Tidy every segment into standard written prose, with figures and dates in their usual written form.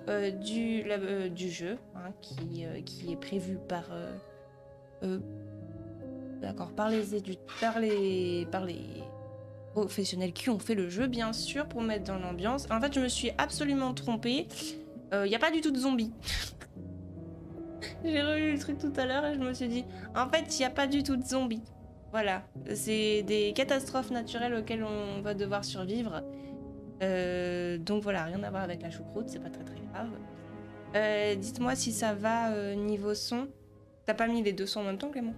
du jeu, hein, qui est prévu par, d'accord, par les professionnels qui ont fait le jeu, bien sûr, pour mettre dans l'ambiance. En fait, je me suis absolument trompée. Il n'y a pas du tout de zombies. J'ai relu le truc tout à l'heure et je me suis dit, en fait, il n'y a pas du tout de zombies. Voilà, c'est des catastrophes naturelles auxquelles on va devoir survivre. Donc voilà, rien à voir avec la choucroute, c'est pas très très grave. Dites-moi si ça va niveau son. T'as pas mis les deux sons en même temps, Clément?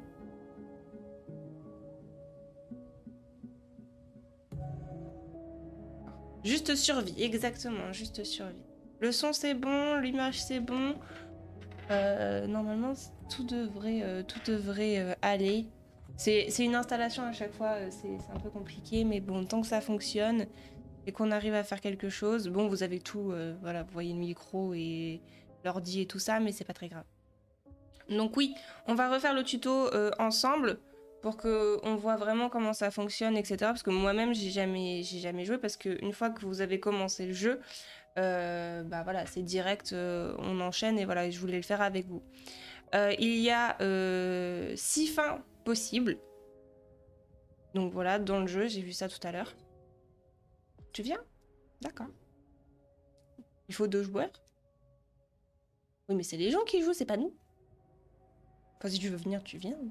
Juste survie, exactement, juste survie. Le son c'est bon, l'image c'est bon. Normalement, tout devrait aller. C'est une installation à chaque fois, c'est un peu compliqué, mais bon, tant que ça fonctionne et qu'on arrive à faire quelque chose, bon, vous avez tout, voilà, vous voyez le micro et l'ordi et tout ça, mais c'est pas très grave. Donc oui, on va refaire le tuto ensemble pour qu'on voit vraiment comment ça fonctionne, etc. Parce que moi-même, j'ai jamais joué, parce qu'une fois que vous avez commencé le jeu, bah voilà, c'est direct, on enchaîne, et voilà, je voulais le faire avec vous. Il y a 6 fins possibles. Donc voilà, dans le jeu, j'ai vu ça tout à l'heure. Tu viens? D'accord. Il faut 2 joueurs? Oui, mais c'est les gens qui jouent, c'est pas nous. Enfin, si tu veux venir, tu viens.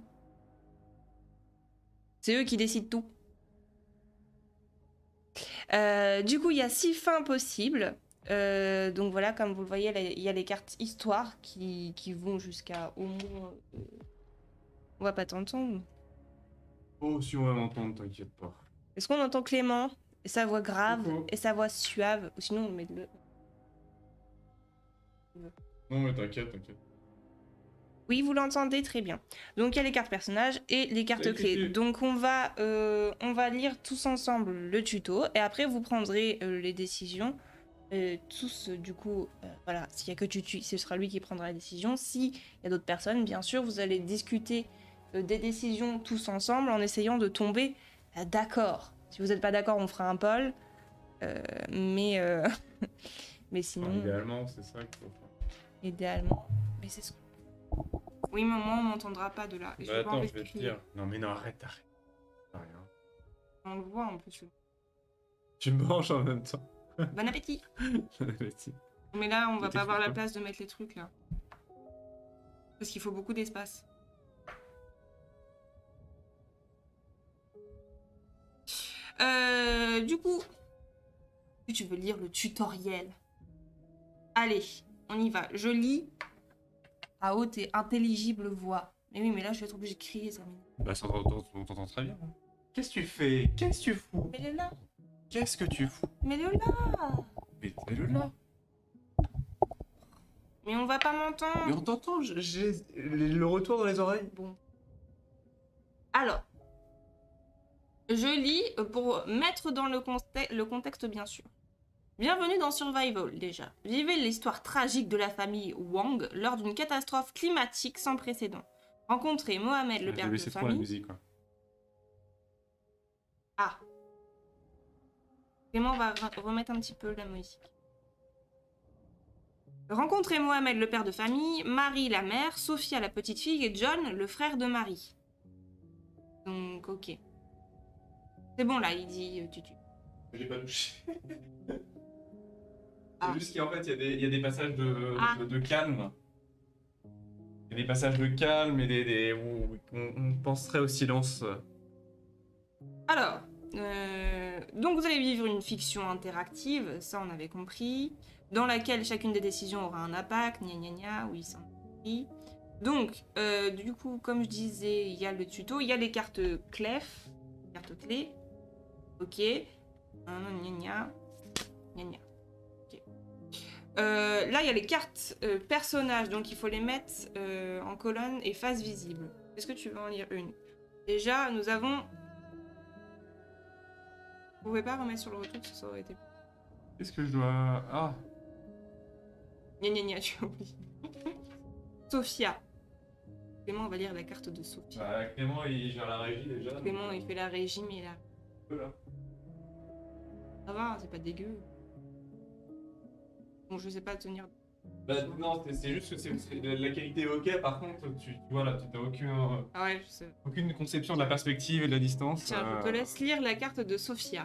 C'est eux qui décident tout. Du coup, il y a 6 fins possibles. Donc voilà, comme vous le voyez, il y a les cartes histoire qui vont jusqu'à au moins... On va pas t'entendre. Oh, si on va m'entendre, t'inquiète pas. Est-ce qu'on entend Clément et sa voix grave Coucou. et sa voix suave? Ou sinon, on met le... Non, mais t'inquiète, t'inquiète. Oui, vous l'entendez très bien. Donc il y a les cartes personnages et les cartes Salut, clés. Cucu. Donc on va lire tous ensemble le tuto et après vous prendrez les décisions. Tous, du coup, voilà, s'il y a que Tutu, ce sera lui qui prendra la décision. S'il y a d'autres personnes, bien sûr, vous allez discuter des décisions tous ensemble en essayant de tomber d'accord. Si vous n'êtes pas d'accord, on fera un poll. Mais, mais sinon, Enfin, idéalement, c'est ça qu'il faut faire. idéalement. Mais c'est ce... Oui, maman, on m'entendra pas de là. Bah, attends, je vais te dire. Non, mais non, arrête. Rien. On le voit en plus. Tu me manges en même temps. Bon appétit. Bon appétit. Mais là, on va Petit pas avoir la fruit, place de mettre les trucs là. Parce qu'il faut beaucoup d'espace. Du coup, si tu veux lire le tutoriel, allez, on y va. Je lis à haute et intelligible voix. Mais oui, mais là, je vais être obligée de crier, ça m'énerve. Bah, ça on t'entend très bien. Qu'est-ce que tu fais? Qu'est-ce que tu fous? Mets-le là. Qu'est-ce que tu fous? Mets-le là. Mais mets-le là. Mais on va pas Mais m'entendre. on t'entend, j'ai le retour dans les oreilles. Bon. Alors, je lis pour mettre dans le contexte, bien sûr. Bienvenue dans Survival, déjà. Vivez l'histoire tragique de la famille Wang lors d'une catastrophe climatique sans précédent. Rencontrez Mohamed, le père de trop la famille. musique, quoi. Ah. Clément va remettre un petit peu la musique. Rencontrez Mohamed, le père de famille, Marie, la mère, Sophia, la petite fille, et John, le frère de Marie. Donc, ok. C'est bon, là, il dit Tutu. J'ai pas touché. Ah. C'est juste qu'en fait, il y a des passages Ah. de calme. Il y a des passages de calme et où on penserait au silence. Alors, donc vous allez vivre une fiction interactive, ça on avait compris, dans laquelle chacune des décisions aura un impact, gna gna gna, oui, ça on a compris. Donc, du coup, comme je disais, il y a le tuto, il y a les cartes clefs, cartes clés, ok, gna gna gna gna, ok. Là, il y a les cartes personnages, donc il faut les mettre en colonne et face visible. Est-ce que tu veux en lire une? Déjà, nous avons... Vous pouvez pas remettre sur le retour, ça aurait été... Qu'est-ce que je dois... Ah. Gna gna gna, tu as oublié. Sophia. Clément, on va lire la carte de Sophia. Bah, Clément, il gère la régie déjà. Clément, il fait la régie, mais là... Là. Ça va, c'est pas dégueu. Bon, je sais pas tenir... Bah, non, c'est juste que la qualité est ok, par contre, tu vois là, tu n'as Ah ouais, je sais. aucune conception de la perspective et de la distance. Tiens, je te laisse lire la carte de Sophia.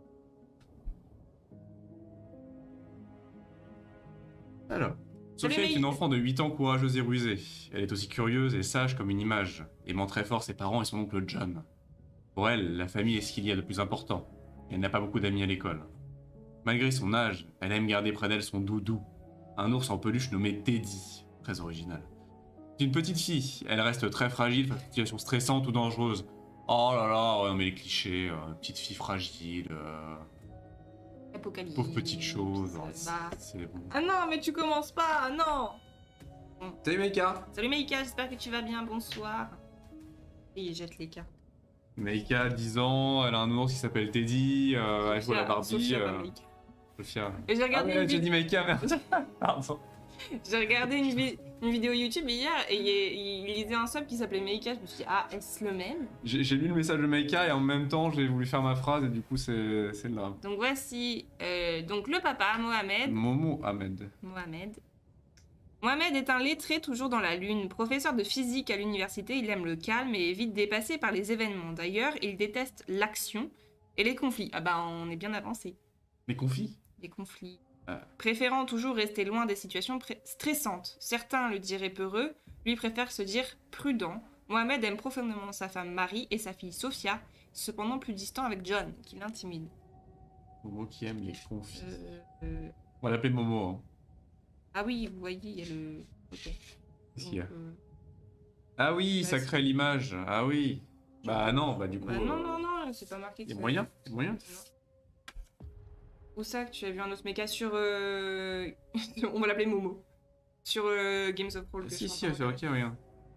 Alors, Sophia est une enfant de 8 ans courageuse et rusée. Elle est aussi curieuse et sage comme une image, aimant très fort ses parents et son oncle John. Pour elle, la famille est ce qu'il y a de plus important. Elle n'a pas beaucoup d'amis à l'école. Malgré son âge, elle aime garder près d'elle son doudou, un ours en peluche nommé Teddy, très original. C'est une petite fille, elle reste très fragile face à une situation stressante ou dangereuse. Oh là là, ouais, mais les clichés, petite fille fragile, Apocalypse. pauvre petite chose, Ça va. c'est bon. Ah non, mais tu commences pas, non. Salut Meika. Salut Maïka, j'espère que tu vas bien, bonsoir. Et il jette les cartes. Meika, 10 ans, elle a un ours qui s'appelle Teddy, elle joue à la Barbie. Sophia, pas Maïka. Sophia. Et j'ai Ah regardé, ouais, j'ai dit Meika, merde. Pardon. j'ai regardé une vidéo YouTube hier et il lisait un sub qui s'appelait Maïka. Je me suis dit, ah, est-ce le même? J'ai lu le message de Meika et en même temps j'ai voulu faire ma phrase et du coup c'est le drame. Donc voici donc le papa, Mohamed. Momo Ahmed. Mohamed est un lettré toujours dans la lune. Professeur de physique à l'université, il aime le calme et est vite dépassé par les événements. D'ailleurs, il déteste l'action et les conflits. Ah bah on est bien avancé. Les conflits. Les conflits. Ah. Préférant toujours rester loin des situations stressantes. Certains le diraient peureux, lui préfère se dire prudent. Mohamed aime profondément sa femme Marie et sa fille Sophia, cependant plus distant avec John, qui l'intimide. Momo qui aime les conflits. On va l'appeler Momo. Hein. Ah oui, vous voyez, il y a le... Ok. Qu'est-ce qu'il y a Donc, Ah oui, ça vas-y. crée l'image. Ah oui. Bah non, bah du coup. Bah non, c'est pas marqué. Il y a que moyen, ça- il y a moyen. Où ça que tu as vu un autre méca sur... On va l'appeler Momo. Sur Games of Roll. que Si, je si, suis en c'est train ok, regarde.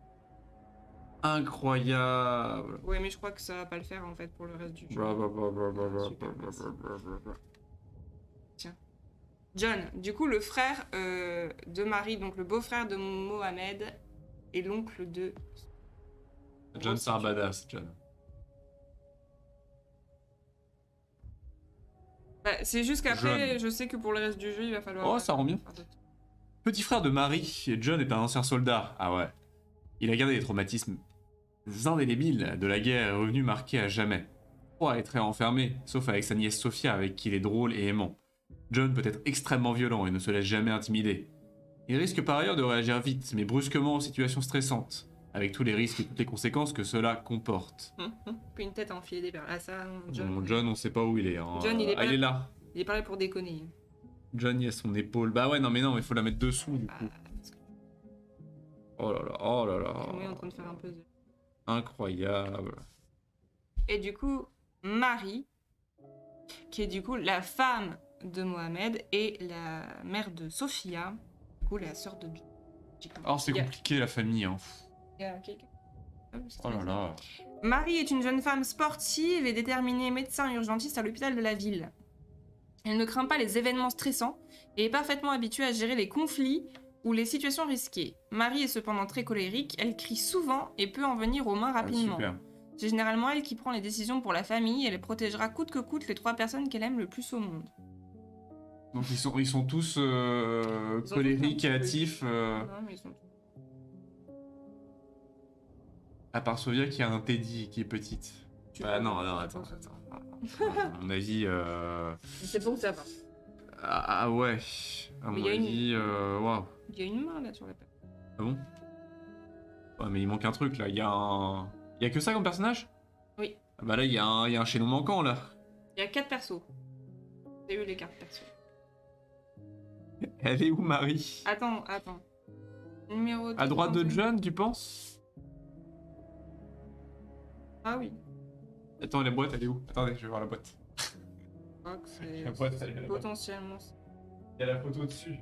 Incroyable. de- Ouais, mais je crois que ça va pas le faire en fait pour le reste du jeu. Super, merci. Tiens. John, du coup le frère de Marie, donc le beau-frère de Mohamed et l'oncle de... John, c'est un badass, John. Bah, c'est juste qu'après, John. je sais que pour le reste du jeu, il va falloir... Oh, ça rend bien. faire d'autres- Petit frère de Marie, John est un ancien soldat. Ah ouais. Il a gardé les traumatismes indélébiles de la guerre et est revenu marqué à jamais. Pas être enfermé, sauf avec sa nièce Sophia, avec qui il est drôle et aimant. John peut être extrêmement violent et ne se laisse jamais intimider. Il risque par ailleurs de réagir vite, mais brusquement aux situations stressantes, avec tous les risques et toutes les conséquences que cela comporte. Puis une tête à enfiler des perles. Ah ça, John, Bon, John, on sait pas où il est. Hein. John, il est pas Ah, il là. est là. il est pas là pour déconner. John, il a son épaule. Bah ouais, non, mais il faut la mettre dessous, du Ah, coup. parce que Oh là là, oh là moi, est en là. train de faire un puzzle. Incroyable. Et du coup, Marie, qui est du coup la femme de Mohamed et la mère de Sophia, du coup la sœur de John. Alors, c'est Il y a- compliqué, la famille, hein. il y a quelqu'un. Ah oui, c'est Oh là très là. Marie est une jeune femme sportive et déterminée médecin urgentiste à l'hôpital de la ville. Elle ne craint pas les événements stressants et est parfaitement habituée à gérer les conflits ou les situations risquées. Marie est cependant très colérique, elle crie souvent et peut en venir aux mains Ah, rapidement. super. C'est généralement elle qui prend les décisions pour la famille et elle protégera coûte que coûte les 3 personnes qu'elle aime le plus au monde. Donc, ils sont tous Ils ont tous un colériques, petit peu. créatifs. Non, mais ils sont... À part Sophia qui a un Teddy qui est petite. Tu Bah peux- non, attends. À mon avis... C'est bon que ça va. Ah ouais. À Mais mon y a une- avis... Waouh. Il y a une main là sur la table. Ah bon? Ouais, mais il manque un truc, là. Il y a un... Il y a que ça comme personnage? Oui. Ah bah là, il y a un chaînon manquant, là. Il y a 4 persos. J'ai eu les cartes persos. Elle est où, Marie? Attends. Numéro 10, À droite de 31. John, tu penses? Ah oui. Attends, la boîte, elle est où? Attendez, je vais voir la boîte. Je crois que c'est La boîte, elle est là-bas. potentiellement... Il y a la photo dessus.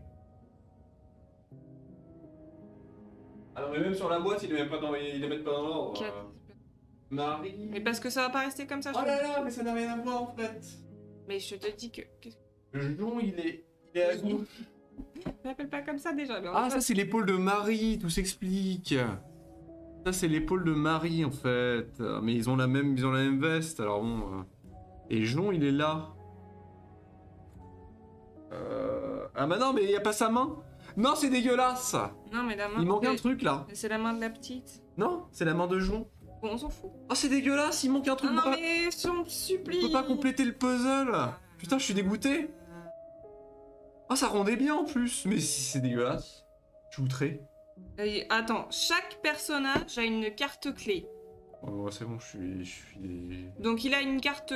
Ah non, mais même sur la boîte, ils les mettent pas dans l'ordre. 4. Marie... Mais parce que ça va pas rester comme ça. je Oh te là dis. là, mais ça n'a rien à voir, en fait. Mais je te dis que... qu'est-ce que- Le jonc, il est à gauche. Je m'appelle pas comme ça déjà. Mais en Ah, fait- ça, c'est l'épaule de Marie, tout s'explique. Ça, c'est l'épaule de Marie, en fait. Mais ils ont la même veste, alors bon... Et Jon, il est là. Ah bah non, mais il y a pas sa main. Non, c'est dégueulasse. Non, mais la main... Il manque un truc, là. C'est la main de la petite. Non, c'est la main de Jon. Bon, on s'en fout. Oh, c'est dégueulasse, il manque un truc. Non, mais on te supplie. On peut pas compléter le puzzle. Putain, je suis dégoûté. Oh, ça rendait bien en plus. Mais si c'est dégueulasse, je suis outré. Attends, chaque personnage a une carte clé. Oh, c'est bon, je suis... Donc il a une carte...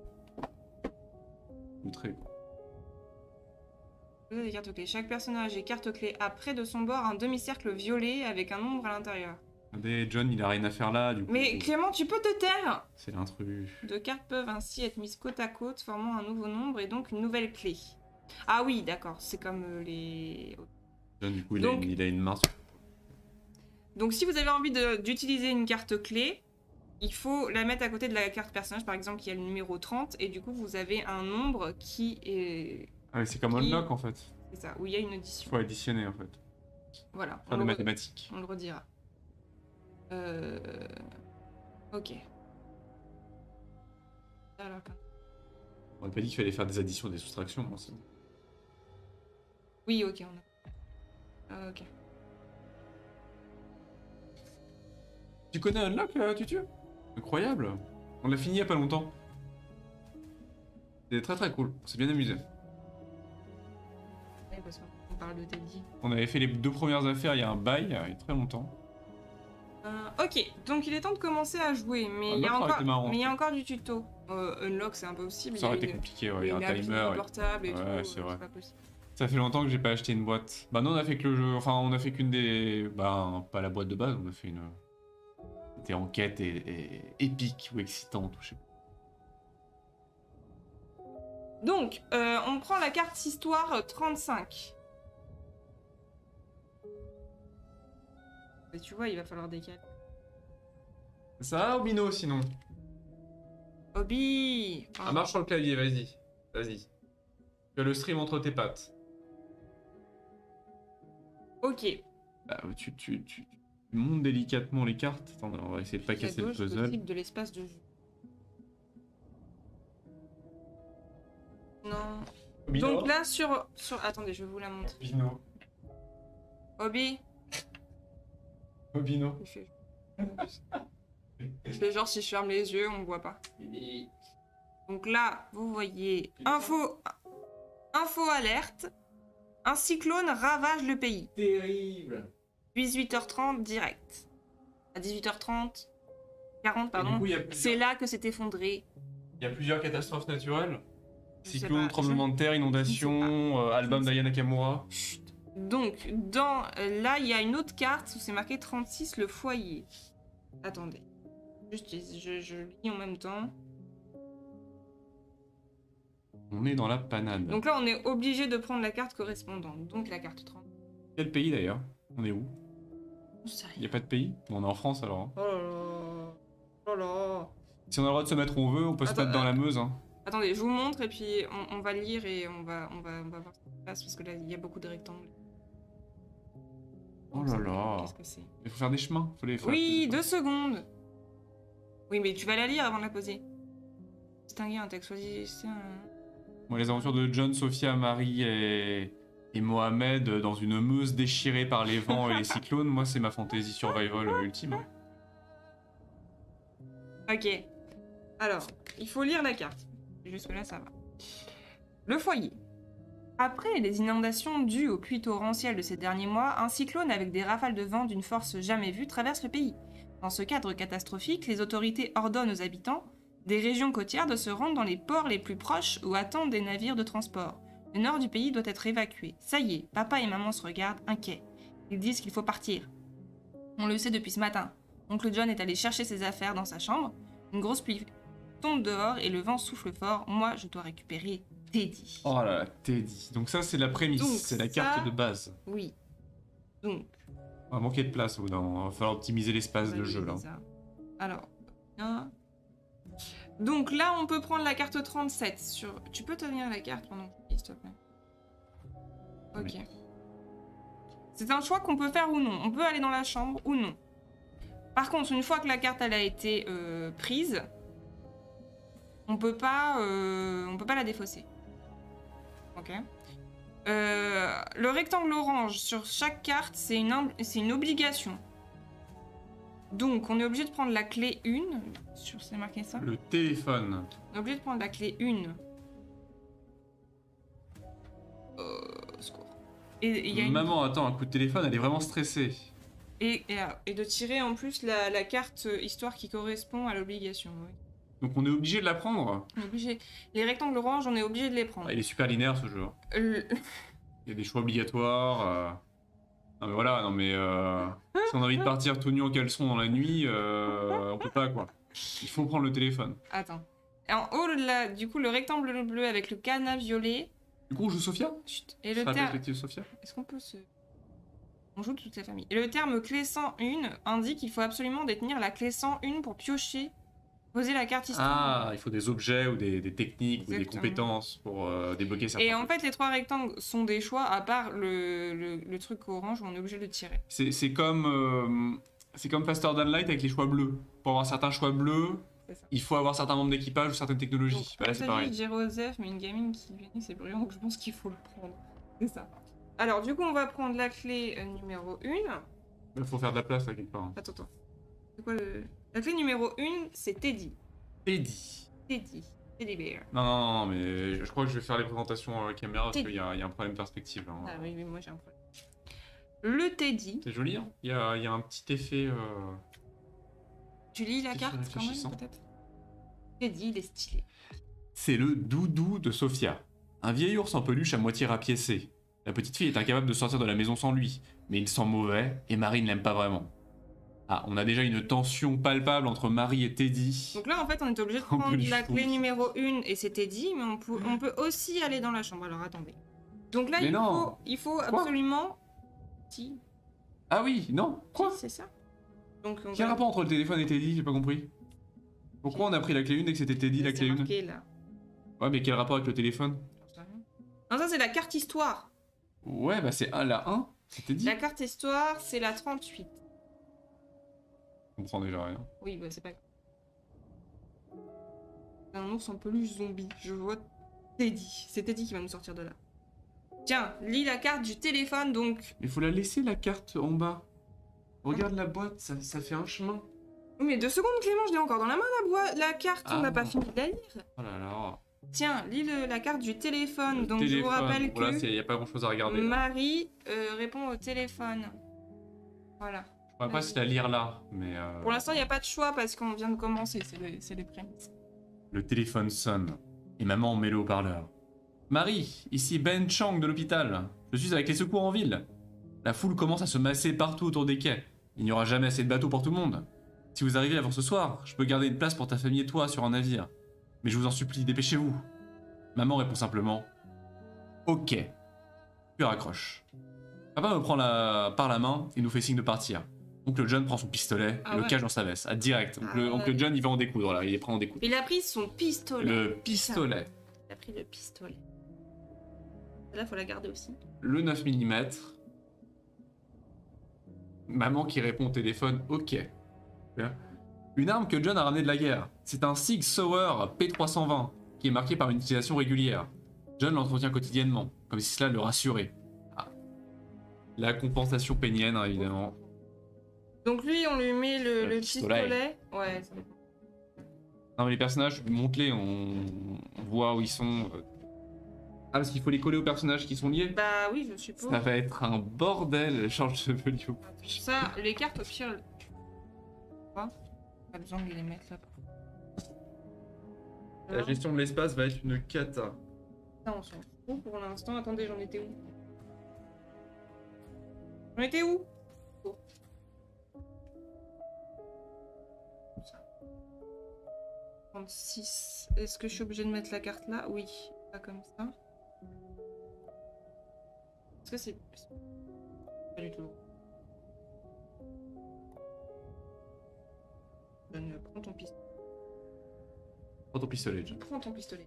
outré. Des cartes clés. Chaque personnage est carte clé a près de son bord un demi-cercle violet avec un nombre à l'intérieur. Regardez, John, il a rien à faire là, du coup. Mais Clément, tu peux te taire. C'est l'intrus. Deux cartes peuvent ainsi être mises côte à côte, formant un nouveau nombre et donc une nouvelle clé. Ah oui, d'accord, c'est comme les... John, du coup, Donc- il a une main sur... Donc si vous avez envie d'utiliser une carte clé, il faut la mettre à côté de la carte personnage, par exemple, qui a le numéro 30, et du coup, vous avez un nombre qui est... Ah, mais c'est comme Unlock, en fait. C'est ça, où il y a une Il addition. faut additionner, en fait. Voilà. Faire des mathématiques. On le redira. Ok. Alors, On n'a pas dit qu'il fallait faire des additions et des soustractions, non, c'est bon. oui, ok, on a... ok. Tu connais Unlock, Tutu? Incroyable. On l'a fini il y a pas longtemps. C'était très très cool, on s'est bien amusé. Ouais, parce qu'on parle de Teddy. On avait fait les 2 premières affaires il y a un bail, il y a très longtemps. Ok, donc il est temps de commencer à jouer, mais il y a Unlock, ça aurait encore, été marrant. mais il y a encore du tuto. Unlock, c'est impossible. Ça aurait il y été a compliqué, ouais, une, il y a un appli timer. Ouais. portable et Ouais, tout, c'est vrai. pas possible. Ça fait longtemps que j'ai pas acheté une boîte. Bah non, on a fait que le jeu, enfin on a fait qu'une des... Bah pas la boîte de base, on a fait une... C'était enquête et épique ou excitante, ou je sais pas. Donc, on prend la carte histoire 35. Mais tu vois, il va falloir décaler. Ça va, Obino, sinon? Obi Ah, marche sur le clavier, vas-y. Vas-y. Tu as le stream entre tes pattes. Ok. Bah, tu montes délicatement les cartes. Attends, on va essayer de pas casser le puzzle. Possible de l'espace de jeu. Non. Obino. Donc là, sur... Attendez, je vais vous la montrer. Obino. Obi. Obino. Je fais genre si je ferme les yeux, on me voit pas. Donc là, vous voyez info alerte. Un cyclone ravage le pays. Terrible. 18h30 direct. À 18h30, 40 pardon. C'est là que s'est effondré. Il y a plusieurs catastrophes naturelles. Je sais Cyclone, pas, tremblement de terre, inondation, album Je ne sais d'Aya Nakamura. Chut. Donc là, il y a une autre carte où c'est marqué 36 le foyer. Attendez. Juste, je lis en même temps. On est dans la panade. Donc là, on est obligé de prendre la carte correspondante. Donc la carte 30. Quel pays d'ailleurs? On est où? Il n'y a pas de pays? Bon, on est en France alors. Hein. Oh là là. Oh là. Si on a le droit de se mettre où on veut, on peut se mettre dans la Meuse. Hein. Attendez, je vous montre et puis on va lire et on va voir ce qui se passe parce que là, il y a beaucoup de rectangles. Oh là là. Qu'est-ce que c'est? Il faut faire des chemins. Faut les faire. Oui, 2 secondes. Oui, mais tu vas la lire avant de la poser. Distinguer un texte, choisissez un... Moi, les aventures de John, Sophia, Marie et Mohamed dans une Meuse déchirée par les vents et les cyclones, moi, c'est ma fantasy survival ultime. Hein. Ok. Alors, il faut lire la carte. Jusque-là, ça va. Le foyer. Après les inondations dues aux pluies torrentielles de ces derniers mois, un cyclone avec des rafales de vent d'une force jamais vue traverse le pays. Dans ce cadre catastrophique, les autorités ordonnent aux habitants des régions côtières de se rendre dans les ports les plus proches où attendent des navires de transport. Le nord du pays doit être évacué. Ça y est, papa et maman se regardent, inquiets. Ils disent qu'il faut partir. On le sait depuis ce matin. Oncle John est allé chercher ses affaires dans sa chambre. Une grosse pluie tombe dehors et le vent souffle fort. Moi, je dois récupérer Teddy. Oh là là, Teddy. Donc ça, c'est la prémisse, Donc, c'est la ça- carte de base. Oui. Donc, On va manquer de place, il va falloir optimiser l'espace de jeu, là. ça. Alors, bien. Donc là, on peut prendre la carte 37. Tu peux tenir la carte pendant que je lis, s'il te plaît. Ok. Oui. C'est un choix qu'on peut faire ou non. On peut aller dans la chambre ou non. Par contre, une fois que la carte elle a été prise, on peut pas la défausser. Ok. Le rectangle orange sur chaque carte, c'est une obligation. Donc, on est obligé de prendre la clé 1. C'est marqué ça? Le téléphone. On est obligé de prendre la clé 1. Secours. Et il y a Maman attends un coup de téléphone, elle est vraiment stressée. Et de tirer en plus la carte histoire qui correspond à l'obligation. Oui. Donc on est obligé de la prendre. On est obligé. Les rectangles orange, on est obligé de les prendre. Ah, il est super linéaire ce jeu. Il y a des choix obligatoires. Non mais voilà, non mais si on a envie de partir tout nu en caleçon dans la nuit, on peut pas quoi. Il faut prendre le téléphone. Attends. Et en haut là, du coup le rectangle bleu avec le cadenas violet. Du coup on joue Sophia? Chut. Et le terme. Est-ce qu'on peut se... On joue toute la famille. Et le terme clé 101 indique qu'il faut absolument détenir la clé 101 pour piocher, poser la carte histoire. Ah, il faut des objets ou des techniques Exactement. ou des compétences pour débloquer certains Et en fait, les 3 rectangles sont des choix, à part le truc orange où on est obligé de tirer. C'est comme Faster Than Light avec les choix bleus. Pour avoir certains choix bleus, il faut avoir certains membres d'équipage ou certaines technologies. Bah là, c'est pareil. Joseph, mais une gamine qui vient, c'est brillant, donc je pense qu'il faut le prendre. C'est ça. Alors, du coup, on va prendre la clé numéro 1. Il faut faire de la place là quelque part. Attends. C'est quoi le... La clé numéro 1, c'est Teddy. Teddy. Teddy Bear. Non, mais je crois que je vais faire les présentations caméra parce qu'il y a un problème de perspective. Hein. Ah oui, moi j'ai un problème. Le Teddy. C'est joli, hein. Il y a un petit effet... Tu lis la carte quand même, peut-être? Teddy, il est stylé. C'est le doudou de Sophia. Un vieil ours en peluche à moitié rapiécé. La petite fille est incapable de sortir de la maison sans lui, mais il sent mauvais et Marie ne l'aime pas vraiment. Ah, on a déjà une tension palpable entre Marie et Teddy. Donc là, en fait, on est obligé de prendre la clé numéro 1 et c'est Teddy, mais on peut aussi aller dans la chambre. Alors, attendez. Donc là, il faut absolument... Si. Ah oui, non. Quoi? Si, c'est ça. Donc, quel rapport entre le téléphone et Teddy? J'ai pas compris. Pourquoi on a pris la clé 1 et que c'était Teddy la clé 1? Là. Ouais, mais quel rapport avec le téléphone? Non, ça c'est la carte histoire. Ouais, bah c'est la 1, c'est Teddy. La carte histoire, c'est la 38. Je comprends déjà rien. Oui, bah c'est pas grave. C'est un ours en peluche zombie. Je vois Teddy. C'est Teddy qui va nous sortir de là. Tiens, lis la carte du téléphone donc. Il faut la laisser la carte en bas. Regarde la boîte, ça fait un chemin. Oui, mais 2 secondes Clément, je l'ai encore dans la main la carte, on n'a pas fini de la lire. Oh là là. Tiens, lis la carte du téléphone. Donc je vous rappelle que voilà, il n'y a pas grand chose à regarder. Marie répond au téléphone. Voilà. Je pourrais pas se la lire là, mais... Pour l'instant, il n'y a pas de choix parce qu'on vient de commencer, c'est les prémices. Le téléphone sonne et maman met le haut-parleur. Marie, ici Ben Chang de l'hôpital. Je suis avec les secours en ville. La foule commence à se masser partout autour des quais. Il n'y aura jamais assez de bateaux pour tout le monde. Si vous arrivez avant ce soir, je peux garder une place pour ta famille et toi sur un navire. Mais je vous en supplie, dépêchez-vous. Maman répond simplement « Ok ». Puis raccroche. Papa me prend par la main et nous fait signe de partir. Oncle John prend son pistolet et le cache dans sa veste. Ah, direct. Oncle John, il va en découdre là, il est prêt à en découdre. Il a pris son pistolet. Le pistolet. Il a pris le pistolet. Là, faut la garder aussi. Le 9 mm. Maman qui répond au téléphone « Ok ». Une arme que John a ramenée de la guerre. C'est un Sig Sauer P320 qui est marqué par une utilisation régulière. John l'entretient quotidiennement, comme si cela le rassurait. Ah. La compensation pénienne, hein, évidemment. Donc lui, on lui met le pistolet. Ouais. Non mais les personnages, monte-les, on voit où ils sont. Ah, parce qu'il faut les coller aux personnages qui sont liés? Bah oui, je suppose. Ça va être un bordel, change de volume. Ça, les cartes au pire... Pas besoin de les mettre là. La gestion de l'espace va être une cata. Ça, on s'en fout pour l'instant. Attendez, j'en étais où? J'en étais où? Oh. 36. Est-ce que je suis obligée de mettre la carte là? Oui. Pas comme ça. Est-ce que c'est... Pas du tout. Prends ton pistolet. Prends ton pistolet, John. Prends ton pistolet.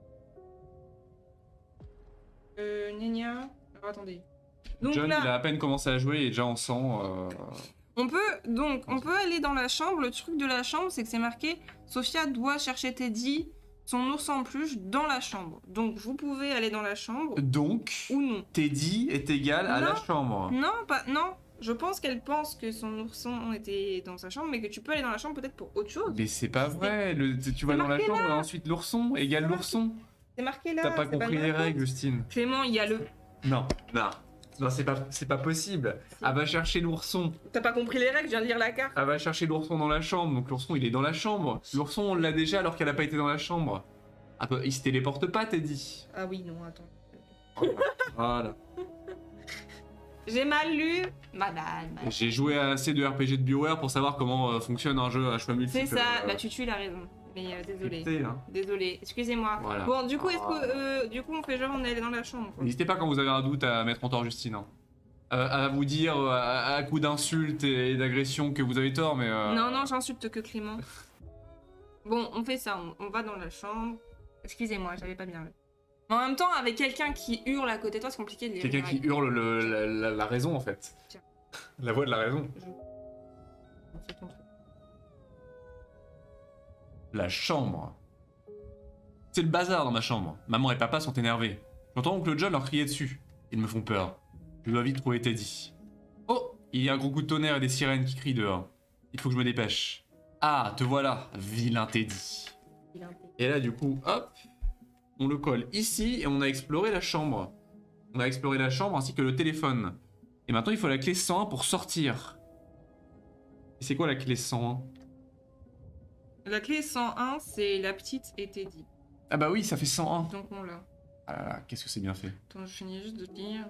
Nénia. Alors attendez. Donc John, là, il a à peine commencé à jouer et déjà on sent... on peut aller dans la chambre. Le truc de la chambre, c'est que c'est marqué Sophia doit chercher Teddy son ours en peluche dans la chambre. Donc vous pouvez aller dans la chambre Donc, ou non. Teddy est égal à la Non. chambre. Non. Je pense qu'elle pense que son ourson était dans sa chambre, mais que tu peux aller dans la chambre peut-être pour autre chose. Mais c'est pas vrai, tu vas dans la chambre et ensuite l'ourson égale l'ourson. C'est marqué là. T'as pas c'est compris une les réponse. règles, Justine. Clément, il y a le... Non, c'est pas possible. Si. Elle va chercher l'ourson. T'as pas compris les règles, je viens de lire la carte. Elle va chercher l'ourson dans la chambre, donc l'ourson il est dans la chambre. L'ourson on l'a déjà alors qu'elle a pas été dans la chambre. Ah bah, il se téléporte pas, Teddy. Ah oui, non, attends. Voilà. J'ai mal lu. Madame. J'ai joué à assez de RPG de BioWare pour savoir comment fonctionne un jeu à choix multiples. C'est ça, bah Tutu, il a raison. Mais désolé. Crypté, hein. Désolé, excusez-moi. Voilà. Bon, du coup, est-ce que du coup on fait genre on est allé dans la chambre quoi. N'hésitez pas quand vous avez un doute à mettre en tort Justine. Hein. À vous dire à coup d'insultes et d'agressions que vous avez tort, mais. Non, j'insulte que Clément. Bon, on fait ça, on va dans la chambre. Excusez-moi, j'avais pas bien lu. Mais en même temps, avec quelqu'un qui hurle à côté de toi, c'est compliqué de lire. Quelqu'un qui hurle la raison en fait. Tiens. La voix de la raison. On fait ton truc. La chambre. C'est le bazar dans ma chambre. Maman et papa sont énervés. J'entends oncle John leur crier dessus. Ils me font peur. Je dois vite trouver Teddy. Oh, il y a un gros coup de tonnerre et des sirènes qui crient dehors. Il faut que je me dépêche. Ah, te voilà, vilain Teddy. Et là, du coup, hop, on le colle ici et on a exploré la chambre. On a exploré la chambre ainsi que le téléphone. Et maintenant, il faut la clé 101 pour sortir. Et c'est quoi la clé 101? La clé 101, c'est la petite et Teddy. Ah bah oui, ça fait 101. Donc on l'a. Ah là là, qu'est-ce que c'est bien fait. Attends, je finis juste de lire.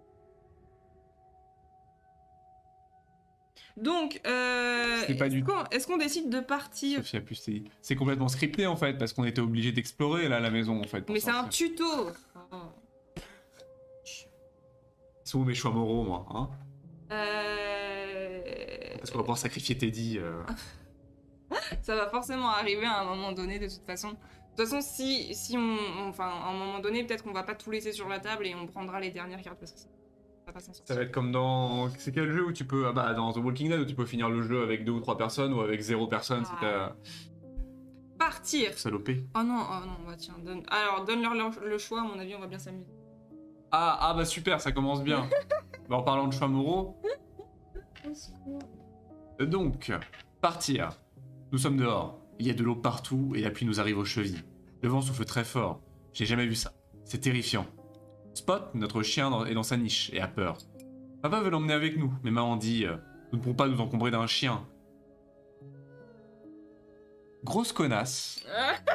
Donc, C'est pas du- est-ce qu'on décide de partir? Sophia plus Teddy. C'est complètement scripté en fait, parce qu'on était obligé d'explorer là la maison en fait. pour Mais c'est un sortir. tuto. Oh. Ils sont où mes choix moraux, moi, hein? Euh... Parce qu'on va pouvoir sacrifier Teddy. Ça va forcément arriver à un moment donné, de toute façon. De toute façon, si enfin, à un moment donné, peut-être qu'on va pas tout laisser sur la table et on prendra les dernières cartes parce que ça va pas s'en sortir. Ça va être comme dans. C'est quel jeu où tu peux. Ah bah dans The Walking Dead où tu peux finir le jeu avec 2 ou 3 personnes ou avec 0 personne si t'as. Partir. Salopé. Oh non, bah tiens, alors donne-leur le choix, à mon avis, on va bien s'amuser. Ah bah super, ça commence bien. Bah, en parlant de choix moraux. Donc, partir. Nous sommes dehors. Il y a de l'eau partout et la pluie nous arrive aux chevilles. Le vent souffle très fort. J'ai jamais vu ça. C'est terrifiant. Spot, notre chien, est dans sa niche et a peur. Papa veut l'emmener avec nous, mais maman dit nous ne pourrons pas nous encombrer d'un chien. Grosse connasse.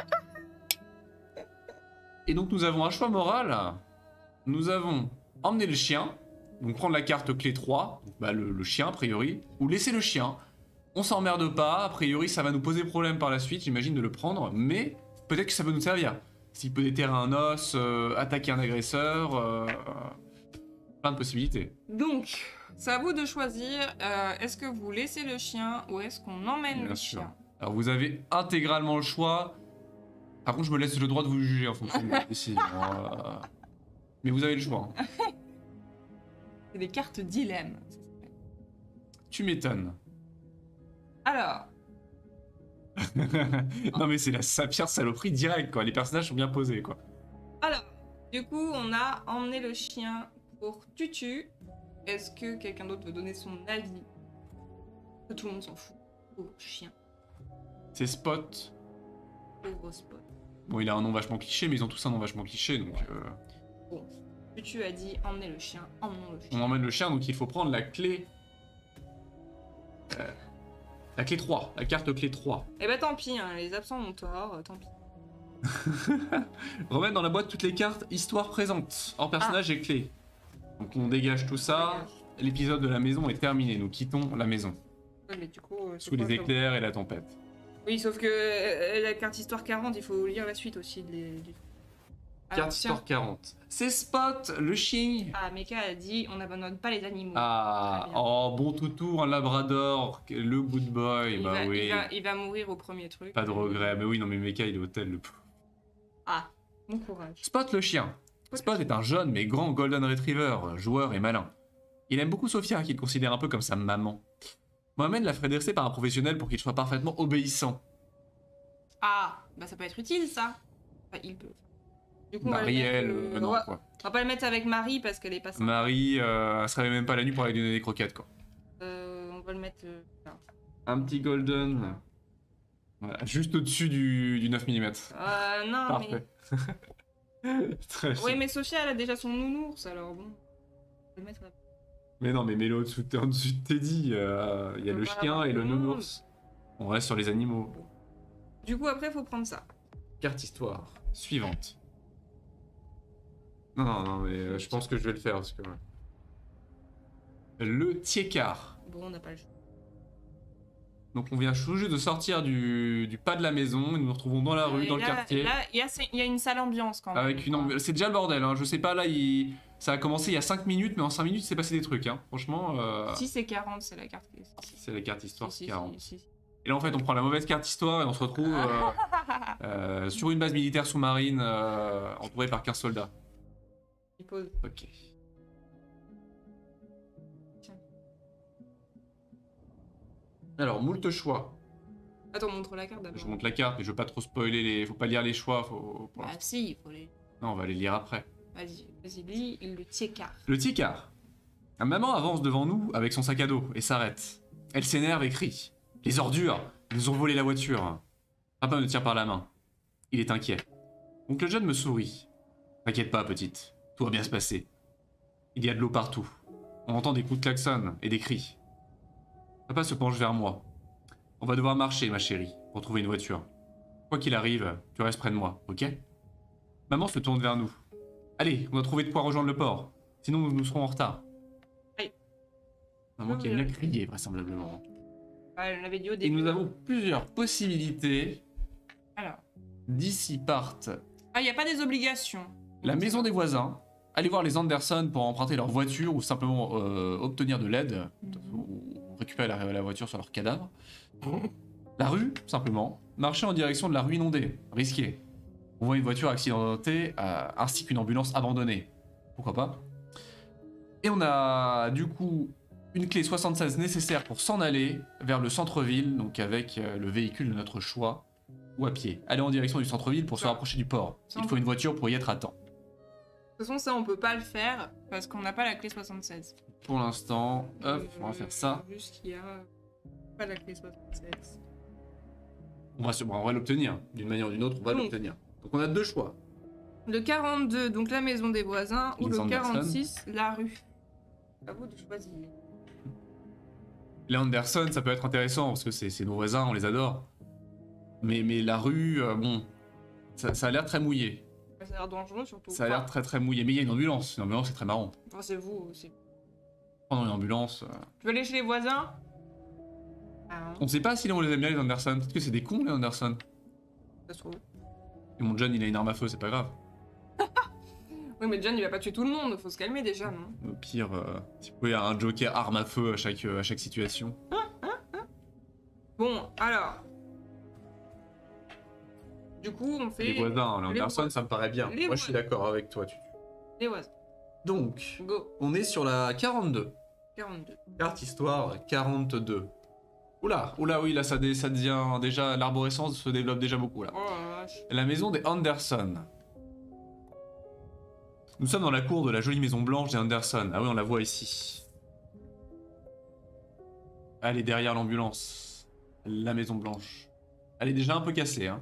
Et donc nous avons un choix moral. Nous avons emmener le chien, donc prendre la carte clé 3, donc bah le chien a priori, ou laisser le chien. On s'emmerde pas, a priori ça va nous poser problème par la suite, j'imagine de le prendre, mais peut-être que ça peut nous servir. S'il peut déterrer un os, attaquer un agresseur, plein de possibilités. Donc, c'est à vous de choisir. Est-ce que vous laissez le chien ou est-ce qu'on emmène Bien le sûr. chien? Alors vous avez intégralement le choix. Par contre je me laisse le droit de vous juger en fonction de votre décision. Mais vous avez le choix. Hein. C'est des cartes dilemme. Tu m'étonnes. Alors, Non mais c'est la pire saloperie directe quoi, les personnages sont bien posés quoi. du coup, on a emmené le chien pour Tutu. Est-ce que quelqu'un d'autre veut donner son avis? Tout le monde s'en fout. Pauvre chien, C'est Spot. pauvre Spot. Bon il a un nom vachement cliché mais ils ont tous un nom vachement cliché donc... Bon, Tutu a dit emmener le chien, emmenons le On chien. emmène le chien donc il faut prendre la clé... la clé 3, la carte clé 3. Eh ben tant pis, hein, les absents ont tort, tant pis. Remettre dans la boîte toutes les cartes histoire présente, hors personnage et clé. Donc on dégage tout ça, l'épisode de la maison est terminé, nous quittons la maison. Ouais, mais du coup, c'est Sous quoi, les ça éclairs et la tempête. Oui, sauf que la carte histoire 40, il faut lire la suite aussi. du... Alors, Carte tiens. histoire 40. C'est Spot, le chien. Ah, Meka a dit on n'abandonne pas les animaux. Ah, Très bien. oh bon toutou, un labrador, le good boy, il, bah va, oui. il va mourir au premier truc. Pas de regret, mais oui, non mais Mecha il est au tel. Le... Ah, bon courage. Spot le chien. Spot est un jeune mais grand golden retriever, joueur et malin. Il aime beaucoup Sophia, qu'il considère un peu comme sa maman. Mohamed l'a fait dresser par un professionnel pour qu'il soit parfaitement obéissant. Ah, bah ça peut être utile ça. Enfin, il peut. Du coup, Marielle, non, ouais, quoi. on va pas le mettre avec Marie parce qu'elle est pas sympa. Marie, elle se réveille même pas la nuit pour aller donner des croquettes, quoi. On va le mettre là. Un petit golden. Voilà, juste au-dessus du 9 mm. Non, Parfait. Très oui, bien. mais Sophia, elle a déjà son nounours, alors bon. On peut le mettre là. Mais non, mais mets-le en dessous de Teddy. Il y a le chien et le nounours. On reste sur les animaux. Du coup, après, faut prendre ça. Carte histoire. Suivante. Non, mais je pense que je vais le faire parce que. Le Tiécar. Bon, on n'a pas le choix. Donc on vient tout juste de sortir du pas de la maison et nous nous retrouvons dans la rue, dans le quartier. Là, il y a une sale ambiance quand même. Avec une c'est déjà le bordel, hein. Je sais pas, là, ça a commencé il y a 5 minutes, mais en 5 minutes, il s'est passé des trucs, hein. Franchement. Si c'est 40, c'est la carte. C'est la carte histoire, si, 40. si. Et là, en fait, on prend la mauvaise carte histoire et on se retrouve sur une base militaire sous-marine entourée par 15 soldats. Il pose. Ok. Alors, moult choix. Attends, montre la carte d'abord. Je montre la carte, mais je veux pas trop spoiler les. Faut pas lire les choix. Ah si, il faut les. Non, on va les lire après. Vas-y, lis le Tiécar. Le Tiécar. Un maman avance devant nous avec son sac à dos et s'arrête. Elle s'énerve et crie. Les ordures, ils nous ont volé la voiture. Papa me tient par la main. Il est inquiet. Oncle John me sourit. T'inquiète pas, petite. Tout va bien se passer. Il y a de l'eau partout. On entend des coups de klaxon et des cris. Papa se penche vers moi. On va devoir marcher, ma chérie, pour trouver une voiture. Quoi qu'il arrive, tu restes près de moi, ok? Maman se tourne vers nous. Allez, on doit trouver de quoi rejoindre le port. Sinon, nous serons en retard. Allez. Maman qui a bien crié, vraisemblablement. Elle l'avait dit au Et début. nous avons plusieurs possibilités. Alors. D'ici partent Ah, il n'y a pas des obligations. la maison des voisins, aller voir les Anderson pour emprunter leur voiture ou simplement obtenir de l'aide, ou récupérer la voiture sur leur cadavre. La rue, simplement, marcher en direction de la rue inondée, risqué. On voit une voiture accidentée ainsi qu'une ambulance abandonnée. Pourquoi pas? Et on a du coup une clé 76 nécessaire pour s'en aller vers le centre-ville, donc avec le véhicule de notre choix, ou à pied. Aller en direction du centre-ville pour se rapprocher du port. Il faut une voiture pour y être à temps. De toute façon, ça, on peut pas le faire parce qu'on n'a pas la clé 76. Pour l'instant, hop, on va faire ça. Juste qu'il y a pas la clé 76. On va l'obtenir. D'une manière ou d'une autre, on va l'obtenir. Donc on a deux choix. Le 42, donc la maison des voisins, ou Les le Anderson. 46, la rue. À vous de choisir. Les Anderson, ça peut être intéressant parce que c'est nos voisins, on les adore. Mais la rue, bon, ça a l'air très mouillé. Ça a l'air dangereux surtout. Ça a l'air très très mouillé. Mais il y a une ambulance. Une ambulance, c'est très marrant. Enfin, c'est vous aussi. Pendant une ambulance. Tu veux aller chez les voisins? On sait pas si on les aime bien, les Anderson. Peut-être que c'est des cons, les Anderson. Ça se trouve. Et mon John, il a une arme à feu, c'est pas grave. Oui, mais John, il va pas tuer tout le monde. Faut se calmer déjà, non? Au pire, si vous pouvez un joker arme à feu à chaque situation. Bon, alors. Du coup, on fait. Les voisins, les Anderson, ça me paraît bien. Les Moi, je suis d'accord avec toi, Les voisins. Donc, Go. on est sur la 42. 42. Carte histoire 42. Oula, oui, là ça devient déjà, l'arborescence se développe déjà beaucoup là. Oh la vache. La maison des Anderson. Nous sommes dans la cour de la jolie maison blanche des Anderson. Ah oui, on la voit ici. Elle est derrière l'ambulance. La maison blanche. Elle est déjà un peu cassée, hein.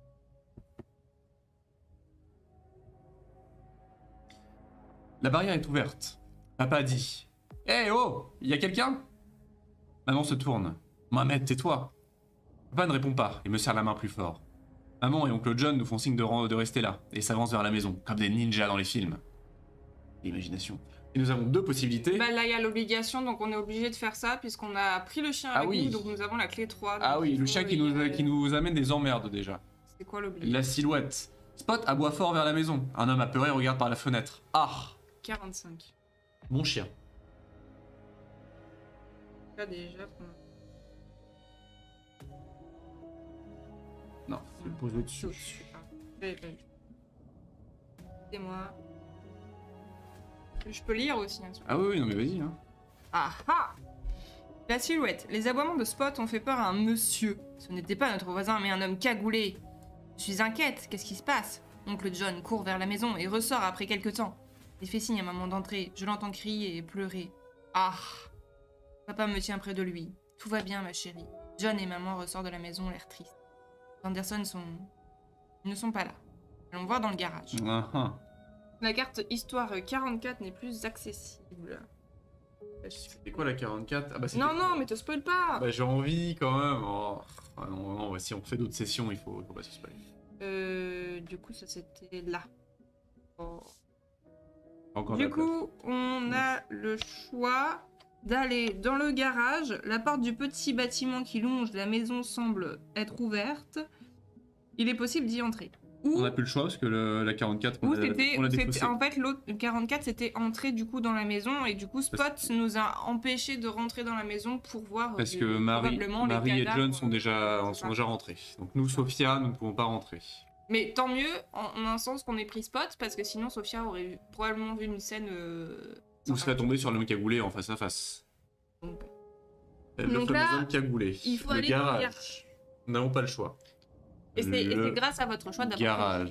La barrière est ouverte. Papa dit: Hé, oh, y a quelqu'un? Maman se tourne. Mohamed, tais-toi. Papa ne répond pas et me serre la main plus fort. Maman et oncle John nous font signe de rester là et s'avancent vers la maison, comme des ninjas dans les films. L'imagination. Et nous avons deux possibilités. Bah là, il y a l'obligation, donc on est obligé de faire ça, puisqu'on a pris le chien avec nous, donc nous avons la clé 3. Ah oui, le chien qui nous amène des emmerdes déjà. C'est quoi l'obligation? La silhouette. Spot aboie fort vers la maison. Un homme apeuré regarde par la fenêtre. Ah! 45. Bon chien. Là déjà. Non, faut le poser au-dessus. C'est moi. Je peux lire aussi. Hein, Ah oui, non mais vas-y. Hein. Ah ah! La silhouette. Les aboiements de Spot ont fait peur à un monsieur. Ce n'était pas notre voisin, mais un homme cagoulé. Je suis inquiète. Qu'est-ce qui se passe? Oncle John court vers la maison et ressort après quelque temps. Il fait signe à maman d'entrer. Je l'entends crier et pleurer. Ah! Papa me tient près de lui. Tout va bien, ma chérie. John et maman ressortent de la maison, l'air triste. Les Anderson ne sont pas là. Allons voir dans le garage. La carte Histoire 44 n'est plus accessible. C'est quoi la 44? Ah bah non, mais te spoil pas. Bah j'ai envie quand même. Oh. Ah non, si on fait d'autres sessions, il faut pas se spoiler. Du coup, ça c'était là. Oh. Encore du coup, on a le choix d'aller dans le garage. La porte du petit bâtiment qui longe la maison semble être ouverte. Il est possible d'y entrer. On n'a plus le choix parce que la 44, on l'a défaussé. En fait, l'autre 44, c'était entrer du coup dans la maison et du coup, Spot nous a empêché de rentrer dans la maison pour voir. Parce que Marie et John sont déjà rentrés. Donc nous, Sophia, nous ne pouvons pas rentrer. Mais tant mieux, en un sens qu'on ait pris Spot, parce que sinon Sophia aurait probablement vu une scène... Où serait tombé sur l'homme cagoulé en face à face. Donc l'homme cagoulé. Il faut aller dans le garage. Nous n'avons pas le choix. Et c'est grâce à votre choix d'avoir...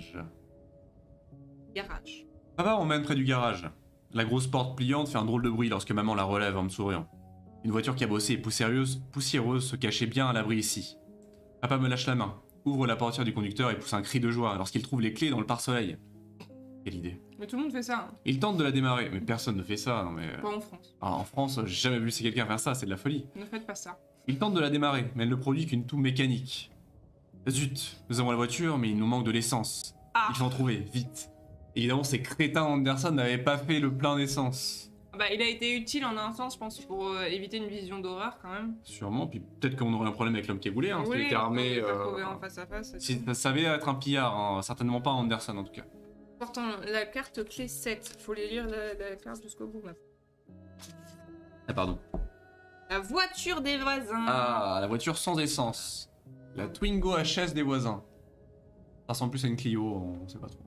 Garage. Papa emmène près du garage. La grosse porte pliante fait un drôle de bruit lorsque maman la relève en me souriant. Une voiture cabossée et poussiéreuse se cachait bien à l'abri ici. Papa me lâche la main, ouvre la portière du conducteur et pousse un cri de joie lorsqu'il trouve les clés dans le pare-soleil. Quelle idée. Mais tout le monde fait ça. Hein. Il tente de la démarrer, mais personne ne fait ça. Non mais... Pas en France. En France, j'ai jamais vu si quelqu'un faire ça, c'est de la folie. Ne faites pas ça. Il tente de la démarrer, mais elle ne produit qu'une toux mécanique. Zut, nous avons la voiture, mais il nous manque de l'essence. Il faut en trouver, vite. Évidemment, ces crétins Anderson n'avaient pas fait le plein d'essence. Bah, il a été utile en un sens, je pense, pour éviter une vision d'horreur quand même. Sûrement, puis peut-être qu'on aurait un problème avec l'homme qui a goulé, hein, s'il était armé. En face à face, si ça savait être un pillard, hein, certainement pas Anderson en tout cas. Pourtant, la carte clé 7, faut les lire la carte jusqu'au bout maintenant. Ah, pardon. La voiture des voisins. Ah, la voiture sans essence. La Twingo HS des voisins. Ça ressemble plus à une Clio, on sait pas trop.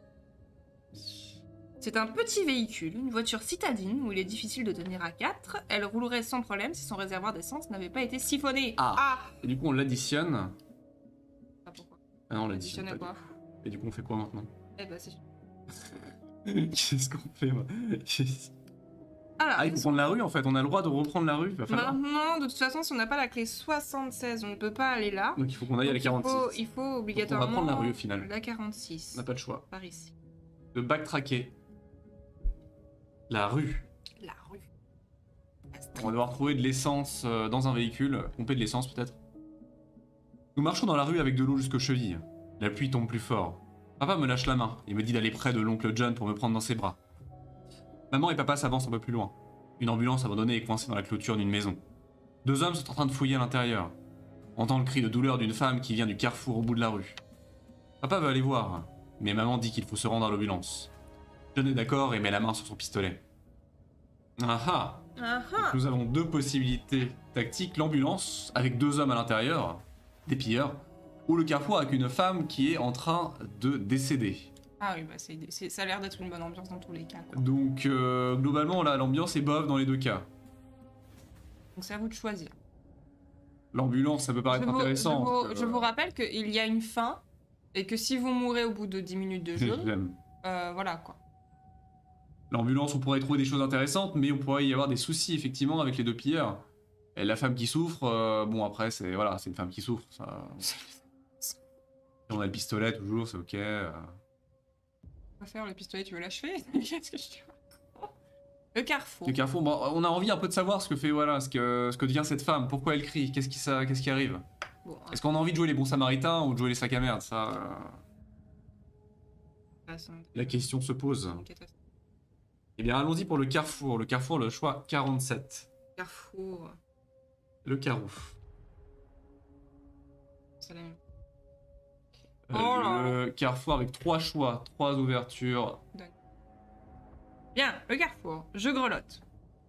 C'est un petit véhicule, une voiture citadine où il est difficile de tenir à 4. Elle roulerait sans problème si son réservoir d'essence n'avait pas été siphonné. Et du coup, on l'additionne. Ah, pourquoi? Ah non, on l'additionne pas. Et du coup, on fait quoi maintenant? Eh bah, c'est... Qu'est-ce qu'on fait, moi? Alors, il faut prendre la rue, en fait. On a le droit de reprendre la rue. Maintenant, de toute façon, si on n'a pas la clé 76, on ne peut pas aller là. Donc il faut qu'on aille à la 46. Il faut obligatoirement... On va prendre la rue, au final. La 46. On n'a pas de choix. Par ici. De backtracker. La rue. La rue. On va devoir trouver de l'essence dans un véhicule. Pomper de l'essence, peut-être. Nous marchons dans la rue avec de l'eau jusqu'aux chevilles. La pluie tombe plus fort. Papa me lâche la main. Il me dit d'aller près de l'oncle John pour me prendre dans ses bras. Maman et papa s'avancent un peu plus loin. Une ambulance abandonnée est coincée dans la clôture d'une maison. 2 hommes sont en train de fouiller à l'intérieur. On entend le cri de douleur d'une femme qui vient du carrefour au bout de la rue. Papa veut aller voir, mais maman dit qu'il faut se rendre à l'ambulance. John est d'accord et met la main sur son pistolet. Ah. Donc nous avons 2 possibilités tactiques. L'ambulance, avec 2 hommes à l'intérieur, des pilleurs, ou le carrefour avec une femme qui est en train de décéder. Ah oui, bah ça a l'air d'être une bonne ambiance dans tous les cas. Quoi. Donc, globalement, là, l'ambiance est bof dans les 2 cas. Donc c'est à vous de choisir. L'ambulance, ça peut paraître intéressant. Je vous rappelle qu'il y a une fin, et que si vous mourrez au bout de 10 minutes de jeu, voilà quoi. L'ambulance, on pourrait y trouver des choses intéressantes, mais on pourrait y avoir des soucis, effectivement, avec les 2 pilleurs. Et la femme qui souffre, bon, après, c'est une femme qui souffre, ça... On a le pistolet, toujours, c'est ok... Quoi faire, le pistolet, tu veux l'achever? Qu'est-ce que je... Le carrefour. Le carrefour, bon, on a envie un peu de savoir ce que fait, voilà, ce que devient cette femme, pourquoi elle crie, qu'est-ce qui arrive. Bon, est-ce qu'on a envie de jouer les bons samaritains ou de jouer les sacs à merde, ça... La question se pose. Eh bien, allons-y pour le carrefour. Le carrefour, le choix 47. Carrefour. Le carouf. C'est la même. Le carrefour avec 3 choix, 3 ouvertures. Bien, le carrefour. Je grelotte.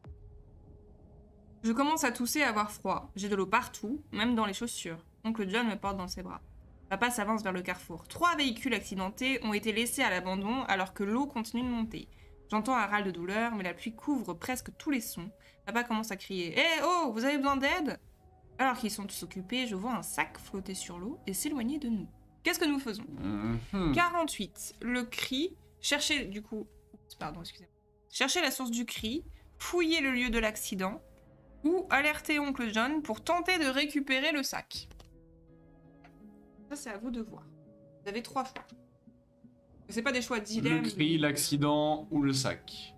Je commence à tousser et à avoir froid. J'ai de l'eau partout, même dans les chaussures. Oncle John me porte dans ses bras. Papa s'avance vers le carrefour. 3 véhicules accidentés ont été laissés à l'abandon alors que l'eau continue de monter. J'entends un râle de douleur, mais la pluie couvre presque tous les sons. Papa commence à crier « Eh oh, vous avez besoin d'aide ?» Alors qu'ils sont tous occupés, je vois un sac flotter sur l'eau et s'éloigner de nous. Qu'est-ce que nous faisons? Mhm. 48. Le cri. Cherchez, du coup... Pardon, excusez-moi. Cherchez la source du cri. Fouillez le lieu de l'accident. Ou alerter Oncle John pour tenter de récupérer le sac. Ça, c'est à vous de voir. Vous avez 3 choix. C'est pas des choix Le dilemme. cri, l'accident ou le sac.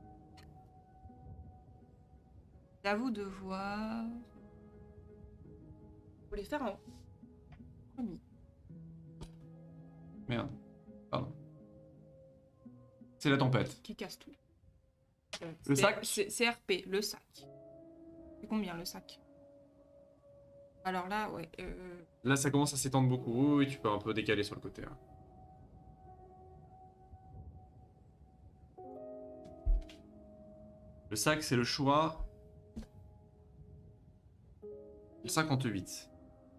C'est à vous de voir. Faut les faire en premier. Merde. Pardon. C'est la tempête. Qui casse tout. Le sac? C'est RP, le sac. C'est combien le sac? Alors là, ouais. Là, ça commence à s'étendre beaucoup. Oui, tu peux un peu décaler sur le côté. Hein. Le sac, c'est le choix. Le 58.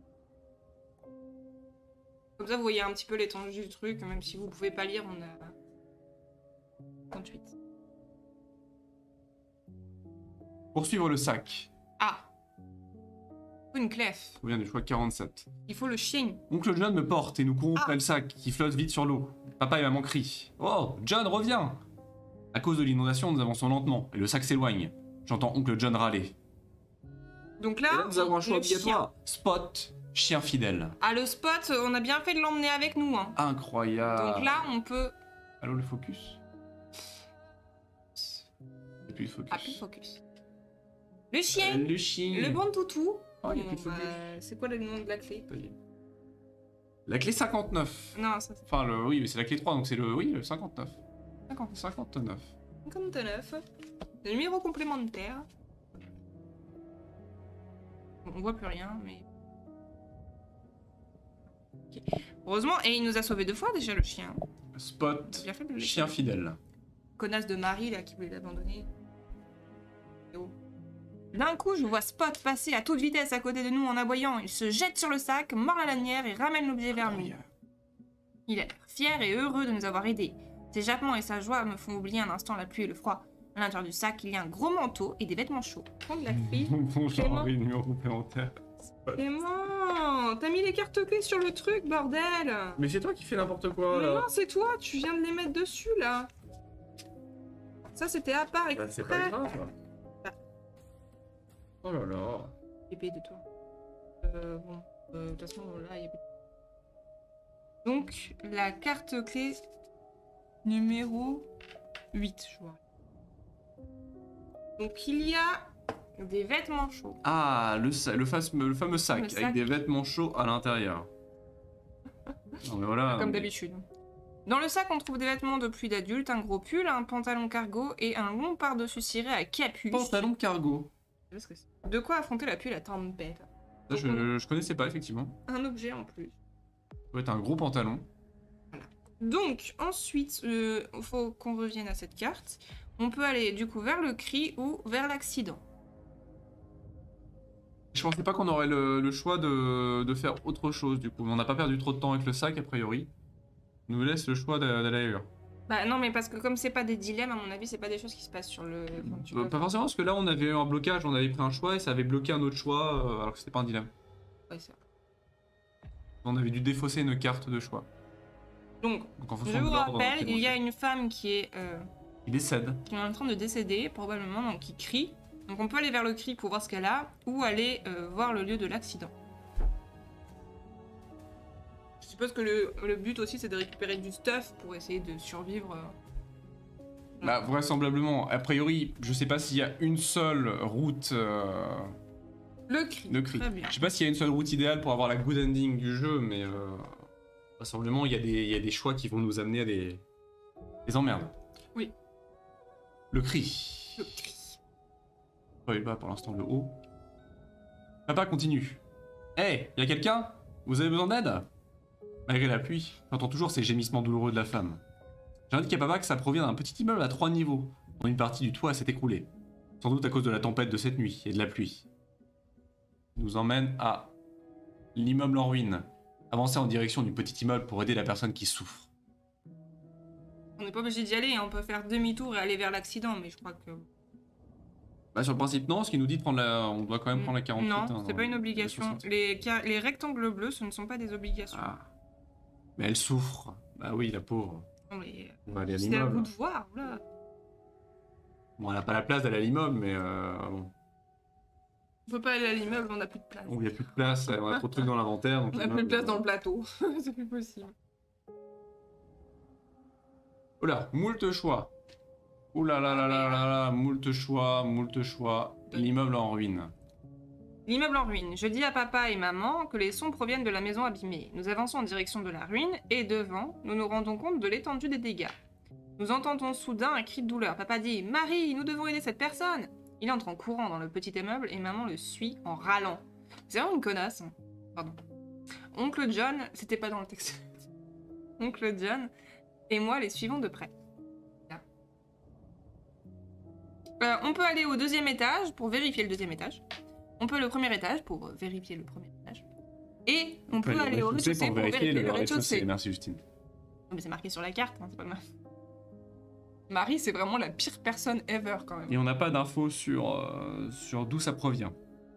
Comme ça, vous voyez un petit peu l'étendue du truc, même si vous pouvez pas lire, on a 38. Poursuivre le sac. Ah! Faut une clef. On vient du choix 47. Il faut le chien. Oncle John me porte et nous courons Ah. près le sac qui flotte vite sur l'eau. Papa et maman crient. Oh, John, reviens! À cause de l'inondation, nous avançons lentement et le sac s'éloigne. J'entends Oncle John râler. Donc là, Et là, nous avons un choix le chien. obligatoire. Spot, chien fidèle. Ah, le spot, on a bien fait de l'emmener avec nous. Hein. Incroyable. Donc là, on peut... Allô, le focus? Il n'y a plus de focus. Ah, plus focus. Le chien, Le chien. le bon toutou. Oh, il y a plus de focus. C'est quoi le nom de la clé? Ça y est. La clé 59. Non, ça c'est Enfin, oui, mais c'est la clé 3, donc c'est le 59. 50. 59. 59. Le numéro complémentaire. Bon, on voit plus rien, mais... Ok. Heureusement, et il nous a sauvé 2 fois déjà, le chien. Spot, Bien fait de le chien fidèle. Connasse de Marie, là, qui voulait l'abandonner. Et oh. D'un coup, je vois Spot passer à toute vitesse à côté de nous en aboyant. Il se jette sur le sac, mord la lanière et ramène l'objet vers nous. Il a l'air fier et heureux de nous avoir aidés. Ses jappements et sa joie me font oublier un instant la pluie et le froid. À l'intérieur du sac, il y a un gros manteau et des vêtements chauds. Prends de la fille. Bon, Clément. genre, numéro complémentaire. Clément, t'as mis les cartes clés sur le truc, bordel. Mais c'est toi qui fais n'importe quoi, Mais là. non, c'est toi, tu viens de les mettre dessus, là. Ça, c'était à part. Bah, c'est pas exprès. grave. Oh là là. Épée de toi. Bon, de toute façon, là, il y a... Donc, la carte clé numéro 8, je vois. Donc, il y a des vêtements chauds. Ah, le fameux sac, Le sac. avec des vêtements chauds à l'intérieur. Non mais voilà. Comme d'habitude. Dans le sac, on trouve des vêtements de pluie d'adulte, un gros pull, un pantalon cargo et un long par-dessus ciré à capuche. Pantalon cargo. Je sais pas ce que c'est. De quoi affronter la pluie et la tempête. Ça, je connaissais pas, effectivement. Un objet en plus. Ça doit être un gros pantalon. Donc, ensuite, il faut qu'on revienne à cette carte. On peut aller du coup vers le cri ou vers l'accident. Je pensais pas qu'on aurait le choix de faire autre chose, du coup. On n'a pas perdu trop de temps avec le sac, a priori. On nous laisse le choix d'aller ailleurs. Bah non, mais parce que comme c'est pas des dilemmes, à mon avis, c'est pas des choses qui se passent sur le... Enfin, tu peux- Pas forcément, parce que là, on avait eu un blocage, on avait pris un choix et ça avait bloqué un autre choix, alors que c'était pas un dilemme. Ouais, c'est vrai. On avait dû défausser une carte de choix. Donc, Donc en fonction je de vous l'ordre, rappelle, c'est il y a bon. une femme qui est Il est en en train de décéder, probablement, donc qui crie. Donc on peut aller vers le cri pour voir ce qu'elle a, ou aller voir le lieu de l'accident. Je suppose que le but aussi, c'est de récupérer du stuff pour essayer de survivre. Bah, vraisemblablement. A priori, je sais pas s'il y a une seule route. Le cri. Le cri. Très bien. Je sais pas s'il y a une seule route idéale pour avoir la good ending du jeu, mais vraisemblablement, il y a des choix qui vont nous amener à des emmerdes. Oui. Le cri. Le cri. Pas le bas pour l'instant, le haut. Papa continue. Hé, y a quelqu'un? Vous avez besoin d'aide? Malgré la pluie, j'entends toujours ces gémissements douloureux de la femme. J'indique à papa que ça provient d'un petit immeuble à 3 niveaux, dont une partie du toit s'est écroulée. Sans doute à cause de la tempête de cette nuit et de la pluie. Il nous emmène à l'immeuble en ruine. Avancer en direction du petit immeuble pour aider la personne qui souffre. On n'est pas obligé d'y aller, hein, on peut faire demi-tour et aller vers l'accident, mais je crois que... Bah sur le principe non, ce qui nous dit de prendre on doit quand même prendre la 48. Non, hein, c'est dans pas une les obligation. 60. Les rectangles bleus, ce ne sont pas des obligations. Ah. Mais elle souffre. Bah oui, la pauvre. Non, mais On va aller à c'est à vous l'immeuble. de voir, oula. Bon, elle a pas la place d'aller à l'immeuble, mais bon. On peut pas aller à l'immeuble, on a plus de place. Il n'y a plus de place, on a trop de trucs dans l'inventaire. On a plus de place dans le plateau. C'est plus possible. Oh là, moult choix. Ouh là là là là là là, moult choix, moult choix. L'immeuble en ruine. L'immeuble en ruine. Je dis à papa et maman que les sons proviennent de la maison abîmée. Nous avançons en direction de la ruine et devant, nous nous rendons compte de l'étendue des dégâts. Nous entendons soudain un cri de douleur. Papa dit « Marie, nous devons aider cette personne !» Il entre en courant dans le petit immeuble et maman le suit en râlant. C'est vraiment une connasse. Hein. Pardon. Oncle John, c'était pas dans le texte. Oncle John et moi les suivons de près. On peut aller au deuxième étage pour vérifier le deuxième étage. On peut le premier étage pour vérifier le premier étage. Et on peut aller au rez-de-chaussée pour vérifier le rez-de-chaussée. Merci Justine. Non, mais c'est marqué sur la carte, hein, c'est pas grave. Marie, c'est vraiment la pire personne ever quand même. Et on n'a pas d'infos sur d'où ça provient.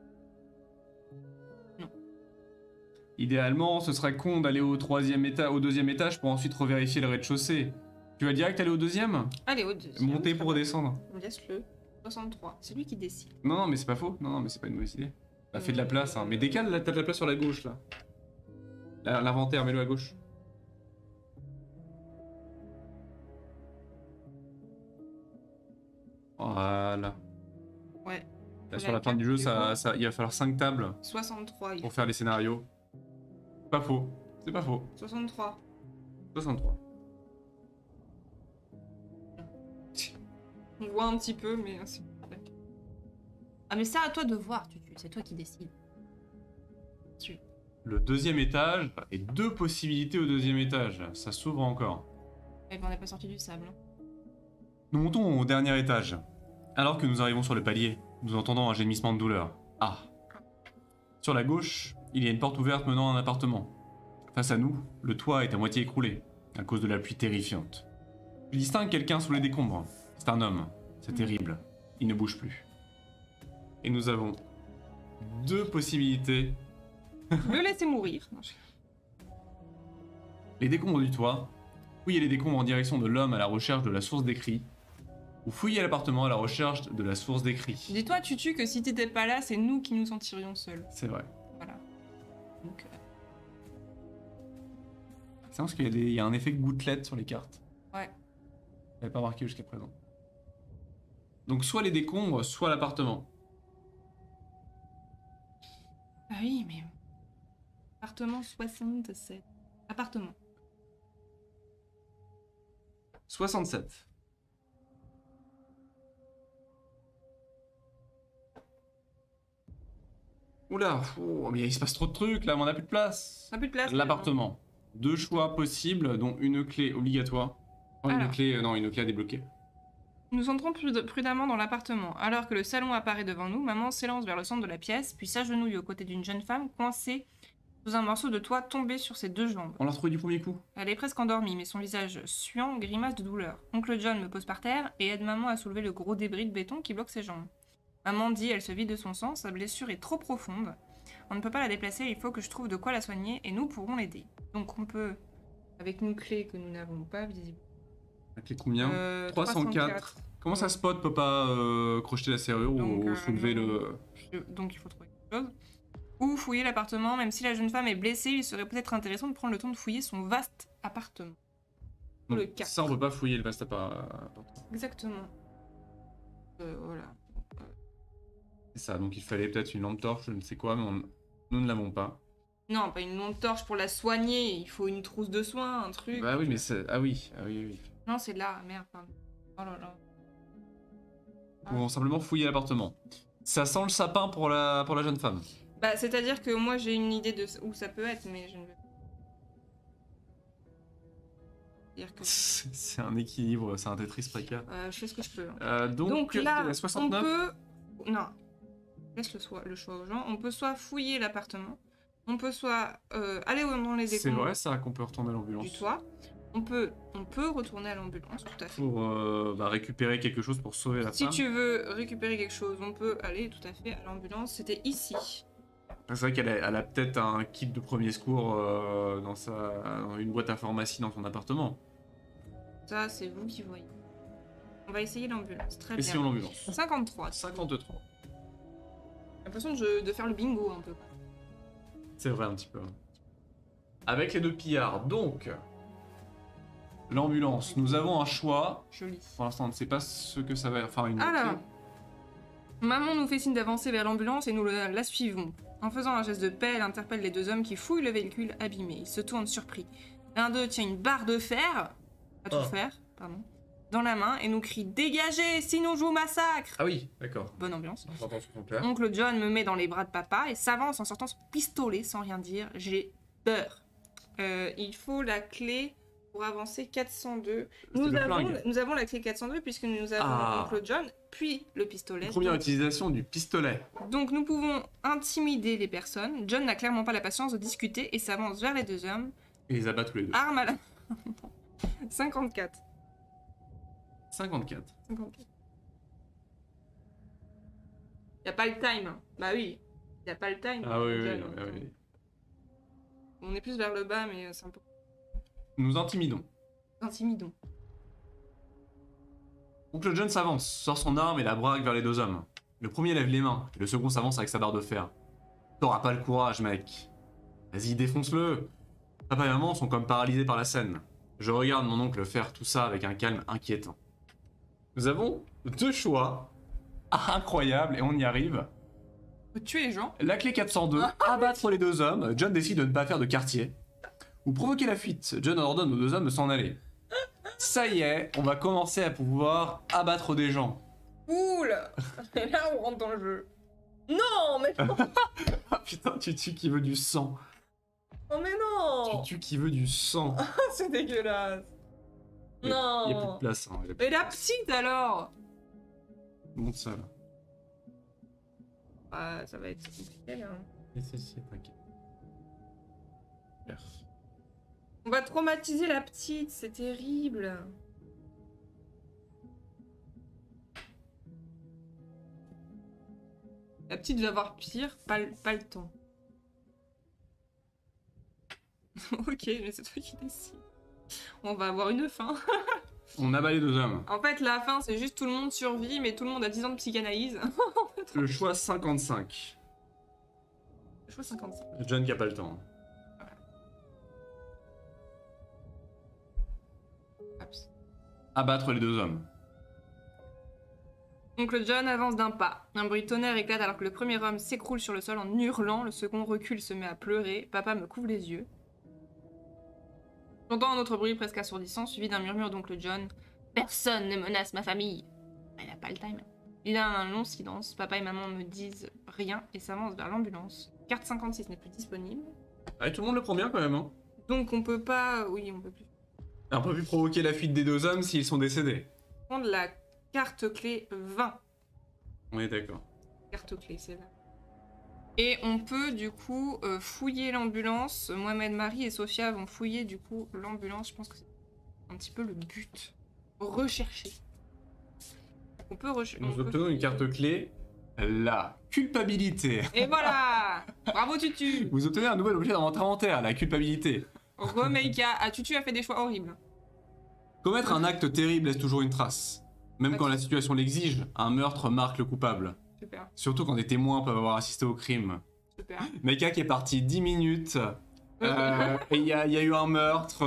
Non. Idéalement, ce serait con d'aller au deuxième étage pour ensuite revérifier le rez-de-chaussée. Tu vas direct aller au deuxième? Allez, au deuxième. Monter pour redescendre. Laisse-le. 63. C'est lui qui décide. Non, non, mais c'est pas faux. Non, non, mais c'est pas une mauvaise idée. T'as fait de la place, hein. Mais décale, là, t'as de la place sur la gauche, là. L'inventaire, mets-le à gauche. Voilà. Ouais. Là, sur la fin du jeu, il va falloir 5 tables 63. pour faire les scénarios. Pas faux. C'est pas faux. 63. 63. On voit un petit peu, mais c'est... Ah, mais ça, à toi de voir, Tutu. C'est toi qui décides. Le deuxième étage, et 2 possibilités au deuxième étage. Ça s'ouvre encore. Et on n'est pas sorti du sable. Nous montons au dernier étage. Alors que nous arrivons sur le palier, nous entendons un gémissement de douleur. Ah. Sur la gauche, il y a une porte ouverte menant à un appartement. Face à nous, le toit est à moitié écroulé, à cause de la pluie terrifiante. Je distingue quelqu'un sous les décombres. C'est un homme. C'est terrible. Il ne bouge plus. Et nous avons 2 possibilités. Le laisser mourir. Les décombres du toit. Fouiller les décombres en direction de l'homme à la recherche de la source des cris. Ou fouiller l'appartement à la recherche de la source des cris. Dis-toi, Tutu, que si t'étais pas là, c'est nous qui nous en tirions seuls. C'est vrai. Voilà. Donc, C'est parce qu'il y a un effet gouttelette sur les cartes. Ouais. J'avais pas marqué jusqu'à présent. Donc soit les décombres, soit l'appartement. Ah oui, mais... Appartement 67. Appartement. 67. Oula, mais il se passe trop de trucs là, mais on n'a plus de place. On a plus de place. L'appartement. 2 choix possibles, dont une clé obligatoire. Oh, une clé à débloquer. Nous entrons prudemment dans l'appartement. Alors que le salon apparaît devant nous, maman s'élance vers le centre de la pièce, puis s'agenouille aux côtés d'une jeune femme coincée sous un morceau de toit tombé sur ses 2 jambes. On l'a retrouvé du premier coup. Elle est presque endormie, mais son visage suant grimace de douleur. Oncle John me pose par terre et aide maman à soulever le gros débris de béton qui bloque ses jambes. Maman dit elle se vide de son sang, sa blessure est trop profonde. On ne peut pas la déplacer, il faut que je trouve de quoi la soigner et nous pourrons l'aider. Donc on peut, avec une clé que nous n'avons pas visible. La clé combien 304. Comment ça spot peut pas crocheter la serrure ou soulever le... Donc il faut trouver quelque chose. Ou fouiller l'appartement, même si la jeune femme est blessée, il serait peut-être intéressant de prendre le temps de fouiller son vaste appartement. Donc, le 4. ça on peut pas fouiller le vaste appartement. Exactement. Voilà. C'est ça, donc il fallait peut-être une lampe torche, je ne sais quoi, mais nous ne l'avons pas. Non, pas une lampe torche pour la soigner, il faut une trousse de soins, un truc. Bah oui, mais c'est... Ah oui, oui. Non, c'est là, merde, pardon. Oh là là. Pour simplement fouiller l'appartement. Ça sent le sapin pour la jeune femme. Bah, c'est-à-dire que moi j'ai une idée de où ça peut être, mais je ne veux dire que... C'est un équilibre, c'est un Tetris précaire. je fais ce que je peux. Donc là, 69. on peut... Non. Laisse le choix aux gens. On peut soit fouiller l'appartement, on peut soit aller dans les C'est décombres vrai ça qu'on peut retourner à l'ambulance. du toit. On peut retourner à l'ambulance, tout à fait. Pour récupérer quelque chose pour sauver la Si femme. tu veux récupérer quelque chose, on peut aller tout à fait à l'ambulance. C'était ici. C'est vrai qu'elle a peut-être un kit de premier secours dans une boîte à pharmacie dans son appartement. Ça, c'est vous qui voyez. On va essayer l'ambulance. Très bien. Essayons l'ambulance. 53. 53. J'ai l'impression de faire le bingo un peu. C'est vrai un petit peu. Avec les 2 pillards, donc... L'ambulance, nous avons un choix. Joli. Pour l'instant, on ne sait pas ce que ça va... Enfin, une... Alors, maman nous fait signe d'avancer vers l'ambulance et nous la suivons. En faisant un geste de paix, elle interpelle les 2 hommes qui fouillent le véhicule abîmé. Ils se tournent surpris. L'un d'eux tient une barre de fer, pas tout fer, pardon, dans la main et nous crie « Dégagez, sinon je vous massacre !» Ah oui, d'accord. Bonne ambiance. Clair. Oncle John me met dans les bras de papa et s'avance en sortant son pistolet sans rien dire. J'ai peur. Il faut la clé pour avancer 402. Nous avons la clé 402 puisque nous avons Oncle John, puis le pistolet. Première utilisation du pistolet. Donc nous pouvons intimider les personnes. John n'a clairement pas la patience de discuter et s'avance vers les 2 hommes. Et les abat tous les 2. Arme à la... 54. 54. 54. Y a pas le time. Bah oui. Y a pas le time. Ah oui, John, oui. On est plus vers le bas, mais c'est un peu... Nous intimidons. Intimidons. Oncle John s'avance, sort son arme et la braque vers les 2 hommes. Le premier lève les mains, et le second s'avance avec sa barre de fer. T'auras pas le courage, mec. Vas-y, défonce-le. Papa et maman sont comme paralysés par la scène. Je regarde mon oncle faire tout ça avec un calme inquiétant. Nous avons 2 choix incroyables, et on y arrive. Faut tuer les gens. La clé 402, abattre les 2 hommes. John décide de ne pas faire de quartier. Ou provoquer la fuite. John ordonne aux 2 hommes de s'en aller. Ça y est, on va commencer à pouvoir abattre des gens. Cool. Et là, on rentre dans le jeu. Non, mais non. Ah putain, tu tues qui veut du sang. Oh, mais non. Tu tues qui veut du sang. C'est dégueulasse. Non. Il n'y a plus de place. Hein, Mais la petite, alors. Monte ça, là. Ah, ça va être compliqué, là. Si, t'inquiète. On va traumatiser la petite, c'est terrible. La petite va avoir pire, pas le temps. Ok, mais c'est toi qui décides. On va avoir une fin. On abat les 2 hommes. En fait, la fin, c'est juste tout le monde survit, mais tout le monde a 10 ans de psychanalyse. Le choix 55. Le choix 55. John qui a pas le temps. Abattre les 2 hommes. Oncle John avance d'un pas. Un bruit de tonnerre éclate alors que le premier homme s'écroule sur le sol en hurlant. Le second recule, se met à pleurer. Papa me couvre les yeux. J'entends un autre bruit presque assourdissant, suivi d'un murmure d'Oncle John. Personne ne menace ma famille. Il n'a pas le time. Il y a un long silence. Papa et maman me disent rien et s'avancent vers l'ambulance. Carte 56 n'est plus disponible. Ah, tout le monde le prend bien quand même, hein. Donc on peut pas... Oui, on peut plus. On peut plus provoquer la fuite des 2 hommes s'ils sont décédés. Prendre la carte clé 20. On est d'accord. Carte clé, c'est là. Et on peut du coup fouiller l'ambulance. Mohamed, Marie et Sophia vont fouiller du coup l'ambulance. Je pense que c'est un petit peu le but. Rechercher. On peut rechercher. Nous obtenons une carte clé. La culpabilité. Et voilà. Bravo Tutu. Vous obtenez un nouvel objet dans votre inventaire, la culpabilité. Romeika, Tutu a fait des choix horribles. Commettre un acte terrible laisse toujours une trace. Même quand la situation l'exige, un meurtre marque le coupable. Super. Surtout quand des témoins peuvent avoir assisté au crime. Super. Meika qui est parti 10 minutes, et il y a eu un meurtre,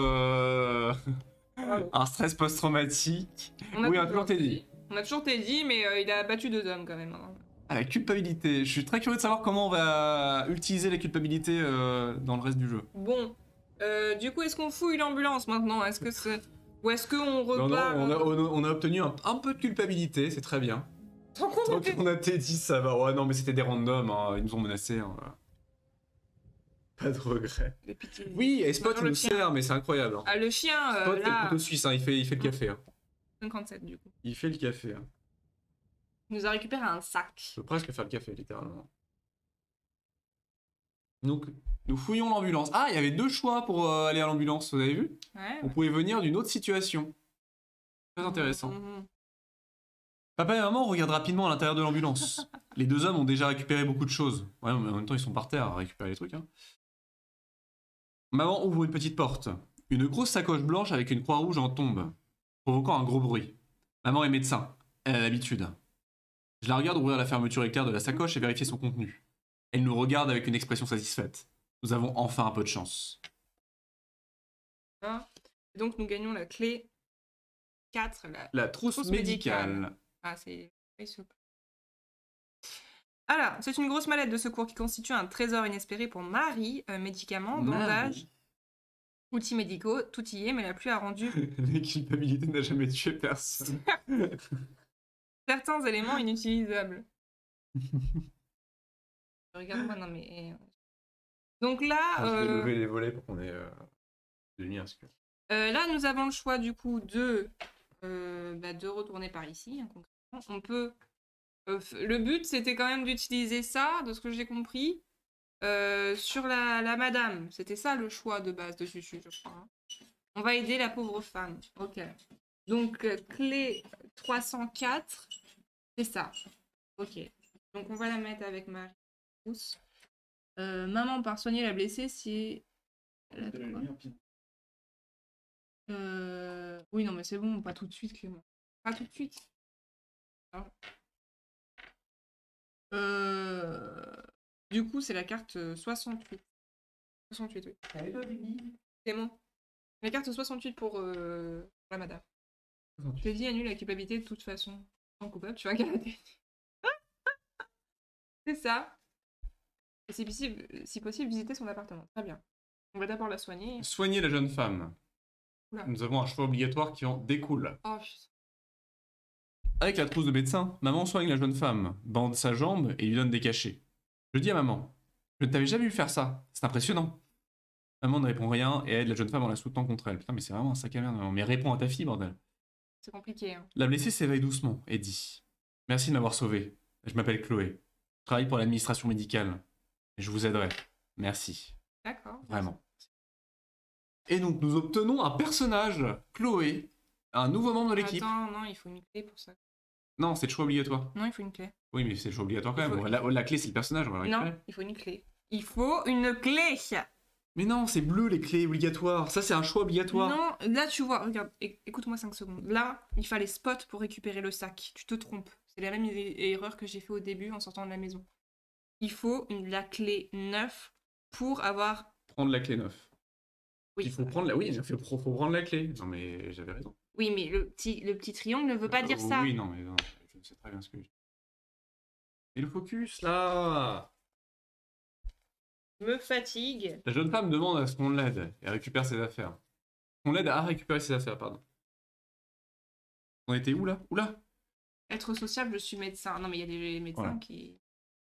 un stress post-traumatique. Oui, on a toujours Teddy. On a toujours Teddy, mais il a battu 2 hommes quand même. Hein. Ah, la culpabilité. Je suis très curieux de savoir comment on va utiliser la culpabilité dans le reste du jeu. Bon, du coup, est-ce qu'on fouille l'ambulance maintenant? Est-ce que c'est... Ou est-ce qu'on repart... Non, on a obtenu un peu de culpabilité, c'est très bien. Tant qu'on a Teddy, ça va. Ouais, non, mais c'était des randoms, hein. Ils nous ont menacés. Hein. Pas de regret. Oui, et Spot nous sert, mais c'est incroyable. Hein. Ah, le chien, Spot, c'est là... le couteau suisse, hein. Il fait le café. Hein. 57, du coup. Il fait le café. Hein. Il nous a récupéré un sac. Je peux presque faire le café, littéralement. Donc, nous fouillons l'ambulance. Ah, il y avait 2 choix pour aller à l'ambulance, vous avez vu? Ouais. On pouvait venir d'une autre situation. Très intéressant. Papa et maman regardent rapidement à l'intérieur de l'ambulance. Les deux hommes ont déjà récupéré beaucoup de choses. Ouais, mais en même temps, ils sont par terre à récupérer les trucs. Hein. Maman ouvre une petite porte. Une grosse sacoche blanche avec une croix rouge en tombe, provoquant un gros bruit. Maman est médecin. Elle a l'habitude. Je la regarde ouvrir la fermeture éclair de la sacoche et vérifier son contenu. Elle nous regarde avec une expression satisfaite. Nous avons enfin un peu de chance. Donc nous gagnons la clé 4, la trousse médicale. Ah, c'est souple. Alors, c'est une grosse mallette de secours qui constitue un trésor inespéré pour Marie. Médicaments, bandages, outils médicaux, tout y est, mais la pluie a rendu... La culpabilité n'a jamais tué personne. certains éléments inutilisables. Regarde-moi, non mais... Donc là... Je vais lever les volets pour qu'on ait de lumière. Là, nous avons le choix du coup de retourner par ici, hein, concrètement. On peut... le but, c'était quand même d'utiliser ça, de ce que j'ai compris, sur la madame. C'était ça le choix de base de Chuchu, je crois. Hein. On va aider la pauvre femme. Ok. Donc, clé 304, c'est ça. Ok. Donc, on va la mettre avec Marie. Maman part soigner la blessée si... Oui, non, mais c'est bon, pas tout de suite, Clément. Pas tout de suite. Alors... Du coup, c'est la carte 68. 68, oui. Clément. La carte 68 pour la madame. Je t'ai dit, annule la culpabilité de toute façon. En coupable, tu vas garder. C'est ça. Et si possible, visiter son appartement. Très bien. On va d'abord la soigner. Soigner la jeune femme. Oula. Nous avons un choix obligatoire qui en découle. Oh, putain. Avec la trousse de médecin, maman soigne la jeune femme, bande sa jambe et lui donne des cachets. Je dis à maman, je ne t'avais jamais vu faire ça, c'est impressionnant. Maman ne répond rien et aide la jeune femme en la soutenant contre elle. Putain, mais c'est vraiment un sac à merde, maman. Mais réponds à ta fille, bordel. C'est compliqué, hein. La blessée s'éveille doucement et dit, merci de m'avoir sauvé. Je m'appelle Chloé. Je travaille pour l'administration médicale. Et je vous aiderai. Merci. D'accord. Vraiment. Et donc, nous obtenons un personnage, Chloé, un nouveau membre de l'équipe. Attends, non, il faut une clé pour ça. Non, c'est le choix obligatoire. Non, il faut une clé. Oui, mais c'est le choix obligatoire quand Il même. faut- La clé, c'est le personnage, on va la récupérer. Non, il faut une clé. Il faut une clé. Mais non, c'est bleu les clés obligatoires. Ça, c'est un choix obligatoire. Non, là, tu vois, regarde, écoute-moi 5 secondes. Là, il fallait spot pour récupérer le sac. Tu te trompes. C'est la même erreur que j'ai fait au début en sortant de la maison. Il faut la clé 9 pour avoir... Prendre la clé 9. Oui, Il faut prendre la... Oui, faut prendre la clé. Non, mais j'avais raison. oui, mais le petit triangle ne veut pas dire ça. Oui, non, mais non, je sais très bien ce que je dis. Et le focus, là. Me fatigue. La jeune femme demande à ce qu'on l'aide et récupère ses affaires. On l'aide à récupérer ses affaires, pardon. On était où, là? Oula. Être sociable, je suis médecin. Non, mais il y a des médecins Voilà. qui...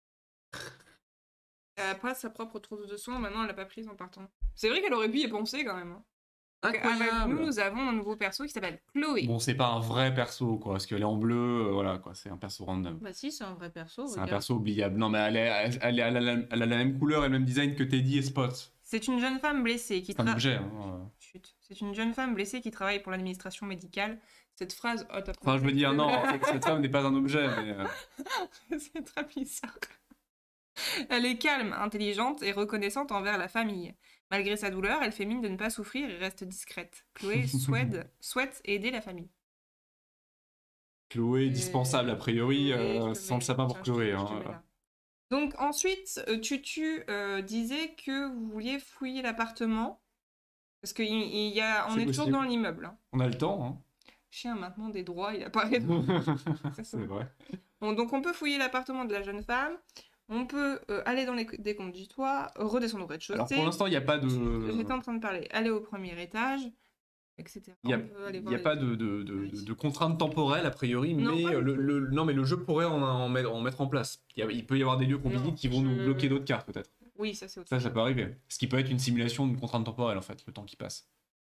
Elle a pas sa propre trousse de soins, maintenant elle l'a pas prise en partant. C'est vrai qu'elle aurait pu y penser quand même. Hein. Donc, avec nous avons un nouveau perso qui s'appelle Chloé. Bon, c'est pas un vrai perso, quoi, parce qu'elle est en bleu, voilà, quoi, c'est un perso random. Bah si, c'est un vrai perso. C'est un regarde. perso oubliable. Non, mais elle a la même couleur et le même design que Teddy et Spot. C'est une jeune femme blessée qui C'est un objet. Hein. Chut. C'est une jeune femme blessée qui travaille pour l'administration médicale. Cette phrase... Oh, t'as Enfin, je veux dire, non, cette femme n'est pas un objet, mais... C'est très bizarre. Elle est calme, intelligente et reconnaissante envers la famille. Malgré sa douleur, elle fait mine de ne pas souffrir et reste discrète. Chloé souhaite aider la famille. Chloé, dispensable a priori, Chloé, sans le sapin pour tiens, Chloé. je te mets Hein. là. Donc ensuite, Tutu disait que vous vouliez fouiller l'appartement. Parce qu'on est toujours possible. dans l'immeuble. Hein. On a le temps, hein. Chien a maintenant des droits, il apparaît. C'est vrai. Bon, donc on peut fouiller l'appartement de la jeune femme. On peut aller dans les décombres du toit, redescendre au rez-de-chaussée. Alors pour l'instant, il n'y a pas de... J'étais en train de parler. Aller au premier étage, etc. Il n'y a pas de contrainte temporelle, a priori, Non, mais, pas du non, mais le jeu pourrait en mettre en place. Il peut y avoir des lieux qu'on Non, visite qui vont nous bloquer d'autres cartes, peut-être. Oui, ça c'est autre chose. Ça peut arriver. Ce qui peut être une simulation d'une contrainte temporelle, en fait, le temps qui passe.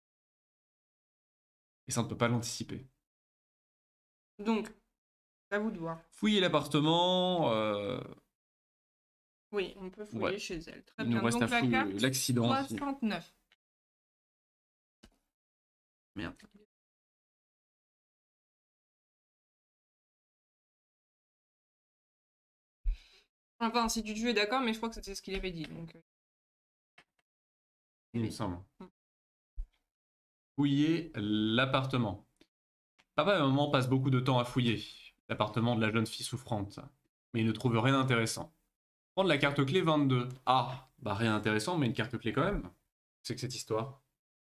Et ça, on ne peut pas l'anticiper. Donc, à vous de voir. Fouiller l'appartement... Oui, on peut fouiller Ouais. chez elle. Très Il bien. nous reste Donc à la fouiller carte l'accident. 69. Merde. Enfin, si tu es d'accord, mais je crois que c'était ce qu'il avait dit. Donc... Il me semble. Fouiller l'appartement. Papa et maman passent beaucoup de temps à fouiller l'appartement de la jeune fille souffrante, mais ils ne trouvent rien d'intéressant. Prendre la carte clé 22. Ah, bah rien d'intéressant, mais une carte clé quand même. C'est que cette histoire.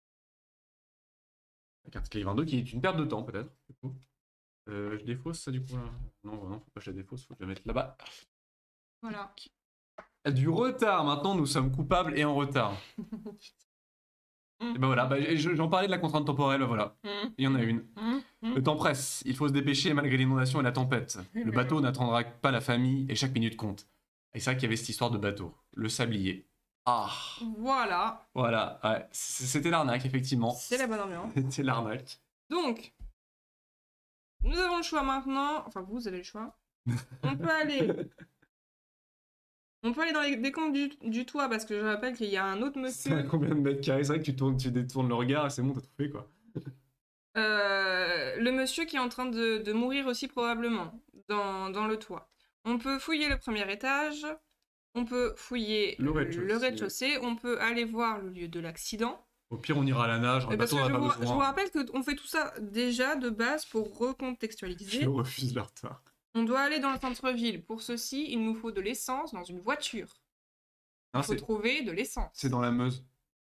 La carte clé 22 qui est une perte de temps peut-être. Du coup. Je défausse ça du coup là. Non, non, faut pas que je la défausse, faut que je la mette là-bas. Voilà. Du retard, maintenant nous sommes coupables et en retard. Et ben voilà, j'en parlais de la contrainte temporelle, voilà. Il y en a une. Le temps presse, il faut se dépêcher malgré l'inondation et la tempête. Le bateau n'attendra pas la famille et chaque minute compte. Et c'est vrai qu'il y avait cette histoire de bateau. Le sablier. Ah. Voilà. Voilà, ouais. C'était l'arnaque, effectivement. C'est la bonne ambiance. C'était l'arnaque. Donc, nous avons le choix maintenant. Enfin, vous avez le choix. On peut aller... On peut aller dans les décombres du toit, parce que je rappelle qu'il y a un autre C'est monsieur... à combien de mètres carrés? C'est vrai que tu détournes le regard et c'est bon, t'as trouvé quoi. Le monsieur qui est en train de mourir aussi probablement dans le toit. On peut fouiller le premier étage, on peut fouiller Le le rez-de-chaussée, on peut aller voir le lieu de l'accident. Au pire, on ira à la nage, un Parce bateau que n'a pas je besoin. vous rappelle qu'on fait tout ça déjà de base pour recontextualiser. Je refuse le retard. On doit aller dans le centre-ville. Pour ceci, il nous faut de l'essence dans une voiture. Non, Il faut trouver de l'essence. c'est dans la Meuse.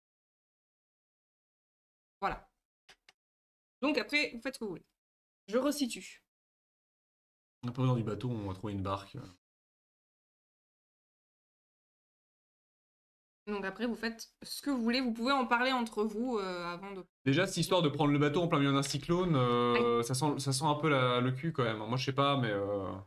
Voilà. Donc après, vous faites ce que vous voulez. Je resitue. On n'a pas besoin du bateau, on va trouver une barque. Donc après, vous faites ce que vous voulez. Vous pouvez en parler entre vous avant de... Déjà, cette histoire de prendre le bateau en plein milieu d'un cyclone, ça sent un peu le cul quand même. Moi, je sais pas, mais...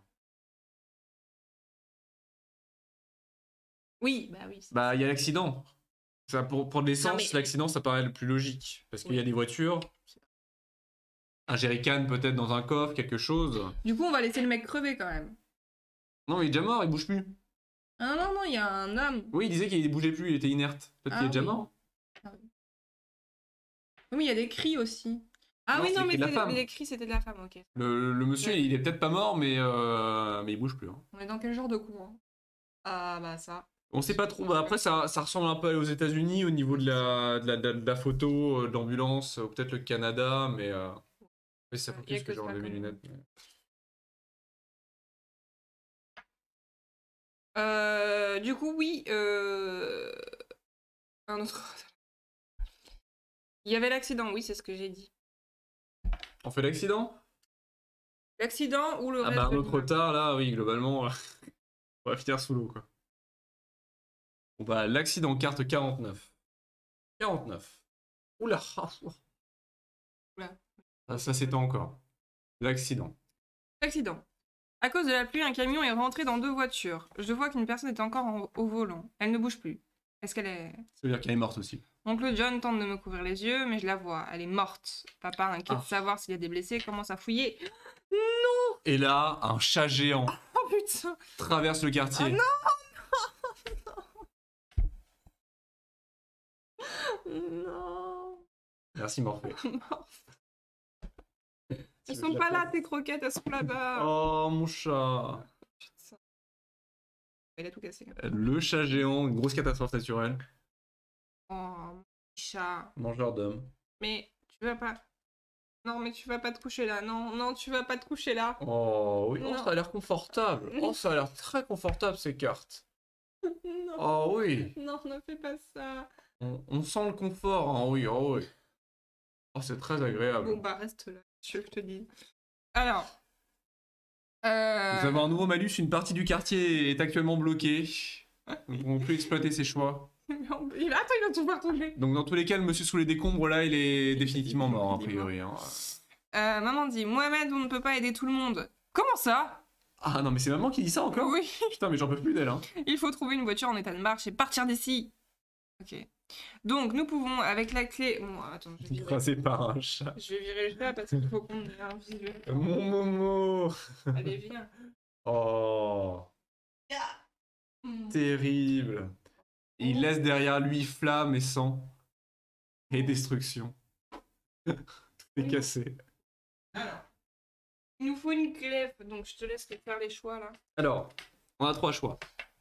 Oui, bah oui. Bah, il y a l'accident. Pour de l'essence, Non, mais- l'accident, ça paraît le plus logique. Parce qu'il y a des voitures, un jerrycan peut-être dans un coffre, quelque chose. Du coup, on va laisser le mec crever quand même. Non, il est déjà mort, il bouge plus. Ah non, non, il y a un homme. Oui, il disait qu'il bougeait plus, il était inerte. Peut-être qu'il est déjà oui. mort. Oui, mais il y a des cris aussi. Ah Non, oui, c'est non, les mais cris de la femme. les cris, c'était de la femme, ok. Le monsieur, Ouais. il est peut-être pas mort, mais il bouge plus. Hein. On est dans quel genre de courant? Ah bah ça. On sait pas trop. Bah, après, ça ressemble un peu aux États-Unis au niveau de la photo, de l'ambulance, ou peut-être le Canada, mais. Oui, ça Il y a focus que que j'ai ça enlevé mes comme- lunettes. Du coup, oui. Un autre. Il y avait l'accident, oui, c'est ce que j'ai dit. On fait l'accident? L'accident ou le Ah reste bah un de autre l'immeuble. retard là, oui, globalement, on va finir sous l'eau quoi. Bon bah l'accident, carte 49. 49. Oula. Oula. Ça s'étend encore. L'accident. Accident. À cause de la pluie, un camion est rentré dans deux voitures. Je vois qu'une personne est encore au volant. Elle ne bouge plus. Est-ce qu'elle est... Ça veut dire qu'elle est morte aussi. Oncle John tente de me couvrir les yeux, mais je la vois. Elle est morte. Papa, inquiet de savoir s'il y a des blessés, commence à fouiller. Non! Et là, un chat géant Oh putain! traverse le quartier. Oh non! Non! Merci Morphée. Elles sont pas là, tes croquettes, elles sont là-bas. Oh mon chat. Putain. Il a tout cassé. Le chat géant, une grosse catastrophe naturelle. Oh, mon petit chat. Mangeur d'hommes. Mais tu vas pas... Non, mais tu vas pas te coucher là. Non, non, tu vas pas te coucher là. Oh oui, oh, Non. ça a l'air confortable. Oh, ça a l'air très confortable ces cartes. Non. Oh oui. Non, ne fais pas ça. On sent le confort, hein, oui, oh oui. Oh, c'est très agréable. Bon, bah reste là, je te dis. Alors. Nous avons un nouveau malus, une partie du quartier est actuellement bloquée. Nous ne pouvons plus exploiter ses choix. Attends, il va tout faire tomber. Donc dans tous les cas, le monsieur sous les décombres, là, il est définitivement mort, a priori. Hein. Maman dit, Mohamed, on ne peut pas aider tout le monde. Comment ça? Ah non, mais c'est maman qui dit ça encore? Oui, Putain, mais j'en peux plus d'elle. Hein. il faut trouver une voiture en état de marche et partir d'ici. Ok. Donc, nous pouvons, avec la clé... Bon, attends, je vais virer, Écrasé par un chat. je vais virer le chat parce qu'il faut qu'on ait un visuel. Mon Momo. Allez, viens. Oh, Mm. terrible. Il laisse derrière lui flamme et sang. Et destruction. Tout est cassé. Alors, il nous faut une clé, donc je te laisse faire les choix là. Alors, on a trois choix.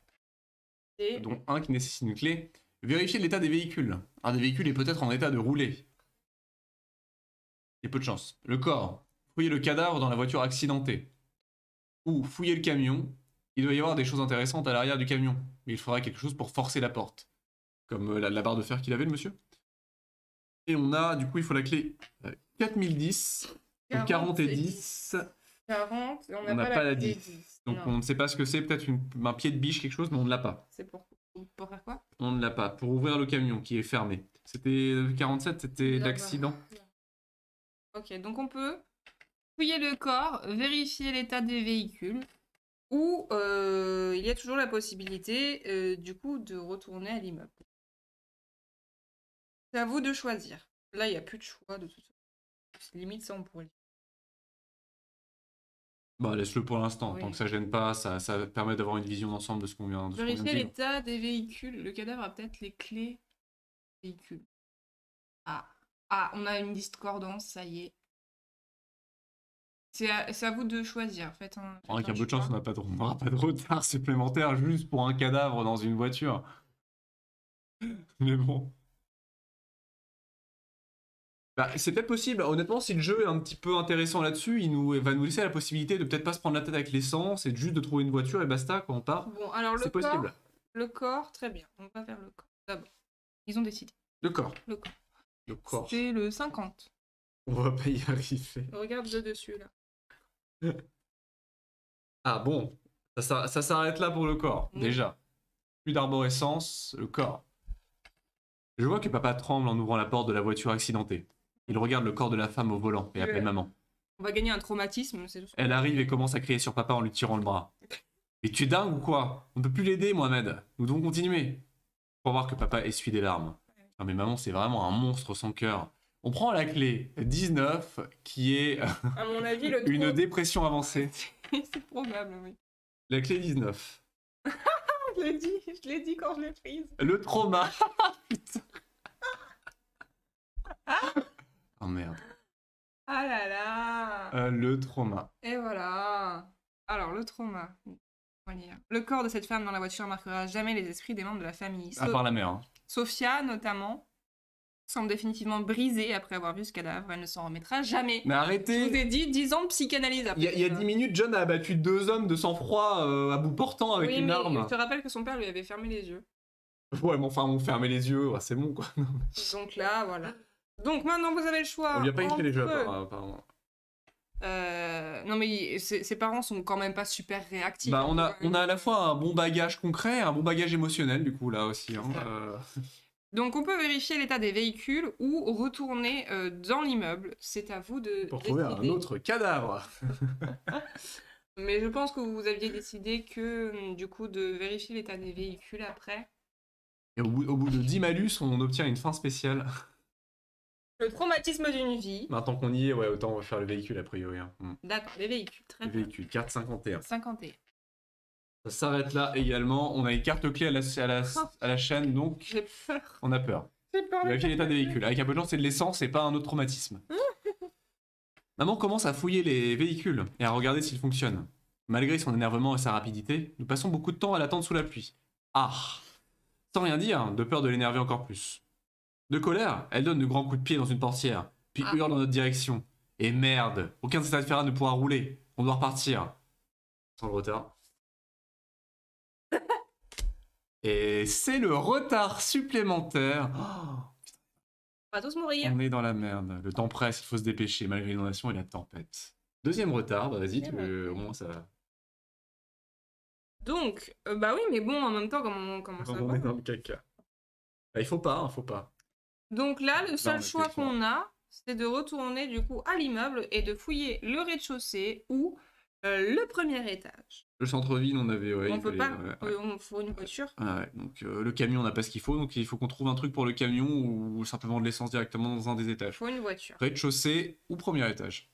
Et dont un qui nécessite une clé. Vérifiez l'état des véhicules. Un des véhicules est peut-être en état de rouler. Il y a peu de chance. Le corps. Fouillez le cadavre dans la voiture accidentée. Ou fouillez le camion. Il doit y avoir des choses intéressantes à l'arrière du camion. Mais il faudra quelque chose pour forcer la porte. Comme la barre de fer qu'il avait, le monsieur. Et on a, du coup, il faut la clé 4010. Donc 40 et 10. 40, et on On n'a n'a pas la clé 10. Donc Non. on ne sait pas ce que c'est. Peut-être un pied de biche, quelque chose, mais on ne l'a pas. C'est pour faire quoi? On ne l'a pas. Pour ouvrir le camion qui est fermé. C'était 47, c'était Là-bas. l'accident. Ok, donc on peut fouiller le corps, vérifier l'état des véhicules, ou il y a toujours la possibilité, du coup, de retourner à l'immeuble. C'est à vous de choisir. Là, il n'y a plus de choix de toute façon. Limite, ça, on pourrait le dire. Bah laisse-le pour l'instant. Oui. Tant que ça gêne pas, ça permet d'avoir une vision d'ensemble de ce qu'on vient de Vérifier dire. l'état des véhicules. Le cadavre a peut-être les clés des véhicules. Ah, on a une discordance, ça y est. C'est à vous de choisir. Faites un. Avec faites un peu de chance, choix. on n'aura pas de retard supplémentaire juste pour un cadavre dans une voiture. Mais bon. Bah, c'est peut-être possible. Honnêtement, si le jeu est un petit peu intéressant là-dessus, va nous laisser la possibilité de peut-être pas se prendre la tête avec l'essence et juste de trouver une voiture et basta quand on part. Bon, alors C'est possible. Le corps, très bien. On va faire le corps. D'abord. Ils ont décidé. Le corps. Le corps. Le corps. C'est le 50. On va pas y arriver. Regarde le dessus là. Ah bon, ça s'arrête là pour le corps, Mm. déjà. Plus d'arborescence, le corps. Je vois que papa tremble en ouvrant la porte de la voiture accidentée. Il regarde le corps de la femme au volant et appelle maman. On va gagner un traumatisme, c'est tout. Elle arrive et commence à crier sur papa en lui tirant le bras. Mais tu es dingue ou quoi? On ne peut plus l'aider, Mohamed. Nous devons continuer. Pour voir que papa essuie des larmes. Non mais maman, c'est vraiment un monstre sans cœur. On prend la clé 19, qui est À mon avis, le une dépression avancée. c'est probable, oui. La clé 19. Je l'ai dit quand je l'ai prise. Le trauma. Putain. Oh merde. Ah là là. Le trauma. Et voilà. Alors, le trauma. On va lire. Le corps de cette femme dans la voiture marquera jamais les esprits des membres de la famille. À part la mère. Hein. Sophia, notamment, semble définitivement brisée après avoir vu ce cadavre. Elle ne s'en remettra jamais. Mais Je vous arrêtez. ai dit 10 ans de psychanalyse après. Il y a 10 minutes, John a abattu 2 hommes de sang-froid à bout portant avec Oui, une mais arme. je te rappelle que son père lui avait fermé les yeux. Ouais, mais enfin, on fermait les yeux, ouais, c'est bon quoi. Non, mais- Donc là, voilà. Donc maintenant, vous avez le choix. On lui a pas écrit les jeux, entre- apparemment. Non mais ses parents sont quand même pas super réactifs. Bah, on a à la fois un bon bagage concret, un bon bagage émotionnel, du coup, là aussi. Hein. Donc on peut vérifier l'état des véhicules ou retourner dans l'immeuble. C'est à vous de Pour trouver un décider. autre cadavre. Mais je pense que vous aviez décidé que du coup de vérifier l'état des véhicules après. Et au bout de 10 malus, on obtient une fin spéciale. Le traumatisme d'une vie. Maintenant qu'on y est, ouais, autant on va faire le véhicule a priori. Hein. D'accord, les véhicules, très Le bien. véhicule, carte 51. 51. Ça s'arrête là également. On a une carte clé à la chaîne, donc J'ai peur. on a peur. J'ai peur. Vérifier l'état des véhicules. Avec un peu de chance, c'est de l'essence et pas un autre traumatisme. Maman commence à fouiller les véhicules et à regarder s'ils fonctionnent. Malgré son énervement et sa rapidité, nous passons beaucoup de temps à l'attendre sous la pluie. Ah! Sans rien dire, de peur de l'énerver encore plus. De colère, elle donne de grands coups de pied dans une portière, puis hurle dans notre direction. Et merde, aucun de ces affaires ne pourra rouler. On doit repartir. Sans le retard. Et c'est le retard supplémentaire. Oh, On va tous mourir. on est dans la merde. Le temps presse, il faut se dépêcher malgré l'inondation et la tempête. Deuxième retard, bah vas-y, au moins ça. Donc, bah oui, mais bon, en même temps, comment ça On va est dans le caca. Bah, il faut pas, hein, faut pas. Donc là, le seul mais choix c'est fort. qu'on a, c'est de retourner du coup à l'immeuble et de fouiller le rez-de-chaussée ou le premier étage. Le centre-ville, on avait. Ouais, On il peut fallait- pas, ouais, ouais. on faut une voiture. Ah ouais, donc le camion, on n'a pas ce qu'il faut, donc il faut qu'on trouve un truc pour le camion ou simplement de l'essence directement dans un des Il étages. faut une voiture. Rez-de-chaussée ou premier étage.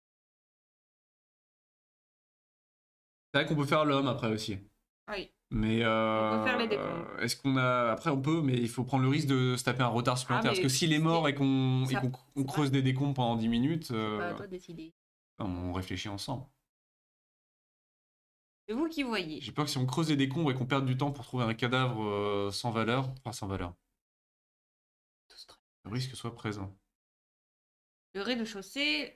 C'est vrai qu'on peut faire l'homme après aussi. Ah oui. Mais On peut faire les décombres. est-ce qu'on a. Après, on peut, mais il faut prendre le risque de se taper un retard supplémentaire. Ah, mais Parce que s'il est mort et qu'on ça- c'est creuse des décombres pendant 10 minutes, Pas à toi de décider. on réfléchit ensemble. C'est vous qui voyez. J'ai peur que si on creuse les décombres et qu'on perde du temps pour trouver un cadavre sans valeur, enfin sans valeur, le risque soit présent. Le rez-de-chaussée...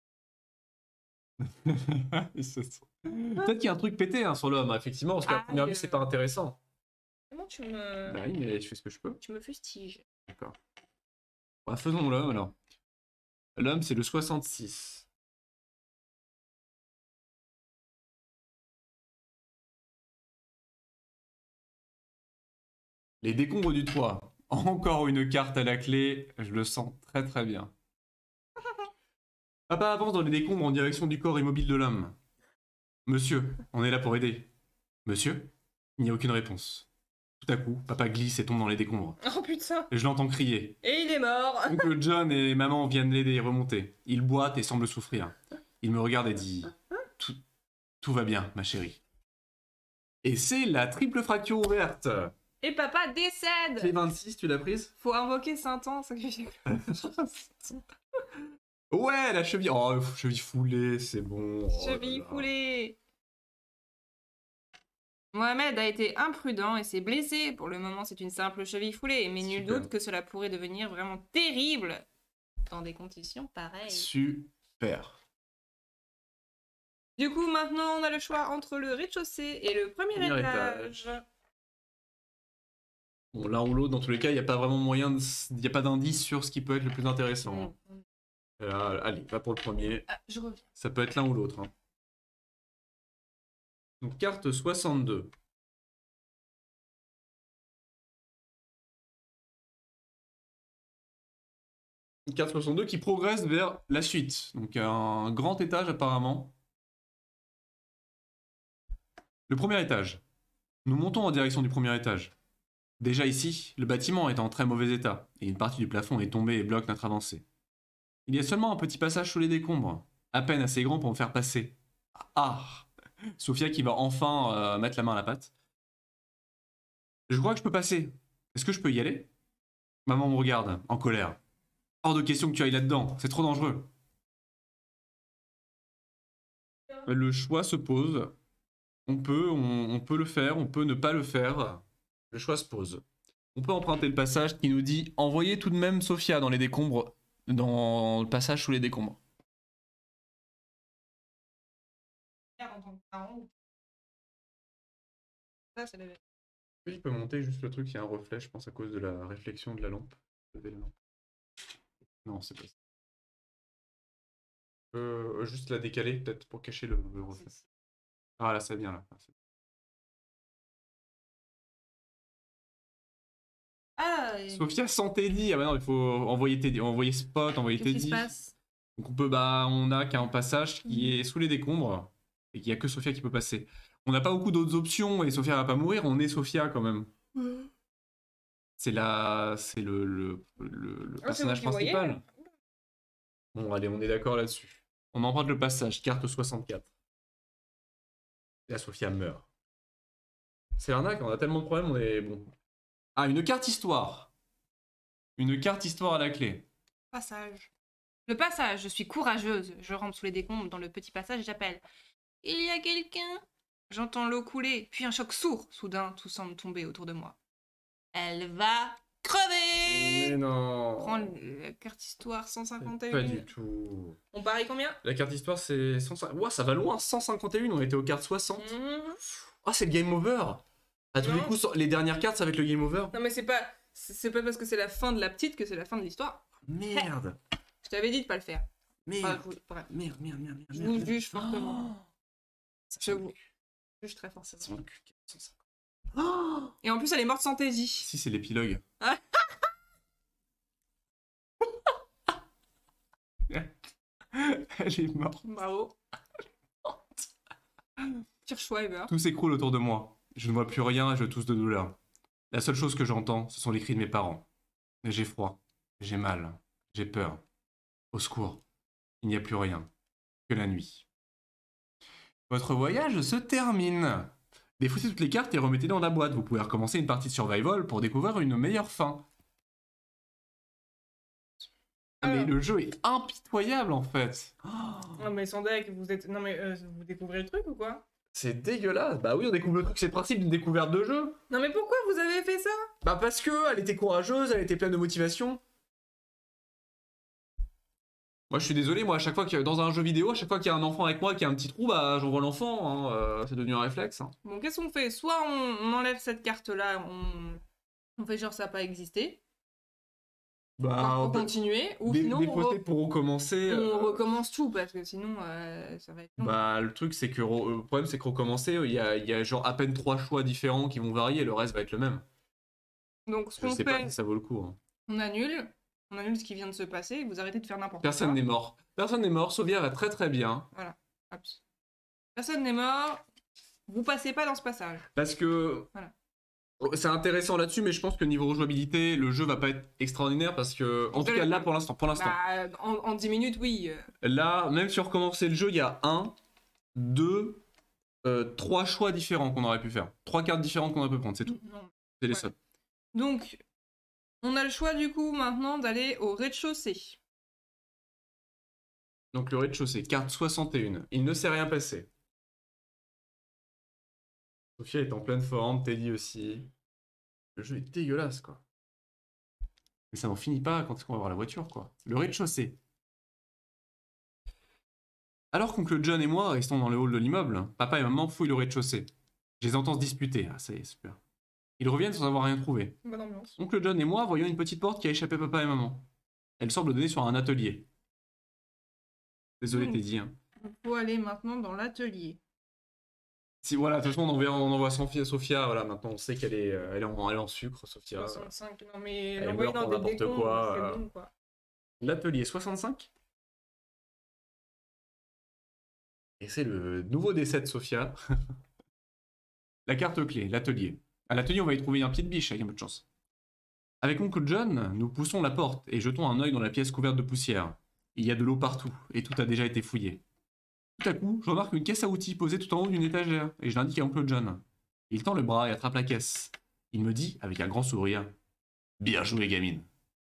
Peut-être qu'il y a un truc pété hein, sur l'homme, effectivement, parce qu'à première vue, c'est pas intéressant. Comment tu me... Bah oui, mais je fais ce que je peux. Tu me fustiges. D'accord. Bah, faisons l'homme alors. L'homme, c'est le 66. Les décombres du toit. Encore une carte à la clé, je le sens très très bien. Papa avance dans les décombres en direction du corps immobile de l'homme. Monsieur, on est là pour aider. Monsieur? Il n'y a aucune réponse. Tout à coup, papa glisse et tombe dans les décombres. Oh putain. Et je l'entends crier. Et il est mort. Oncle John et maman viennent l'aider et remonter. Il boite et semble souffrir. Il me regarde et dit tout va bien, ma chérie. Et c'est la triple fracture ouverte. Et papa décède. Clé 26, tu l'as prise? Faut invoquer Saint-Anne, sacrifier. Ouais, la cheville. Oh, cheville foulée, c'est bon. Cheville Oh là là. foulée. Mohamed a été imprudent et s'est blessé. Pour le moment, c'est une simple cheville foulée, mais nul Super. doute que cela pourrait devenir vraiment terrible dans des conditions pareilles. Super. Du coup, maintenant, on a le choix entre le rez-de-chaussée et le premier Premier étage. Bon, l'un ou l'autre, dans tous les cas, il n'y a pas vraiment moyen de... Il n'y a pas d'indice sur ce qui peut être le plus intéressant. Allez, va pour le premier. Ah, je reviens. Ça peut être l'un ou l'autre. Hein. Donc, carte 62. Une carte 62 qui progresse vers la suite. Donc, un grand étage apparemment. Le premier étage. Nous montons en direction du premier étage. Déjà ici, le bâtiment est en très mauvais état, et une partie du plafond est tombée et bloque notre avancée. Il y a seulement un petit passage sous les décombres, à peine assez grand pour me faire passer. Ah! Sophia qui va enfin mettre la main à la pâte. Je crois que je peux passer. Est-ce que je peux y aller? Maman me regarde, en colère. Hors de question que tu ailles là-dedans, c'est trop dangereux. Le choix se pose. On peut le faire, on peut ne pas le faire. Le choix se pose. On peut emprunter le passage qui nous dit « Envoyez tout de même Sophia dans les décombres, dans le passage sous les décombres. » Il peut monter juste le truc, il y a un reflet, je pense, à cause de la réflexion de la lampe. Non, c'est pas ça. Juste la décaler, peut-être, pour cacher le reflet. Ah là, c'est bien, là. Ah, Sophia sans Teddy. Ah bah non, il faut envoyer Teddy, envoyer Spot, envoyer qu'est-ce qui Teddy. se passe? Donc on a qu'un passage qui est sous les décombres et qu'il n'y a que Sophia qui peut passer. On n'a pas beaucoup d'autres options et Sophia va pas mourir, on est Sophia quand même. C'est le personnage principal. Bon, allez, on est d'accord là-dessus. On emprunte le passage, carte 64. Et là, Sophia meurt. C'est l'arnaque, on a tellement de problèmes, on est bon. Ah, une carte histoire. Une carte histoire à la clé. Passage. Le passage, je suis courageuse. Je rampe sous les décombres dans le petit passage et j'appelle. Il y a quelqu'un? J'entends l'eau couler, puis un choc sourd. Soudain, tout semble tomber autour de moi. Elle va crever! Mais non. Prends la carte histoire 151. Pas du tout. On parie combien? La carte histoire, c'est 150. Ouah, ça va loin, 151, on était aux cartes 60. Ah, c'est le game over. À tous Non. les coups, les dernières cartes, ça va être le game over. Non mais c'est pas parce que c'est la fin de la petite que c'est la fin de l'histoire. Merde. Je t'avais dit de pas le faire. Merde. Bref. Merde. Je vous juge fortement. Je vous juge très fortement. Et en plus elle est morte sans Teddy. Si, c'est l'épilogue. Ah. Elle est morte. Bravo. Pire choix ever. Tout s'écroule autour de moi. Je ne vois plus rien et je tousse de douleur. La seule chose que j'entends, ce sont les cris de mes parents. J'ai froid, j'ai mal, j'ai peur. Au secours, il n'y a plus rien. Que la nuit. Votre voyage se termine. Défaussez toutes les cartes et remettez-les dans la boîte. Vous pouvez recommencer une partie de survival pour découvrir une meilleure fin. Ah, mais le jeu est impitoyable en fait. Non mais sans deck, vous êtes. Non mais vous découvrez le truc ou quoi? C'est dégueulasse. Bah oui, on découvre le truc, c'est le principe d'une découverte de jeu. Non mais pourquoi vous avez fait ça? Bah parce que elle était courageuse, elle était pleine de motivation. Moi je suis désolé, moi à chaque fois qu'il y a dans un jeu vidéo, à chaque fois qu'il y a un enfant avec moi qui a un petit trou, bah j'envoie l'enfant, hein, c'est devenu un réflexe. Hein. Bon, qu'est-ce qu'on fait? Soit on enlève cette carte-là, on fait genre ça n'a pas existé. Bah On on peut continuer, ou des sinon côtés pour recommencer. on recommence tout, parce que sinon ça va être long. Bah le truc c'est que le problème c'est que recommencer, il y a genre à peine 3 choix différents qui vont varier, le reste va être le même. Donc ce Je qu'on sais pas fait, si ça vaut le coup. Hein. on annule ce qui vient de se passer, et vous arrêtez de faire n'importe quoi. Personne n'est mort. Personne n'est mort, Sovia va très très bien. Voilà. Hop. Personne n'est mort, vous passez pas dans ce passage. Parce que Voilà. c'est intéressant là-dessus, mais je pense que niveau rejouabilité, le jeu va pas être extraordinaire parce que, en tout cas là pour l'instant. Bah, en 10 minutes, oui. Là, même si on recommençait le jeu, il y a 1, 2, 3 choix différents qu'on aurait pu faire. 3 cartes différentes qu'on aurait pu prendre, c'est tout. Non. C'est les Ouais. seuls. Donc, on a le choix du coup maintenant d'aller au rez-de-chaussée. Donc le rez-de-chaussée, carte 61. Il ne s'est rien passé. Sophia est en pleine forme, Teddy aussi. Le jeu est dégueulasse, quoi. Mais ça n'en finit pas quand est-ce qu'on va voir la voiture, quoi. Le rez-de-chaussée. Alors qu'oncle John et moi restons dans le hall de l'immeuble, papa et maman fouillent le rez-de-chaussée. Je les entends se disputer. Ah, ça y est, super. Ils reviennent sans avoir rien trouvé. Bonne ambiance. Oncle John et moi voyons une petite porte qui a échappé papa et maman. Elle semble donner sur un atelier. Désolé, Teddy. Hein. Il faut aller maintenant dans l'atelier. Si voilà, de toute façon on envoie Sophia, voilà, maintenant on sait qu'elle est, elle est en sucre, Sophia. 65, non mais Elle l'envoyer meurt dans pour des n'importe décombres, quoi, c'est bon quoi. L'atelier 65. Et c'est le nouveau décès de Sophia. La carte clé, l'atelier. À l'atelier, on va y trouver un pied de biche avec un peu de chance. Avec oncle John, nous poussons la porte et jetons un œil dans la pièce couverte de poussière. Il y a de l'eau partout et tout a déjà été fouillé. Tout à coup, je remarque une caisse à outils posée tout en haut d'une étagère et je l'indique à oncle John. Il tend le bras et attrape la caisse. Il me dit, avec un grand sourire, « Bien joué, gamine !»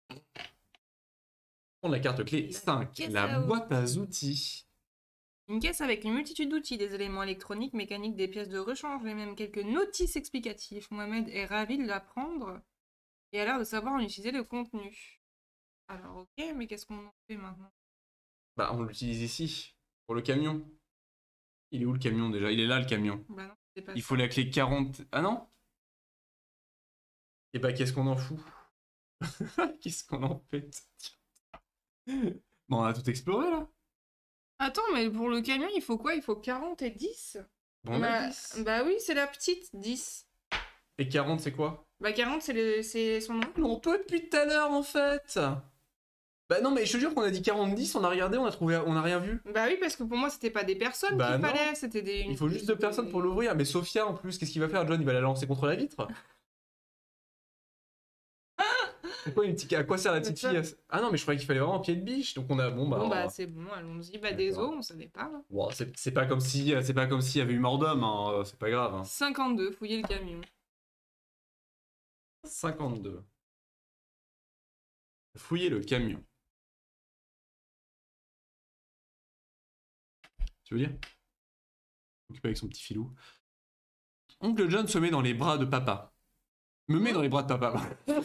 On la carte clé 5, la boîte à outils. Une caisse avec une multitude d'outils, des éléments électroniques, mécaniques, des pièces de rechange et même quelques notices explicatives. Mohamed est ravi de la prendre et a l'air de savoir en utiliser le contenu. Alors ok, mais qu'est-ce qu'on en fait maintenant? Bah, on l'utilise ici, pour le camion. Il est où le camion déjà? Il est là le camion. Bah non, c'est pas Il ça. faut la clé 40... Ah non? Et bah qu'est-ce qu'on en fout? Qu'est-ce qu'on en fait? Bon, on a tout exploré là. Attends, mais pour le camion, il faut quoi? Il faut 40 et 10? Bon, on a 10. Bah oui, c'est la petite 10. Et 40 c'est quoi? Bah 40, c'est son nom. On peut depuis tout à l'heure en fait. Bah non mais je te jure qu'on a dit 40-10, on a regardé, on a rien vu. Bah oui, parce que pour moi, c'était pas des personnes Bah qu'il non. fallait, c'était des... Il faut juste 2 personnes pour l'ouvrir. Mais Sophia en plus, qu'est-ce qu'il va faire? John, il va la lancer contre la vitre. C'est quoi à quoi sert la petite fille? Ah non mais je croyais qu'il fallait vraiment un pied de biche. Donc on a... Bon Bon bah c'est bon, allons-y. Bah des os, on savait pas. Là. Wow, c'est pas comme si il y avait eu mort d'homme, hein. C'est pas grave. Hein. 52, fouiller le camion. 52. Fouiller le camion. Tu veux dire? Occupé avec son petit filou. Oncle John se met dans les bras de papa. Me met dans les bras de papa.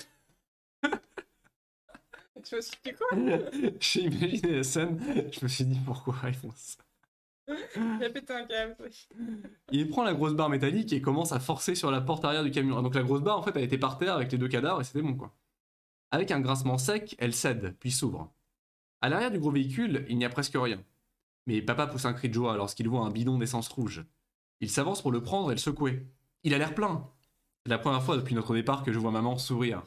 Tu me suis dit quoi? J'ai imaginé la scène, je me suis dit pourquoi ils font ça. Il a pété un câble. Il prend la grosse barre métallique et commence à forcer sur la porte arrière du camion. Donc la grosse barre en fait elle était par terre avec les 2 cadavres et c'était bon quoi. Avec un grincement sec, elle cède, puis s'ouvre. À l'arrière du gros véhicule, il n'y a presque rien. Mais papa pousse un cri de joie lorsqu'il voit un bidon d'essence rouge. Il s'avance pour le prendre et le secouer. Il a l'air plein. C'est la première fois depuis notre départ que je vois maman sourire.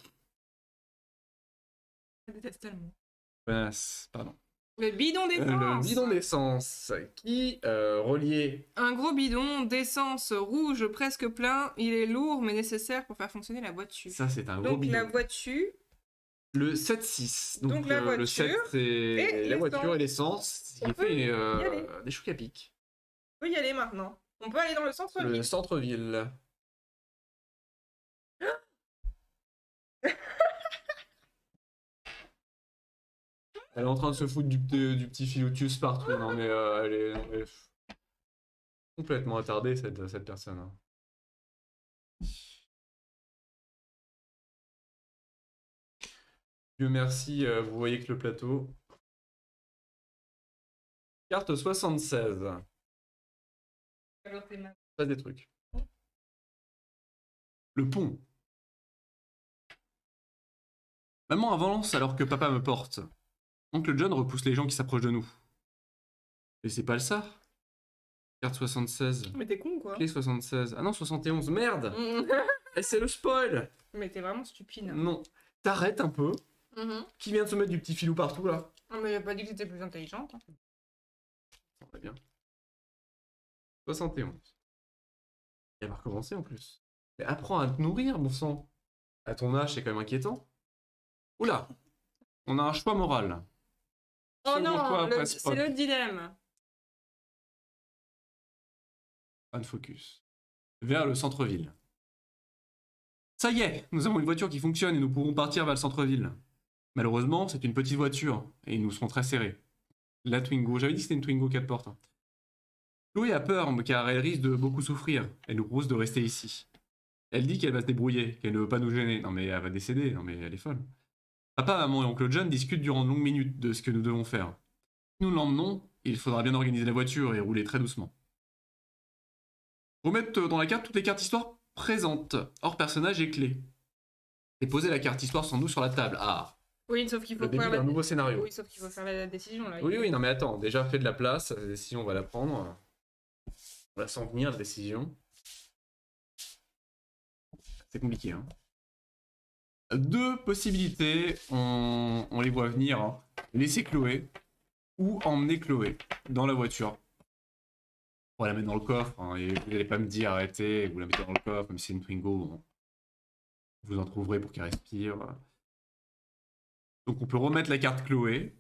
Je déteste tellement. Pardon. Le bidon d'essence. Le bidon d'essence qui relié. Un gros bidon d'essence rouge presque plein. Il est lourd mais nécessaire pour faire fonctionner la voiture. Ça c'est un gros Donc bidon. la voiture. Le 7-6. Donc la voiture le 7 c'est la voiture et l'essence. Ce qui fait des chocs à pic. On peut y aller maintenant. On peut aller dans le centre-ville. Le centre-ville. Elle est en train de se foutre du petit Philotius partout. Non mais elle est... Complètement attardée, cette personne. Hein. Dieu merci, vous voyez que le plateau. Carte 76. Pas des trucs. Le pont. Maman avance alors que papa me porte. Oncle John repousse les gens qui s'approchent de nous. Et c'est pas le ça. Carte 76. Mais t'es con quoi. Clé 76. Ah non, 71. Merde. Et c'est le spoil. Mais t'es vraiment stupide. Non. T'arrêtes un peu. Qui vient de se mettre du petit filou partout là? Non mais j'ai pas dit que t'étais plus intelligente. Ça va bien. 71. Elle va recommencer en plus. Mais apprends à te nourrir, bon sang. À ton âge, c'est quand même inquiétant. Oula. On a un choix moral. Oh Second choix non, après c'est Spock. le dilemme. Unfocus. Vers le centre-ville. Ça y est, nous avons une voiture qui fonctionne et nous pourrons partir vers le centre-ville. Malheureusement, c'est une petite voiture et nous serons très serrés. La Twingo, j'avais dit que c'était une Twingo 4 portes. Hein. Chloé a peur car elle risque de beaucoup souffrir. Elle nous propose de rester ici. Elle dit qu'elle va se débrouiller, qu'elle ne veut pas nous gêner. Non mais elle va décéder, non mais elle est folle. Papa, maman et oncle John discutent durant de longues minutes de ce que nous devons faire. Si nous l'emmenons, il faudra bien organiser la voiture et rouler très doucement. Remettre dans la carte toutes les cartes histoire présentes, hors personnage et clés. Et poser la carte histoire sans nous sur la table. Ah, Oui, sauf qu'il faut le début faire d'un nouveau scénario. Oui, sauf qu'il faut faire la décision là. Oui, non mais attends, déjà fait de la place, la décision on va la prendre. On la sent venir, la décision. C'est compliqué, hein. Deux possibilités, on les voit venir. Hein. Laisser Chloé ou emmener Chloé dans la voiture. On va la mettre dans le coffre, hein, et vous n'allez pas me dire arrêtez, vous la mettez dans le coffre, même si c'est une Twingo, bon. Vous en trouverez pour qu'elle respire. Donc on peut remettre la carte Chloé.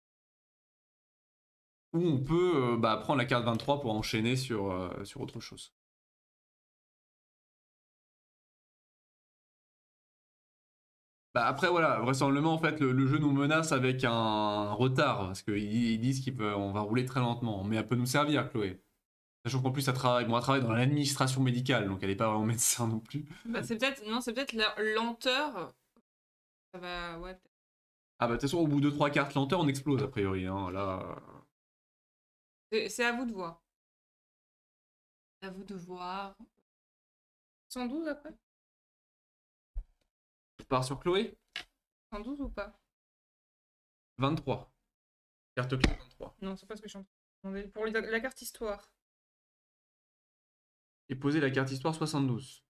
Ou on peut prendre la carte 23 pour enchaîner sur autre chose. Bah après voilà, vraisemblablement en fait le jeu nous menace avec un retard, parce qu'ils disent qu'on va rouler très lentement, mais elle peut nous servir Chloé. Sachant qu'en plus elle travaille dans l'administration médicale, donc elle n'est pas vraiment médecin non plus. Bah, c'est peut-être la lenteur. Ça va, ouais. Ah bah de toute façon au bout de 3 cartes lenteur on explose a priori, hein, là... C'est à vous de voir. À vous de voir. 112 après? Je pars sur Chloé. 112 ou pas? 23. Carte clé 23. Non, c'est pas ce que je suis en train de demander. Pour la carte histoire. Et poser la carte histoire 72.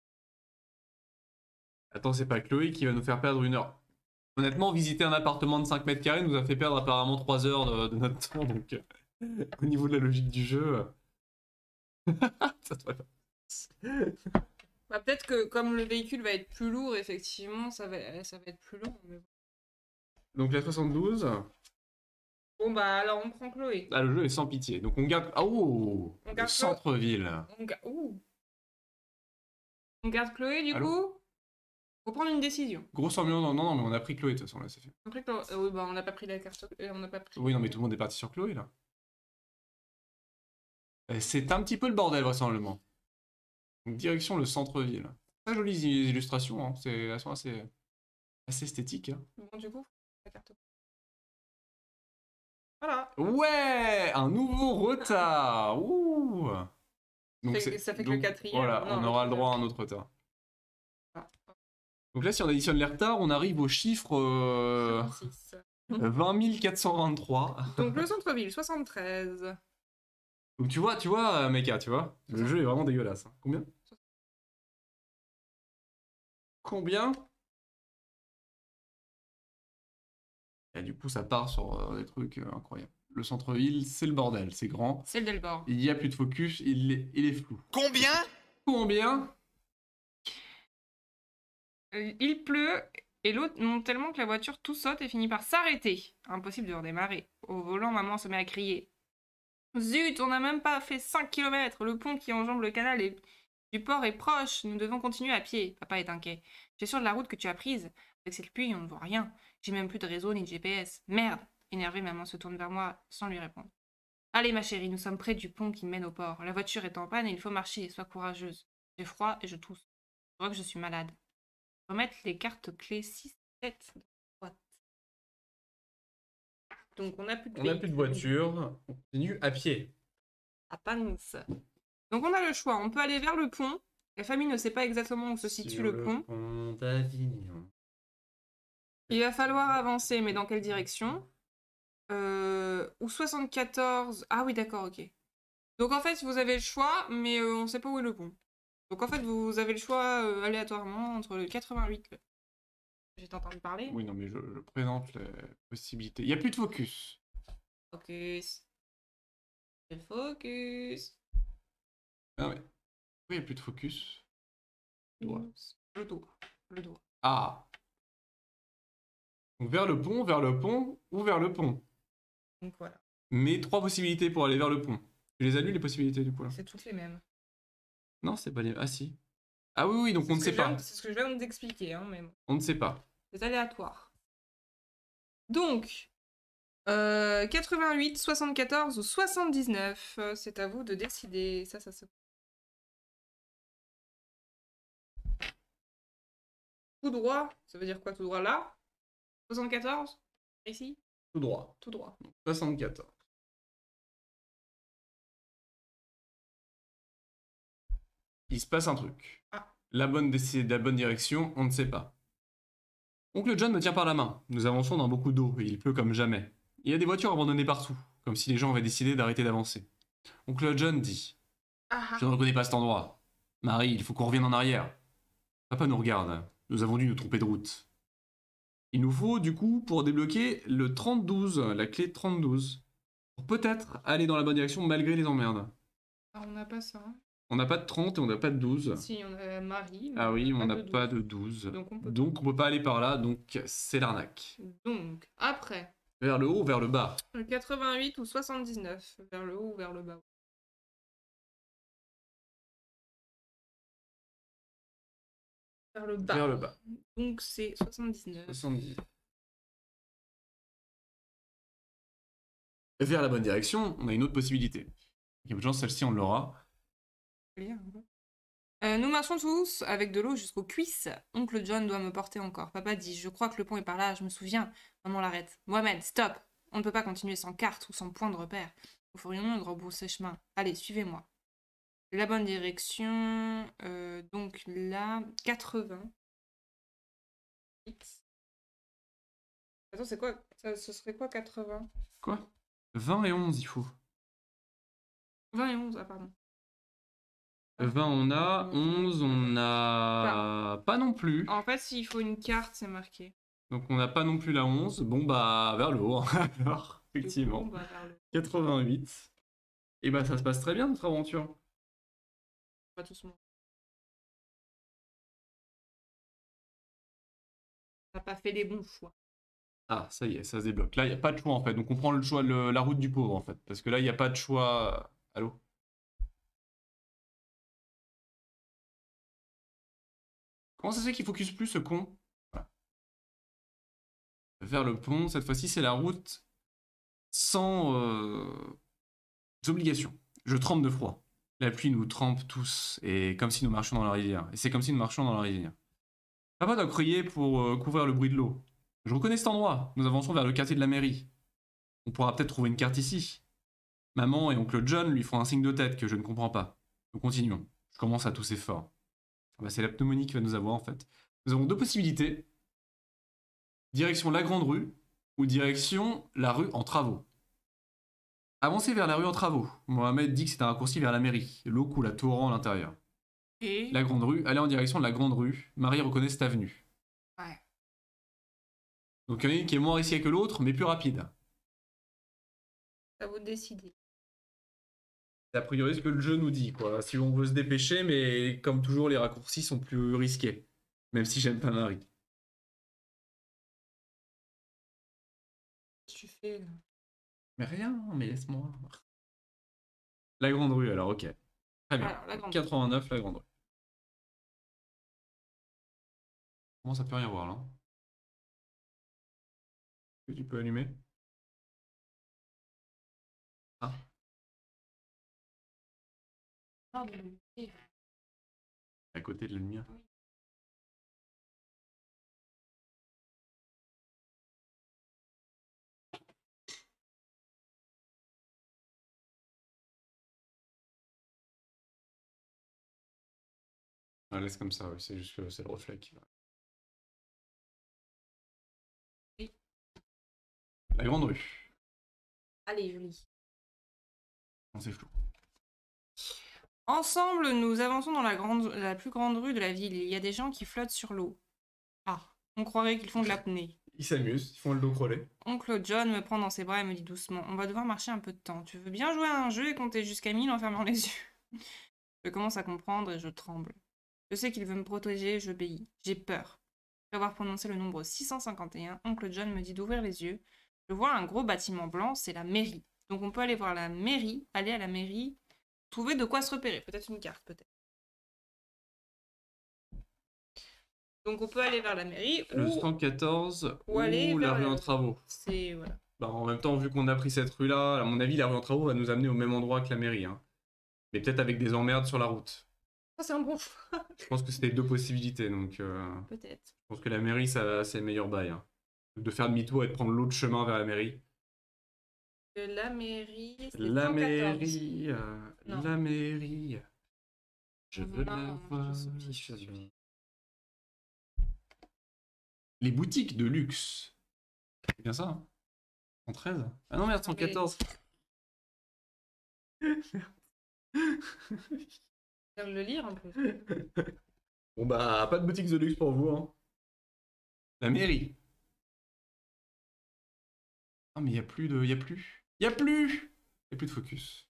Attends, c'est pas Chloé qui va nous faire perdre 1 heure. Honnêtement, visiter un appartement de 5 mètres carrés nous a fait perdre apparemment 3 heures de notre temps, donc au niveau de la logique du jeu... ça devrait pas... Bah, peut-être que comme le véhicule va être plus lourd, effectivement, ça va être plus long. Mais... Donc la 72... Bon bah alors on prend Chloé. Ah, le jeu est sans pitié. Donc on garde... Oh, On le garde centre-ville. On garde Chloé du Allô coup. Faut prendre une décision. Grosse ambiance... Non, mais on a pris Chloé de toute façon, là, c'est fait. Après, oui, bah on n'a pas pris la carte. On n'a pas pris... Oui, non, mais tout le monde est parti sur Chloé, là. C'est un petit peu le bordel, vraisemblablement. Donc direction le centre-ville. Très jolies illustrations, hein. Elles sont assez esthétiques. Hein. Bon, du coup, la carte. Voilà. Ouais, un nouveau retard. Ouh. Donc Ça fait que le quatrième. Voilà, Non, on aura le droit à un autre retard. Donc là, si on additionne les retards, on arrive au chiffre 20 423. Donc le centre-ville, 73. Donc tu vois, Mecha, tu vois, le jeu est vraiment dégueulasse. Hein. Combien? Et du coup, ça part sur des trucs incroyables. Le centre-ville, c'est le bordel, c'est grand. C'est le Delbord. Il n'y a plus de focus, il est flou. Combien? Il pleut et l'eau monte tellement que la voiture tout saute et finit par s'arrêter. Impossible de redémarrer. Au volant, maman se met à crier. Zut, on n'a même pas fait 5 km. Le pont qui enjambe le canal du port est proche. Nous devons continuer à pied. Papa est inquiet. J'ai sur de la route que tu as prise. Avec cette pluie, on ne voit rien. J'ai même plus de réseau ni de GPS. Merde. Énervée, maman se tourne vers moi sans lui répondre. Allez, ma chérie, nous sommes près du pont qui mène au port. La voiture est en panne et il faut marcher. Sois courageuse. J'ai froid et je tousse. Je vois que je suis malade. Remettre les cartes clés 6, 7 de la boîte. Donc, on n'a plus de On n'a plus de voiture. On continue à pied. À Pans. Donc, on a le choix. On peut aller vers le pont. La famille ne sait pas exactement où se situe Sur le pont. pont d'Avignon. Il va falloir avancer, mais dans quelle direction Ou 74. Ah oui, d'accord, ok. Donc en fait, vous avez le choix, mais on sait pas où est le pont. Donc en fait, vous avez le choix aléatoirement entre le 88. J'ai entendu parler. Oui, non, mais je présente les possibilités. Il n'y a plus de focus. Focus. Le focus. Ah ouais. Oui, il n'y a plus de focus. Doigt. Le doigt. Le doigt. Ah. Donc vers le pont ou vers le pont. Donc voilà. Mais 3 possibilités pour aller vers le pont. Tu les as lues, les possibilités, du coup, là? C'est toutes les mêmes. Non, c'est pas les... Ah si. Ah oui, donc on ne sait pas. C'est ce que je viens d'expliquer, hein, mais bon. On ne sait pas. C'est aléatoire. Donc, 88, 74 ou 79, c'est à vous de décider. Ça se... Tout droit, ça veut dire quoi tout droit là 74 Ici Tout droit. Tout droit. Donc, 74. Il se passe un truc. Ah. La bonne direction, on ne sait pas. Oncle John me tient par la main. Nous avançons dans beaucoup d'eau et il pleut comme jamais. Il y a des voitures abandonnées partout, comme si les gens avaient décidé d'arrêter d'avancer. Oncle John dit: Ah, Je ne reconnais pas cet endroit. Marie, il faut qu'on revienne en arrière. Papa nous regarde. Nous avons dû nous tromper de route. Il nous faut, du coup, pour débloquer le 3012, la clé 3012. Pour peut-être aller dans la bonne direction malgré les emmerdes. ah, on n'a pas ça. On n'a pas de 30 et on n'a pas de 12. Si, on a Marie. Mais Ah oui, on n'a de pas 12. de 12. Donc on peut pas aller par là, donc c'est l'arnaque. Donc, après, Vers le haut ou vers le bas? le 88 ou 79, vers le haut ou vers le bas. Vers le bas. Vers le bas. Donc c'est 79. 70. Vers la bonne direction, on a une autre possibilité. Il y a peu de chance, celle-ci, on l'aura. Nous marchons tous avec de l'eau jusqu'aux cuisses. Oncle John doit me porter encore. Papa dit: Je crois que le pont est par là, je me souviens. Maman l'arrête. Mohamed, stop! On ne peut pas continuer sans carte ou sans point de repère. Nous ferions de rebrousser chemin. Allez, suivez-moi. La bonne direction. Donc là, 80. Attends, c'est quoi? Ce serait quoi 80? Quoi? 20 et 11, il faut. 20 et 11, ah pardon. 20 on a, 11 on a pas non plus. En fait, s'il faut une carte, c'est marqué. Donc on n'a pas non plus la 11. Bon bah vers le haut, alors, effectivement. Du coup, on va vers le... 88. Et bah ça se passe très bien notre aventure. Pas tous moi. On n'a pas fait les bons choix. Ah, ça y est, ça se débloque. Là, il n'y a pas de choix en fait. Donc on prend le choix, la route du pauvre en fait. Parce que là, il n'y a pas de choix. Allô? Comment ça se fait qu'il focus plus ce con? Voilà. Vers le pont, cette fois-ci, c'est la route sans obligations. Je trempe de froid. La pluie nous trempe tous, et comme si nous marchions dans la rivière. Et c'est comme si nous marchions dans la rivière. Papa doit crier pour couvrir le bruit de l'eau. Je reconnais cet endroit. Nous avançons vers le quartier de la mairie. On pourra peut-être trouver une carte ici. Maman et oncle John lui font un signe de tête que je ne comprends pas. Nous continuons. Je commence à tousser fort. Bah, c'est la pneumonie qui va nous avoir en fait. Nous avons deux possibilités. Direction la grande rue ou direction la rue en travaux. Avancer vers la rue en travaux. Mohamed dit que c'est un raccourci vers la mairie. L'eau coule à torrent à l'intérieur. Et... La grande rue, aller en direction de la grande rue. Marie reconnaît cette avenue. Ouais. Donc il y en a une qui est moins risquée que l'autre, mais plus rapide. À vous de décider. C'est a priori ce que le jeu nous dit, quoi. Si on veut se dépêcher, mais comme toujours, les raccourcis sont plus risqués. Même si j'aime pas Marie. Qu'est-ce que tu fais là? Mais rien, mais laisse-moi. La grande rue, alors, ok. Très bien. Alors, la grande 89, la grande rue. Comment ça peut rien voir, là? Est-ce que tu peux allumer? Ah. À côté de la lumière. Ah, laisse comme ça, oui, c'est juste que c'est le reflet qui va. Oui. La grande rue. Allez, je lis. Non, c'est flou. Ensemble, nous avançons dans la plus grande rue de la ville. Il y a des gens qui flottent sur l'eau. Ah, on croirait qu'ils font de l'apnée. Ils s'amusent, ils font le dos crôlé. Oncle John me prend dans ses bras et me dit doucement, on va devoir marcher un peu de temps. Tu veux bien jouer à un jeu et compter jusqu'à 1000 en fermant les yeux? Je commence à comprendre et je tremble. Je sais qu'il veut me protéger, j'obéis. J'ai peur. Après avoir prononcé le nombre 651, Oncle John me dit d'ouvrir les yeux. Je vois un gros bâtiment blanc, c'est la mairie. Donc on peut aller voir la mairie, aller à la mairie, trouver de quoi se repérer. Peut-être une carte, peut-être. Donc on peut aller vers la mairie Le ou 114 ou aller ou la vers rue le- en travaux. c'est voilà. Bah, en même temps, vu qu'on a pris cette rue-là, à mon avis, la rue en travaux va nous amener au même endroit que la mairie. Hein. Mais peut-être avec des emmerdes sur la route. Ça c'est un bon choix. Je pense que c'était deux possibilités, donc Peut-être. je pense que la mairie, ça, c'est le meilleur bail. Hein. De faire demi-tour et de prendre l'autre chemin vers la mairie. La mairie, c'est La 114. mairie, Non. la mairie. Je veux la Non, voir. je sais. Les boutiques de luxe. C'est bien ça, hein 113. Ah non, merde, 114. Je viens de le lire en plus. Bon bah, pas de boutique de luxe pour vous, hein. La mairie. Ah mais y a plus de... Y a plus. Y a plus de focus.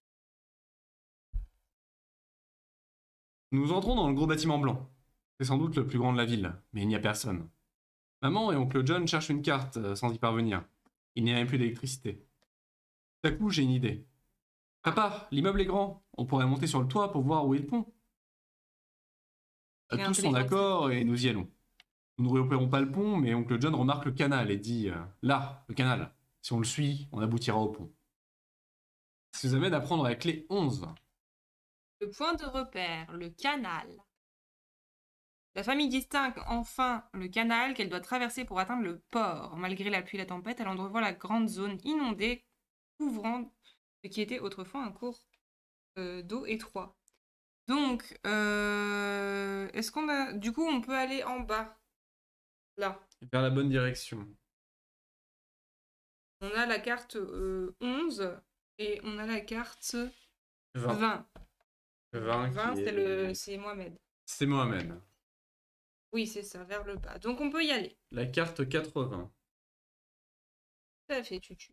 Nous entrons dans le gros bâtiment blanc. C'est sans doute le plus grand de la ville, mais il n'y a personne. Maman et oncle John cherchent une carte sans y parvenir. Il n'y a même plus d'électricité. Tout à coup, j'ai une idée. Papa, l'immeuble est grand. On pourrait monter sur le toit pour voir où est le pont. Il est Tous sont intelligent, d'accord et nous y allons. Nous ne repérons pas le pont, mais oncle John remarque le canal et dit là, le canal. Si on le suit, on aboutira au pont. Ça nous amène à prendre la clé 11. Le point de repère, le canal. La famille distingue enfin le canal qu'elle doit traverser pour atteindre le port. Malgré la pluie et la tempête, elle entrevoit la grande zone inondée couvrant ce qui était autrefois un cours d'eau étroit. Donc, est-ce qu'on a... Du coup, on peut aller en bas. Là. Vers la bonne direction. On a la carte 11 et on a la carte 20. 20. 20 qui est... c'est Mohamed. C'est Mohamed. Oui, c'est ça, vers le bas. Donc on peut y aller. La carte 80. Tout à fait, Tutu.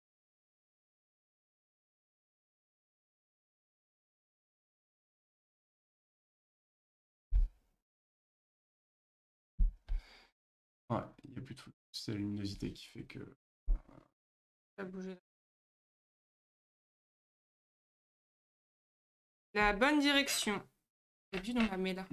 Ouais, il n'y a plus de focus. C'est la luminosité qui fait que... Ça a bougé. La bonne direction. J'ai dû dans la là.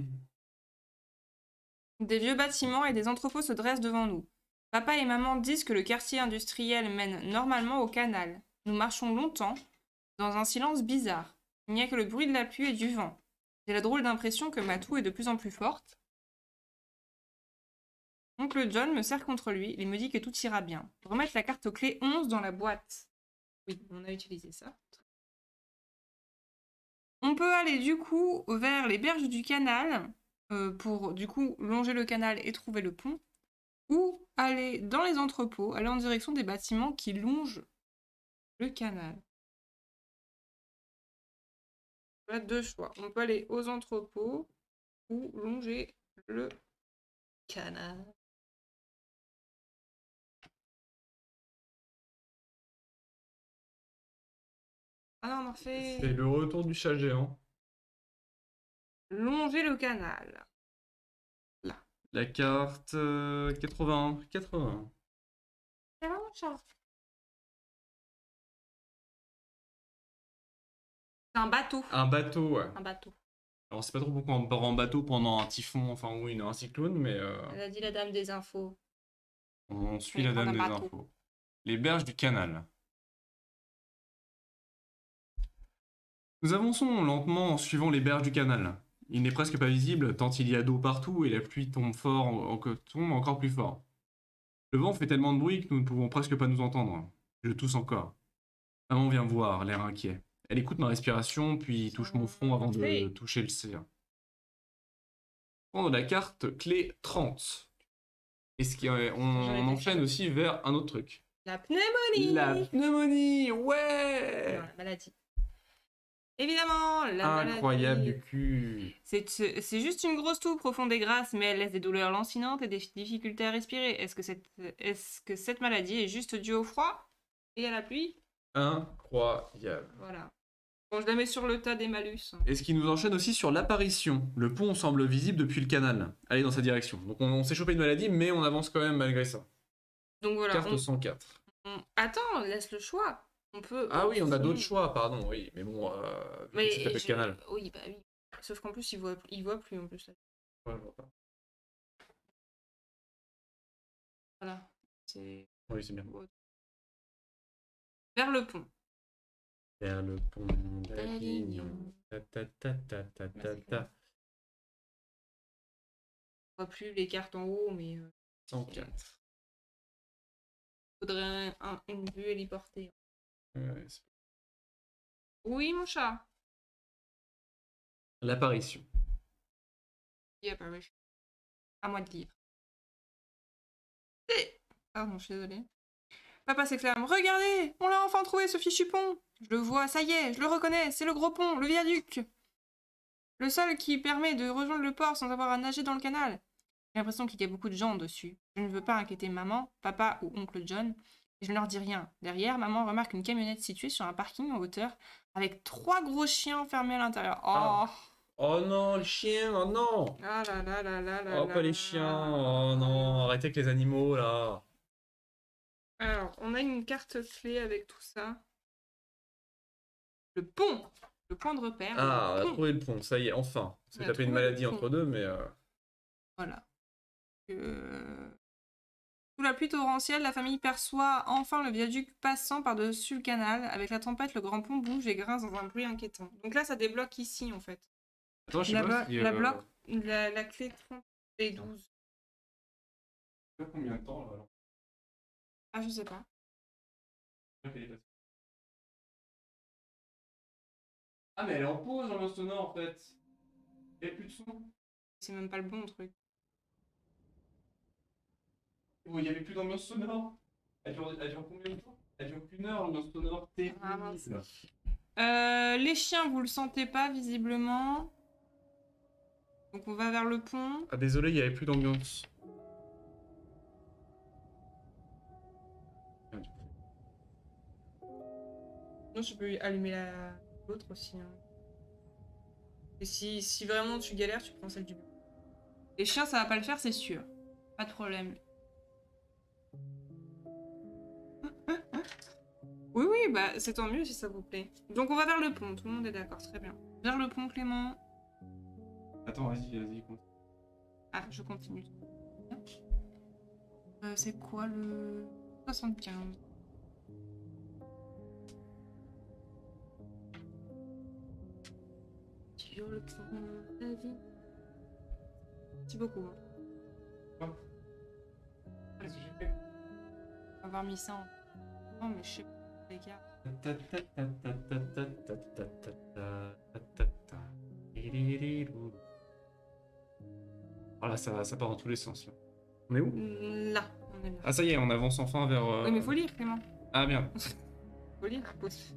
Des vieux bâtiments et des entrepôts se dressent devant nous. Papa et maman disent que le quartier industriel mène normalement au canal. Nous marchons longtemps, dans un silence bizarre. Il n'y a que le bruit de la pluie et du vent. J'ai la drôle d'impression que ma toux est de plus en plus forte. Oncle John me serre contre lui et me dit que tout ira bien. Remettre la carte clé 11 dans la boîte. Oui, on a utilisé ça. On peut aller du coup vers les berges du canal pour du coup longer le canal et trouver le pont. Ou aller dans les entrepôts, aller en direction des bâtiments qui longent le canal. On a deux choix. On peut aller aux entrepôts ou longer le canal. Ah non, on en fait... C'est le retour du chat géant. Longer le canal. Là. La carte 80. 80. C'est vraiment ça. C'est un bateau. Un bateau, ouais. Un bateau. Alors, c'est pas trop pourquoi on part en bateau pendant un typhon, enfin oui, un cyclone, mais Elle a dit la dame des infos. on suit Oui, la prendre dame des un bateau. infos. Les berges du canal. Nous avançons lentement en suivant les berges du canal. Il n'est presque pas visible tant il y a d'eau partout et la pluie tombe tombe encore plus fort. Le vent fait tellement de bruit que nous ne pouvons presque pas nous entendre. Je tousse encore. Maman vient me voir, l'air inquiet. Elle écoute ma respiration, puis touche mon front avant de toucher le sien. Prendre la carte clé 30. On enchaîne aussi vers un autre truc. La pneumonie. La pneumonie, ouais. Non, la maladie. Évidemment, la Incroyable maladie. du cul. C'est juste une grosse toux profonde et grasse, mais elle laisse des douleurs lancinantes et des difficultés à respirer. Est-ce que cette maladie est juste due au froid et à la pluie? Incroyable. Voilà. Bon, je la mets sur le tas des malus. Et ce qui nous enchaîne aussi sur l'apparition. Le pont semble visible depuis le canal. Allez dans sa direction. Donc on s'est chopé une maladie, mais on avance quand même malgré ça. Donc voilà. Carte 104. Attends, laisse le choix. On peut. Ah oui, on a d'autres choix, pardon, oui. Mais bon, Mais c'est le canal. Oui, bah oui. Sauf qu'en plus, il voit plus en plus. Ouais, je vois pas. Voilà. Oui, c'est bien. Vers le pont. Vers le pont d'Avignon. Ta ta ta ta ta ta ta. On voit plus les cartes en haut, mais 104. faudrait une vue héliportée. Ouais, Oui, mon chat. l'apparition. À moi de lire. Pardon, je suis désolée. Papa s'exclame. Regardez, on l'a enfin trouvé, ce fichu pont. Je le vois, ça y est, je le reconnais, c'est le gros pont, le viaduc. Le seul qui permet de rejoindre le port sans avoir à nager dans le canal. J'ai l'impression qu'il y a beaucoup de gens dessus. Je ne veux pas inquiéter maman, papa ou oncle John. Et je ne leur dis rien. Derrière, maman remarque une camionnette située sur un parking en hauteur avec 3 gros chiens enfermés à l'intérieur. Oh. Ah. Oh non, le chien, oh non. Ah là là là là là. Oh, pas les chiens, oh non, arrêtez avec les animaux là. Alors, on a une carte clé avec tout ça. Le pont. Le point de repère. Ah, on le a pont. trouvé le pont, ça y est, enfin. On s'est On a tapé une trouvé le maladie pont. entre deux, mais... Voilà. Sous la pluie torrentielle, la famille perçoit enfin le viaduc passant par-dessus le canal. Avec la tempête, le grand pont bouge et grince dans un bruit inquiétant. Donc là, ça débloque ici, en fait. Attends, je sais pas si... La clé 30 et 12. Combien de temps, là? Ah, je sais pas. Ah, mais elle est en pause, l'ambiance sonore, en fait. Il n'y a plus de son. C'est même pas le bon truc. Il n'y avait plus d'ambiance sonore. Elle dure combien de temps? Elle dure qu'une heure, l'ambiance sonore. Terrible. Ah, mince. Les chiens, vous le sentez pas, visiblement. Donc on va vers le pont. Ah, désolé, il n'y avait plus d'ambiance. Non, je peux allumer l'autre aussi. Hein. Et si vraiment tu galères, tu prends celle du bureau. Les chiens, ça va pas le faire, c'est sûr. Pas de problème. Oui, oui, bah c'est tant mieux si ça vous plaît. Donc on va vers le pont, tout le monde est d'accord, très bien. Vers le pont, Clément. Attends, vas-y, continue. Ah, je continue. C'est quoi le 75? Sur le pont de la vie. Merci beaucoup. Quoi? Qu'est-ce que j'ai fait? Avoir mis ça en... Non, mais je sais pas, les gars. Voilà, ça part dans tous les sens. Là. On est où? Là, on est là. Ah, ça y est, on avance enfin vers... Oui, mais faut lire, Clément. Ah, merde. Faut lire, pose.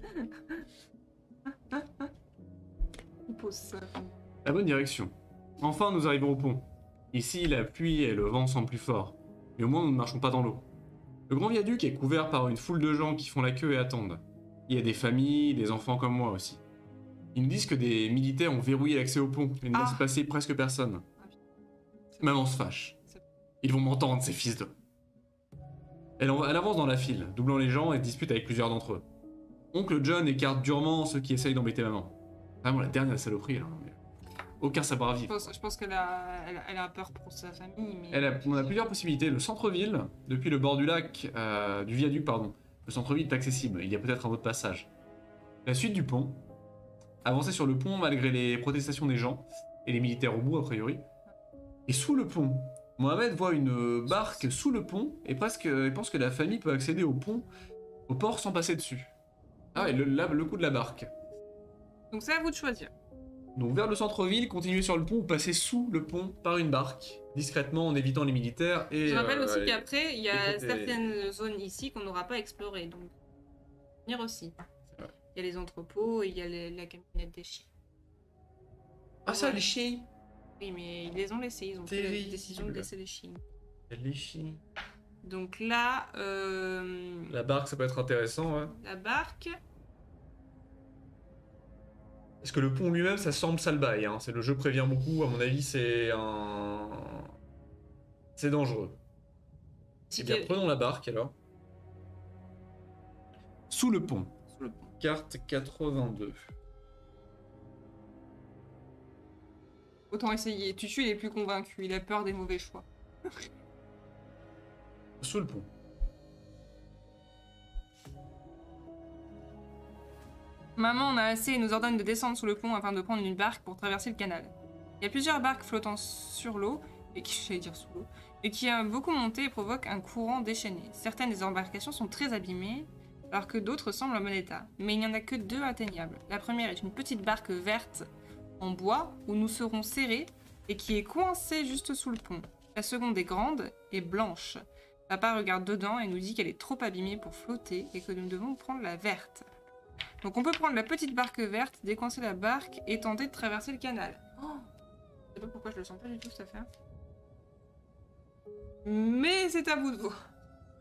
Il pose ça. La bonne direction. Enfin, nous arrivons au pont. Ici, la pluie et le vent sont plus forts. Mais au moins, nous ne marchons pas dans l'eau. Le grand viaduc est couvert par une foule de gens qui font la queue et attendent. Il y a des familles, des enfants comme moi aussi. Ils nous disent que des militaires ont verrouillé l'accès au pont et ne laissent passer presque personne. Maman se fâche. Ils vont m'entendre, ces fils de... Elle avance dans la file, doublant les gens et dispute avec plusieurs d'entre eux. Oncle John écarte durement ceux qui essayent d'embêter maman. Vraiment la dernière saloperie, là. Mais... aucun savoir-vivre. Je pense qu'elle a peur pour sa famille, mais... On a plusieurs possibilités. Le centre-ville, depuis le bord du lac, du viaduc, pardon. Le centre-ville est accessible, il y a peut-être un autre passage. La suite du pont, avancer sur le pont malgré les protestations des gens et les militaires au bout a priori. Et sous le pont, Mohamed voit une barque sous le pont et presque il pense que la famille peut accéder au pont, au port sans passer dessus. Ah ouais, le coup de la barque. Donc c'est à vous de choisir. Donc vers le centre-ville, continuer sur le pont ou passer sous le pont par une barque, discrètement en évitant les militaires et... Je rappelle aussi qu'après, il y a côtés- certaines zones ici qu'on n'aura pas explorées, donc venir aussi. vrai. Il y a les entrepôts, il y a la camionnette des chiens. Ah ça, les chiens. Oui, mais ils les ont laissés, ils ont pris la Terrible. décision de laisser les chiens. Les chiens. Donc là, La barque, ça peut être intéressant, ouais. la barque... Parce que le pont lui-même, ça semble sale bail, hein. Le jeu prévient beaucoup, à mon avis, c'est dangereux. Si Eh bien, t'es- prenons la barque, alors. Sous le pont. Sous le pont. Carte 82. Autant essayer. Tutu, il est plus convaincu, il a peur des mauvais choix. Sous le pont. Maman en a assez et nous ordonne de descendre sous le pont afin de prendre une barque pour traverser le canal. Il y a plusieurs barques flottant sur l'eau, et qui, j'allais dire sous l'eau, et qui a beaucoup monté et provoque un courant déchaîné. Certaines des embarcations sont très abîmées, alors que d'autres semblent en bon état. Mais il n'y en a que 2 atteignables. La première est une petite barque verte en bois où nous serons serrés et qui est coincée juste sous le pont. La seconde est grande et blanche. Papa regarde dedans et nous dit qu'elle est trop abîmée pour flotter et que nous devons prendre la verte. Donc on peut prendre la petite barque verte, décoincer la barque et tenter de traverser le canal. Oh, je sais pas pourquoi je le sens pas du tout cette affaire. Mais c'est à vous de voir.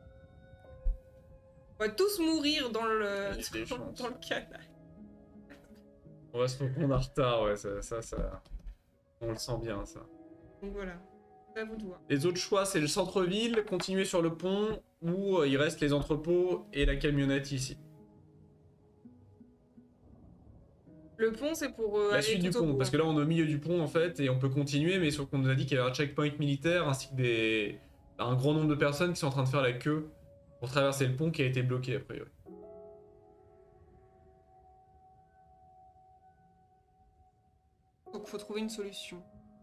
On va tous mourir dans le, Il y a des chances. dans le canal. On va se prendre en retard, ouais, ça... On le sent bien, ça. Donc voilà, c'est à vous de voir. Les autres choix, c'est le centre-ville, continuer sur le pont, ou il reste les entrepôts et la camionnette ici. Le pont c'est pour La aller suite du tout au pont, bout, parce que là on est au milieu du pont en fait, et on peut continuer, mais sauf qu'on nous a dit qu'il y avait un checkpoint militaire, ainsi que un grand nombre de personnes qui sont en train de faire la queue pour traverser le pont qui a été bloqué a priori. Donc faut trouver une solution.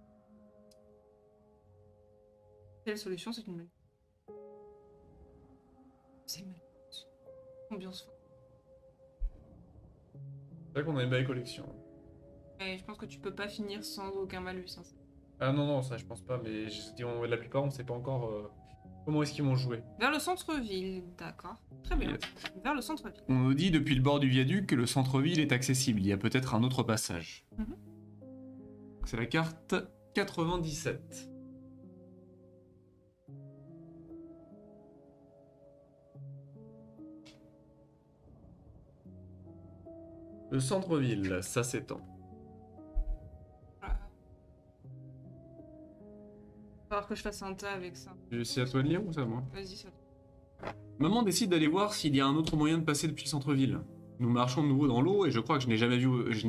Quelle solution c'est une bonne. C'est une bonne. Ambiance forte. C'est vrai qu'on a une belle collection. Et je pense que tu peux pas finir sans aucun malus. Hein. Ah non, non, ça je pense pas, mais la plupart on sait pas encore comment est-ce qu'ils vont jouer. Vers le centre-ville, d'accord. Très bien. Vers le centre-ville. On nous dit depuis le bord du viaduc que le centre-ville est accessible, il y a peut-être un autre passage. Mhm. C'est la carte 97. Le centre-ville, ça s'étend. Voilà. Va falloir que je fasse un tas avec ça. C'est à toi de lire ou c'est à moi? Vas-y, ça. Maman décide d'aller voir s'il y a un autre moyen de passer depuis le centre-ville. Nous marchons de nouveau dans l'eau et je crois que je n'ai jamais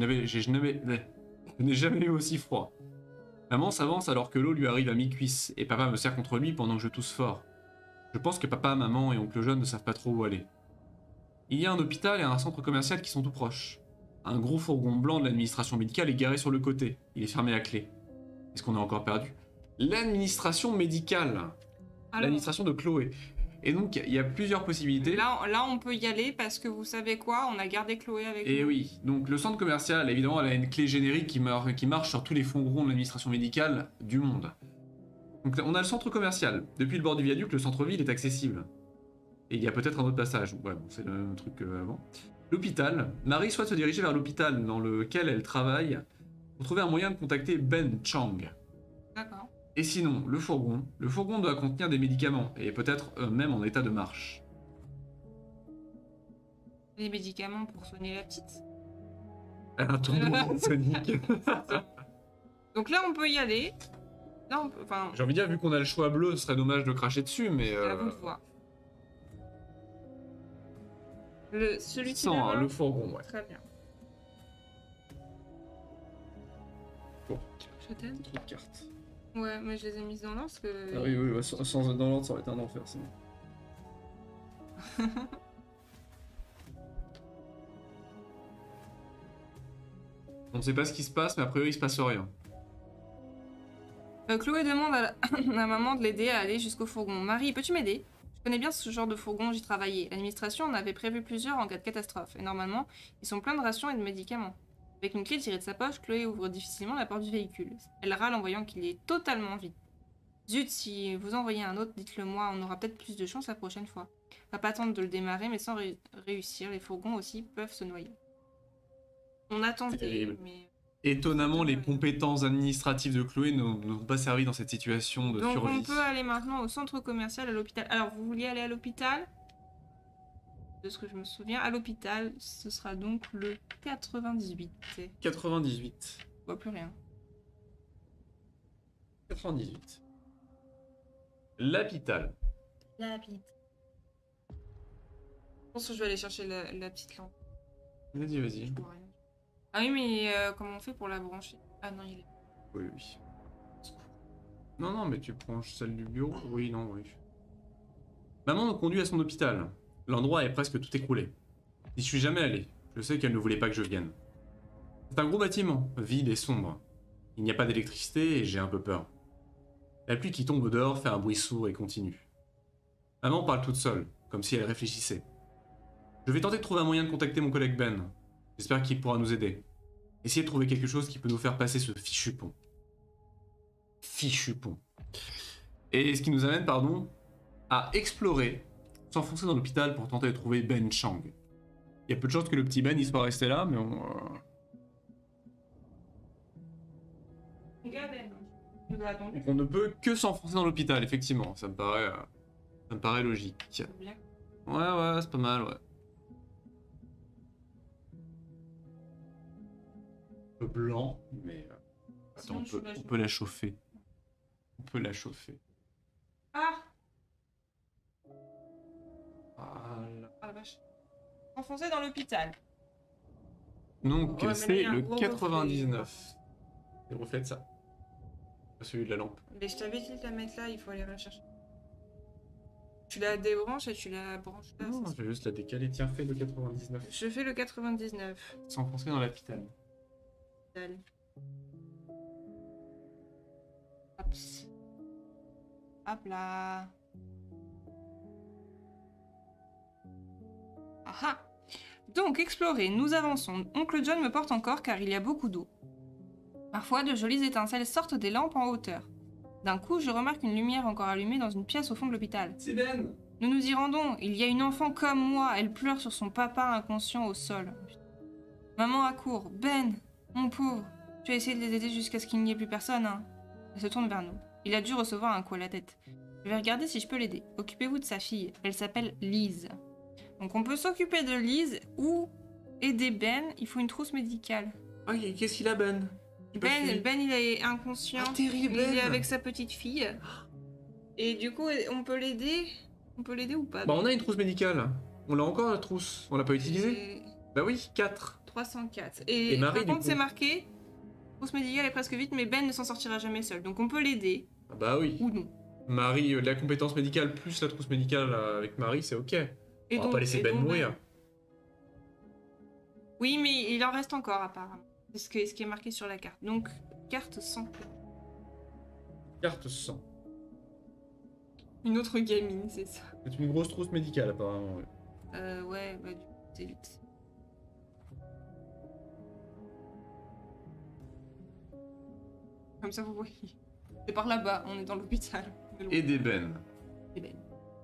eu aussi froid. Maman s'avance alors que l'eau lui arrive à mi-cuisse et papa me serre contre lui pendant que je tousse fort. Je pense que papa, maman et oncle John ne savent pas trop où aller. Il y a un hôpital et un centre commercial qui sont tout proches. Un gros fourgon blanc de l'administration médicale est garé sur le côté. Il est fermé à clé. Est-ce qu'on est encore perdu? L'administration médicale. Alors, L'administration de Chloé. Et donc, il y a plusieurs possibilités. là, on peut y aller parce que vous savez quoi? On a gardé Chloé avec Et nous. oui, donc le centre commercial, évidemment, elle a une clé générique qui marche sur tous les fonds de l'administration médicale du monde. Donc on a le centre commercial. Depuis le bord du viaduc, le centre-ville est accessible. Et il y a peut-être un autre passage. Ouais, bon, c'est le même truc qu'avant. L'hôpital. Marie souhaite se diriger vers l'hôpital dans lequel elle travaille pour trouver un moyen de contacter Ben Chang. D'accord. Et sinon, le fourgon. Le fourgon doit contenir des médicaments et peut-être même en état de marche. Les médicaments pour soigner la petite. Un tondeau Sonic. Donc là, on peut y aller. Là, on peut... Enfin, J'ai envie de dire, vu qu'on a le choix bleu, ce serait dommage de cracher dessus, mais... c'est à vous de voir. Celui qui Sans là-bas, le fourgon, ouais. très bien. Bon, Je t'aime. trop de cartes. Ouais, mais je les ai mises dans l'ordre parce que... Ah oui, oui, ouais, sans dans l'ordre, ça aurait été un enfer, sinon. On ne sait pas ce qui se passe, mais a priori il se passe rien. Chloé demande à la maman de l'aider à aller jusqu'au fourgon. Marie, peux-tu m'aider? Je connais bien ce genre de fourgon, j'y travaillais. L'administration en avait prévu plusieurs en cas de catastrophe. Et normalement, ils sont pleins de rations et de médicaments. Avec une clé tirée de sa poche, Chloé ouvre difficilement la porte du véhicule. Elle râle en voyant qu'il est totalement vide. Zut, si vous envoyez un autre, dites-le moi, on aura peut-être plus de chance la prochaine fois. Va pas attendre de le démarrer, mais sans réussir, les fourgons aussi peuvent se noyer. On a tenté, mais... Étonnamment, les compétences administratives de Chloé n'ont pas servi dans cette situation de Donc survie. on peut aller maintenant au centre commercial, à l'hôpital. Alors, vous vouliez aller à l'hôpital? De ce que je me souviens, à l'hôpital, ce sera donc le 98. 98. Je vois plus rien. 98. L'hôpital. La petite. Je pense que je vais aller chercher la petite lampe. Vas-y, vas-y. Je vois rien. Ah oui, mais comment on fait pour la brancher? Ah non, il est... Oui, oui. Non, non, mais tu prends celle du bureau. Oui, non, oui. Maman me conduit à son hôpital. L'endroit est presque tout écroulé. J'y suis jamais allé. Je sais qu'elle ne voulait pas que je vienne. C'est un gros bâtiment, vide et sombre. Il n'y a pas d'électricité et j'ai un peu peur. La pluie qui tombe dehors fait un bruit sourd et continu. Maman parle toute seule, comme si elle réfléchissait. Je vais tenter de trouver un moyen de contacter mon collègue Ben. J'espère qu'il pourra nous aider. Essayer de trouver quelque chose qui peut nous faire passer ce fichu pont. Fichu pont. Et ce qui nous amène, pardon, à explorer, s'enfoncer dans l'hôpital pour tenter de trouver Ben Chang. Il y a peu de chances que le petit Ben il soit resté là, mais on... Regardez, je dois attendre. On ne peut que s'enfoncer dans l'hôpital, effectivement. Ça me paraît logique. Bien. Ouais, c'est pas mal, ouais. Un peu blanc, mais... Attends, on peut la chauffer. On peut la chauffer. Ah! Voilà. Ah la vache. Enfoncé dans l'hôpital. Donc, Ouais, mais là, il y c'est a un le gros 99. C'est le reflet de ça. Pas celui de la lampe. Mais je t'avais dit de la mettre là, il faut aller la chercher. Tu la débranches et tu la branches là. Non, je vais juste la décaler. Tiens, fais le 99. Je fais le 99. S'enfoncer dans l'hôpital. Hop. Hop là. Ah. Donc, explorer, nous avançons. Oncle John me porte encore car il y a beaucoup d'eau. Parfois, de jolies étincelles sortent des lampes en hauteur. D'un coup, je remarque une lumière encore allumée dans une pièce au fond de l'hôpital. C'est Ben! Nous nous y rendons. Il y a une enfant comme moi. Elle pleure sur son papa inconscient au sol. Maman accourt. Ben, mon pauvre, tu as essayé de les aider jusqu'à ce qu'il n'y ait plus personne, hein? Elle se tourne vers nous. Il a dû recevoir un coup à la tête. Je vais regarder si je peux l'aider. Occupez-vous de sa fille. Elle s'appelle Lise. Donc on peut s'occuper de Lise ou aider Ben. Il faut une trousse médicale. Ah, qu'est-ce qu'il a, Ben? Ben, il est inconscient. Ah, terrible, Ben. Il est avec sa petite fille. Et du coup, on peut l'aider? On peut l'aider ou pas? Bah, on a une trousse médicale. On l'a encore, la trousse. On l'a pas utilisée? Et- Bah oui, 4. 304. Et Marie, par du contre, coup c'est marqué. Trousse médicale est presque vite, mais Ben ne s'en sortira jamais seul. Donc on peut l'aider Ah bah oui. ou non. Marie, la compétence médicale plus la trousse médicale avec Marie, c'est ok. Et On va pas laisser Ben mourir. Oui, mais il en reste encore apparemment. C'est ce qui est marqué sur la carte. Donc, carte 100. Carte 100. Une autre gamine, c'est ça. C'est une grosse trousse médicale, apparemment. Ouais. Ouais, bah du coup, c'est vite. Comme ça, vous voyez. C'est par là-bas, on est dans l'hôpital. Aider Ben. Et Ben.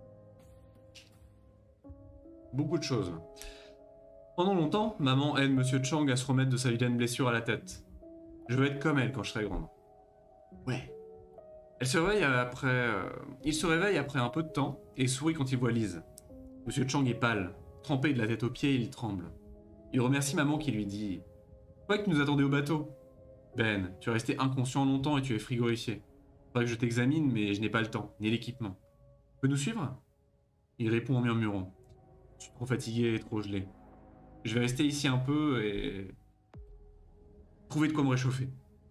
Beaucoup de choses. Pendant longtemps, maman aide Monsieur Chang à se remettre de sa vilaine blessure à la tête. Je veux être comme elle quand je serai grande. Ouais. Il se réveille après un peu de temps et sourit quand il voit Lise. Monsieur Chang est pâle, trempé de la tête aux pieds, il tremble. Il remercie maman qui lui dit « Quoi que nous attendez au bateau ? Ben, tu es resté inconscient longtemps et tu es frigorifié. Faudrait que je t'examine, mais je n'ai pas le temps, ni l'équipement. Peux nous suivre ?» Il répond en murmurant « Je suis trop fatigué et trop gelé. Je vais rester ici un peu et... trouver de quoi me réchauffer. »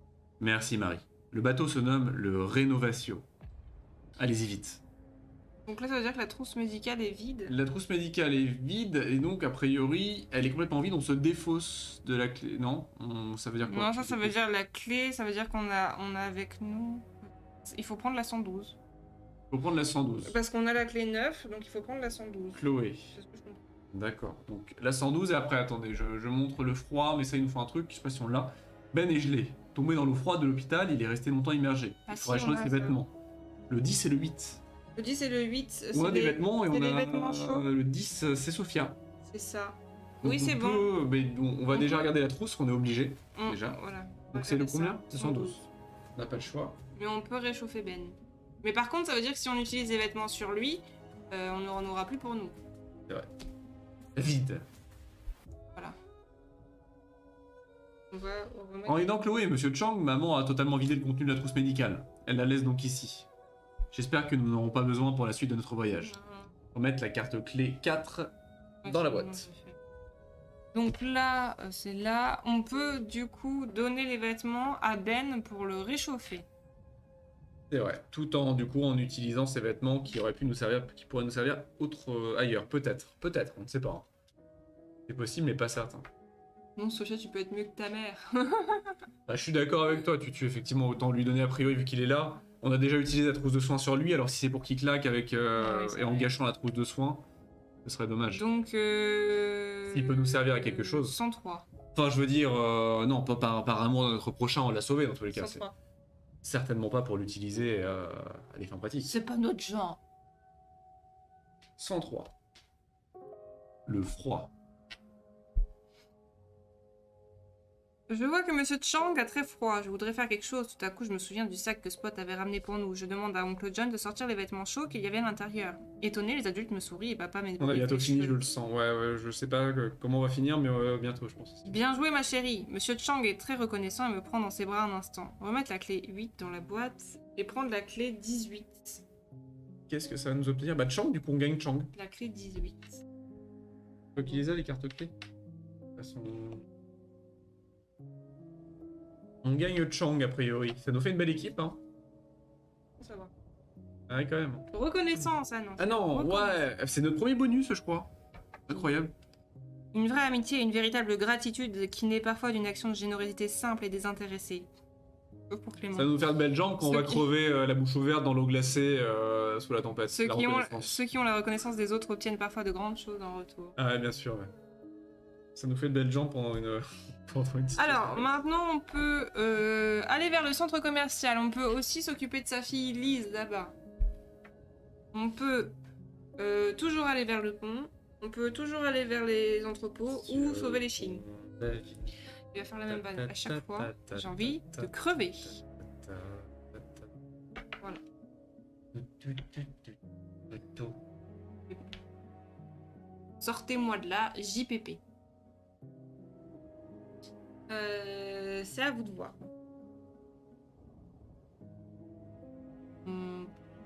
Merci Marie. Le bateau se nomme le Rénovatio. Allez-y vite. Donc là, ça veut dire que la trousse médicale est vide. La trousse médicale est vide et donc a priori elle est complètement vide. On se défausse de la clé. Non, ça veut dire quoi? Non, ça veut dire la clé, ça veut dire qu'on a avec nous. Il faut prendre la 112. Il faut prendre la 112. Parce qu'on a la clé 9, donc il faut prendre la 112. Chloé. C'est ce que je comprends. D'accord. Donc la 112 et après, attendez, je montre le froid, mais ça il nous faut un truc, je sais pas si on l'a. Ben est gelé. Tombé dans l'eau froide de l'hôpital, il est resté longtemps immergé. Ah Il faudrait si, changer on a ses ça. vêtements. Le 10 et le 8. Le 10 et le 8, On a des vêtements et c'est on des a vêtements chauds. le 10, c'est Sophia. C'est ça. Donc Oui, c'est on bon. peut- mais on va On déjà peut- regarder la trousse, qu'on est obligé. déjà. Voilà. Donc c'est le Regardez combien? ça, 112. On n'a pas le choix. Mais on peut réchauffer Ben. Mais par contre, ça veut dire que si on utilise des vêtements sur lui, on n'en aura plus pour nous. Vide. Voilà. On va remettre... En aidant Chloé et Monsieur Chang, maman a totalement vidé le contenu de la trousse médicale. Elle la laisse donc ici. J'espère que nous n'aurons pas besoin pour la suite de notre voyage. Remettre la carte clé 4 dans la boîte. Donc là, c'est là. On peut du coup donner les vêtements à Ben pour le réchauffer. C'est vrai. Tout en du coup en utilisant ces vêtements qui auraient pu nous servir, qui pourraient nous servir ailleurs. Peut-être. Peut-être. On ne sait pas. Hein. C'est possible, mais pas certain. Non, Sophia, tu peux être mieux que ta mère. Bah, je suis d'accord avec toi. Tu effectivement autant lui donner a priori vu qu'il est là. On a déjà utilisé la trousse de soins sur lui. Alors si c'est pour qu'il claque avec c'est et en vrai. gâchant la trousse de soins, ce serait dommage. Donc. S'il peut nous servir à quelque chose. 103. Enfin, je veux dire, non, pas par amour de notre prochain, on l'a sauvé dans tous les cas. C'est 103. certainement pas pour l'utiliser à des fins pratiques. C'est pas notre genre. 103. Le froid. Je vois que Monsieur Chang a très froid. Je voudrais faire quelque chose. Tout à coup, je me souviens du sac que Spot avait ramené pour nous. Je demande à Oncle John de sortir les vêtements chauds qu'il y avait à l'intérieur. Étonné, les adultes me sourient et papa m'aide. On a bientôt fini, je le sens. Ouais, je sais pas comment on va finir, mais bientôt, je pense. Bien joué, ma chérie. Monsieur Chang est très reconnaissant et me prend dans ses bras un instant. Remettre la clé 8 dans la boîte et prendre la clé 18. Qu'est-ce que ça va nous obtenir? Bah, Chang, du coup, on gagne Chang. La clé 18. Faut qu'ils les a, les cartes clés. De toute façon... On gagne Chang, a priori. Ça nous fait une belle équipe, hein. Ça va. Ah ouais, quand même. Reconnaissance, ah non. Ah non, Reconnaissance. ouais, c'est notre premier bonus, je crois. Incroyable. Une vraie amitié et une véritable gratitude qui naît parfois d'une action de générosité simple et désintéressée. Sauf pour Clément. Ça va nous faire de belles jambes quand on Ceux va qui- crever la bouche ouverte dans l'eau glacée sous la tempête. Ceux La qui reconnaissance. ont la reconnaissance des autres obtiennent parfois de grandes choses en retour. Ah ouais, bien sûr, ouais. Ça nous fait de belles jambes pendant une... pendant une situation. Alors, maintenant, on peut aller vers le centre commercial. On peut aussi s'occuper de sa fille Lise, là-bas. On peut toujours aller vers le pont. On peut toujours aller vers les entrepôts ou sauver les Chines. Il va faire la même vanne à chaque fois. J'ai envie de crever. Voilà. Sortez-moi de là, JPP. C'est à vous de voir. Hmm,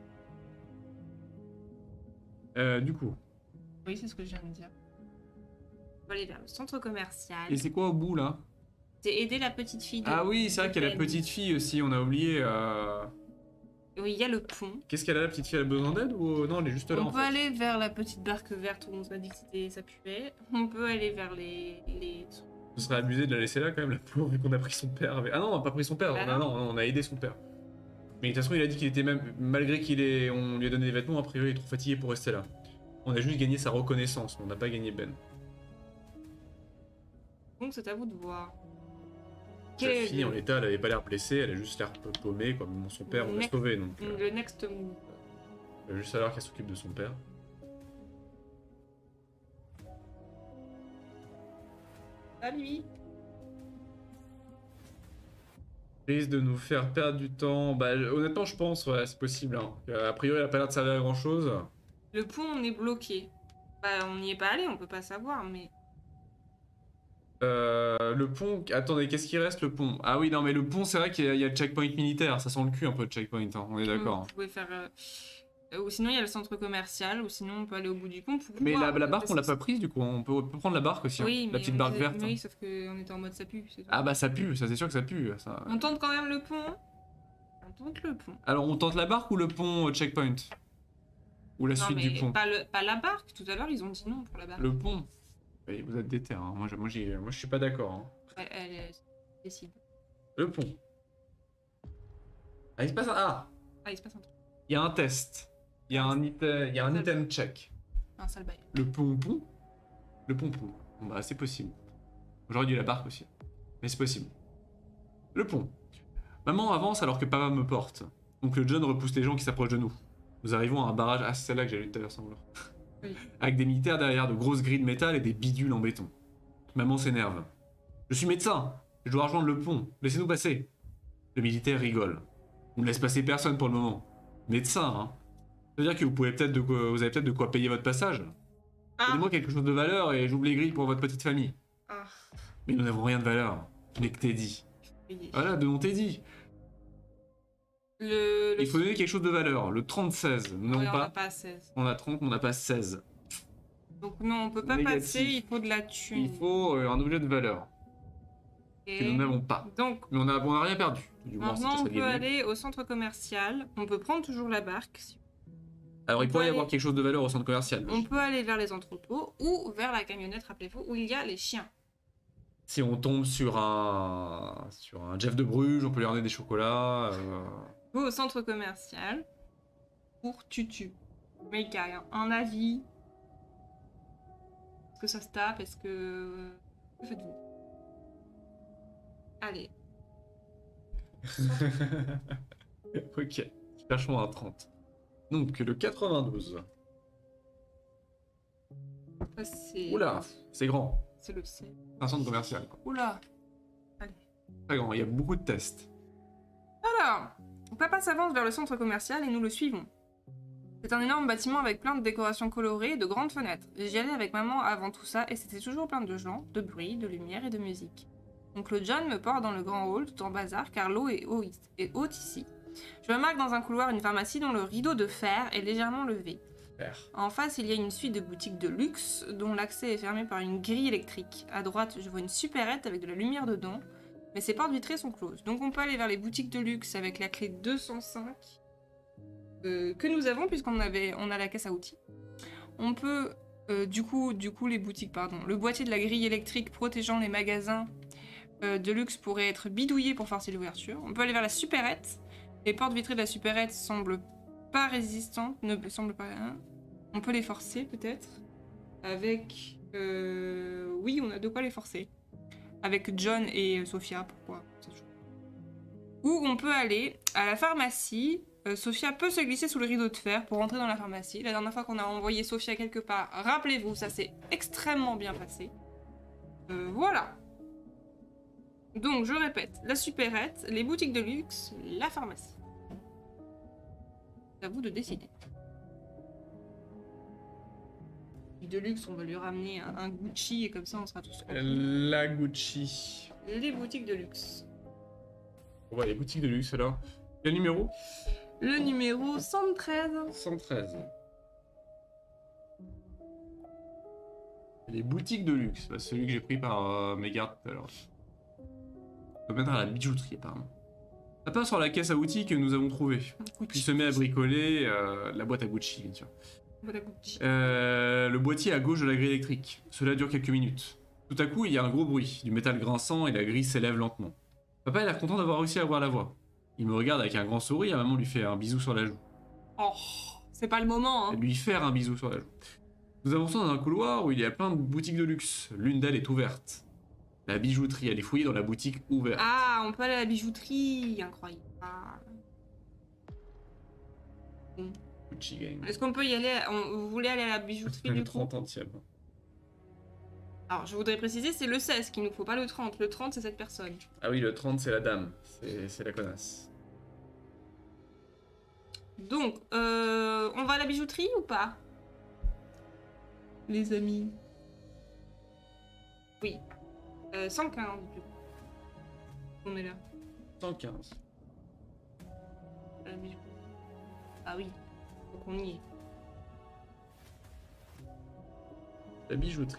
Du coup. Oui, c'est ce que je viens de dire. On va aller vers le centre commercial. Et c'est quoi au bout, là? C'est aider la petite fille de... Ah oui, c'est vrai de qu'il y a la Ben. petite fille aussi, on a oublié. Oui, il y a le pont. Qu'est-ce qu'elle a, la petite fille? Elle a besoin d'aide ou... Non, elle est juste là, On en peut fait. aller vers la petite barque verte où on s'est dit que ça puait. On peut aller vers les... Ce serait abusé de la laisser là, quand même, la pauvre, vu qu'on a pris son père. Ah non, on n'a pas pris son père, Bah non, on a aidé son père. Mais de toute façon, il a dit qu'il était même... Malgré on lui a donné des vêtements, a priori, il est trop fatigué pour rester là. On a juste gagné sa reconnaissance, on n'a pas gagné Ben. Donc c'est à vous de voir. Sa fille, en l'état, elle avait pas l'air blessée, elle a juste l'air paumée, comme son père, on l'a Next- sauvé, donc... Le next move. Il va juste falloir qu'elle s'occupe de son père. Ah lui. Risque de nous faire perdre du temps. Bah, honnêtement, je pense, ouais, c'est possible. Hein. A priori, elle a pas l'air de servir à grand chose. Le pont, on est bloqué. Bah, on n'y est pas allé, on peut pas savoir, mais... Le pont. Attendez, qu'est-ce qui reste le pont? Ah oui, non, mais le pont, c'est vrai qu'il y a le checkpoint militaire. Ça sent le cul un peu le checkpoint, hein. On est d'accord. Vous pouvez faire... ou sinon, il y a le centre commercial, ou sinon, on peut aller au bout du pont pour Mais voir, la barque, parce on l'a que pas prise du coup. On peut prendre la barque aussi. Hein. Oui, La mais petite on barque disait- verte. Oui, Hein. sauf qu'on était en mode ça pue, c'est tout. Ah bah ça pue, ça c'est sûr que ça pue. Ça. On tente quand même le pont. On tente le pont. Alors on tente la barque ou le pont checkpoint? Ou la Non, suite mais du pont? pas la barque. Tout à l'heure, ils ont dit non pour la barque. Le pont? Oui, vous êtes déter, hein. Moi, je suis pas d'accord. Hein. Elle décide. Le pont. Ah, il se passe Ah, il se passe un truc. Il y a un test. Il y a un item check. Un sale bail. Le pont. Le pont. Bon bah c'est possible. J'aurais dû la barque aussi. Mais c'est possible. Le pont. Maman avance alors que papa me porte. Donc le John repousse les gens qui s'approchent de nous. Nous arrivons à un barrage. Ah, c'est celle-là que j'ai lu tout à l'heure sans vouloir. Oui. Avec des militaires derrière, de grosses grilles de métal et des bidules en béton. Maman s'énerve. Je suis médecin. Je dois rejoindre le pont. Laissez-nous passer. Le militaire rigole. On ne laisse passer personne pour le moment. Médecin, hein. Ça veut dire que vous avez peut-être de quoi payer votre passage. Ah. Donnez-moi quelque chose de valeur et j'ouvre les grilles pour votre petite famille. Ah. Mais nous n'avons rien de valeur. Je n'ai que Teddy. Oui. Voilà, donnons Teddy. Il faut donner quelque chose de valeur. Le 30-16. Non, Oui, on pas. n'a pas 16. On a 30, on n'a pas 16. Donc non, on peut pas Négatif. passer, il faut de la thune. Il faut un objet de valeur Ok. que nous n'avons pas. Donc, Mais on a rien perdu. Du moins, maintenant, c'était on ça peut le gameplay. aller au centre commercial. On peut prendre toujours la barque. Alors, il on pourrait y peut avoir aller- quelque chose de valeur au centre commercial. On peut aller vers les entrepôts ou vers la camionnette, rappelez-vous, où il y a les chiens. Si on tombe sur un Jeff de Bruges, on peut lui ramener des chocolats. Go au centre commercial pour Tutu. Mais il y a un avis. Est-ce que ça se tape? Est-ce que... Que faites-vous? Allez. Ok, cherchons un 30. Donc, le 92. Ça, c'est... Oula, c'est grand. C'est le C. Un centre commercial, quoi. Oula. Très grand, il y a beaucoup de tests. Alors, papa s'avance vers le centre commercial et nous le suivons. C'est un énorme bâtiment avec plein de décorations colorées et de grandes fenêtres. J'y allais avec maman avant tout ça et c'était toujours plein de gens, de bruit, de lumière et de musique. Oncle John me porte dans le grand hall tout en bazar car l'eau est haute ici. Je remarque dans un couloir une pharmacie dont le rideau de fer est légèrement levé. En face, il y a une suite de boutiques de luxe dont l'accès est fermé par une grille électrique. À droite, je vois une supérette avec de la lumière dedans, mais ses portes vitrées sont closes. Donc on peut aller vers les boutiques de luxe avec la clé 205 que nous avons puisqu'on a la caisse à outils. On peut du coup les boutiques, pardon. Le boîtier de la grille électrique protégeant les magasins de luxe pourrait être bidouillé pour forcer l'ouverture. On peut aller vers la supérette. Les portes vitrées de la supérette semblent pas résistantes, ne semblent pas... Hein. On peut les forcer peut-être. Avec... Oui, on a de quoi les forcer. Avec John et Sophia, pourquoi? Ou on peut aller à la pharmacie. Sophia peut se glisser sous le rideau de fer pour entrer dans la pharmacie. La dernière fois qu'on a envoyé Sophia quelque part, rappelez-vous, ça s'est extrêmement bien passé. Voilà. Donc, je répète, la supérette, les boutiques de luxe, la pharmacie. C'est à vous de décider. De luxe, on va lui ramener un Gucci et comme ça, on sera tous tranquilles. La Gucci. Les boutiques de luxe. On voit les boutiques de luxe là. Quel numéro? Le numéro 113. 113. Les boutiques de luxe. Bah, celui que j'ai pris par mes gardes tout à l'heure. On peut mettre à la bijouterie apparemment. Ça passe sur la caisse à outils que nous avons trouvée. Puis se met à bricoler la boîte à Gucci, bien sûr. Le boîtier à gauche de la grille électrique. Cela dure quelques minutes. Tout à coup, il y a un gros bruit, du métal grinçant et la grille s'élève lentement. Papa a l'air content d'avoir réussi à avoir la voix. Il me regarde avec un grand sourire et maman lui fait un bisou sur la joue. Oh, c'est pas le moment, hein. Lui faire un bisou sur la joue. Nous avançons dans un couloir où il y a plein de boutiques de luxe. L'une d'elles est ouverte. La bijouterie, elle est fouillée dans la boutique ouverte. Ah, on peut aller à la bijouterie. Incroyable. Gucci Gang. Est-ce qu'on peut y aller Vous voulez aller à la bijouterie Le du coup 30e. Alors, je voudrais préciser, c'est le 16 qu'il nous faut, pas le 30. Le 30, c'est cette personne. Ah oui, le 30, c'est la dame. C'est la connasse. Donc, on va à la bijouterie ou pas? Les amis. Oui. 115, du coup. On est là. 115. À la bijouterie. Ah oui. Donc on y est. La bijouterie.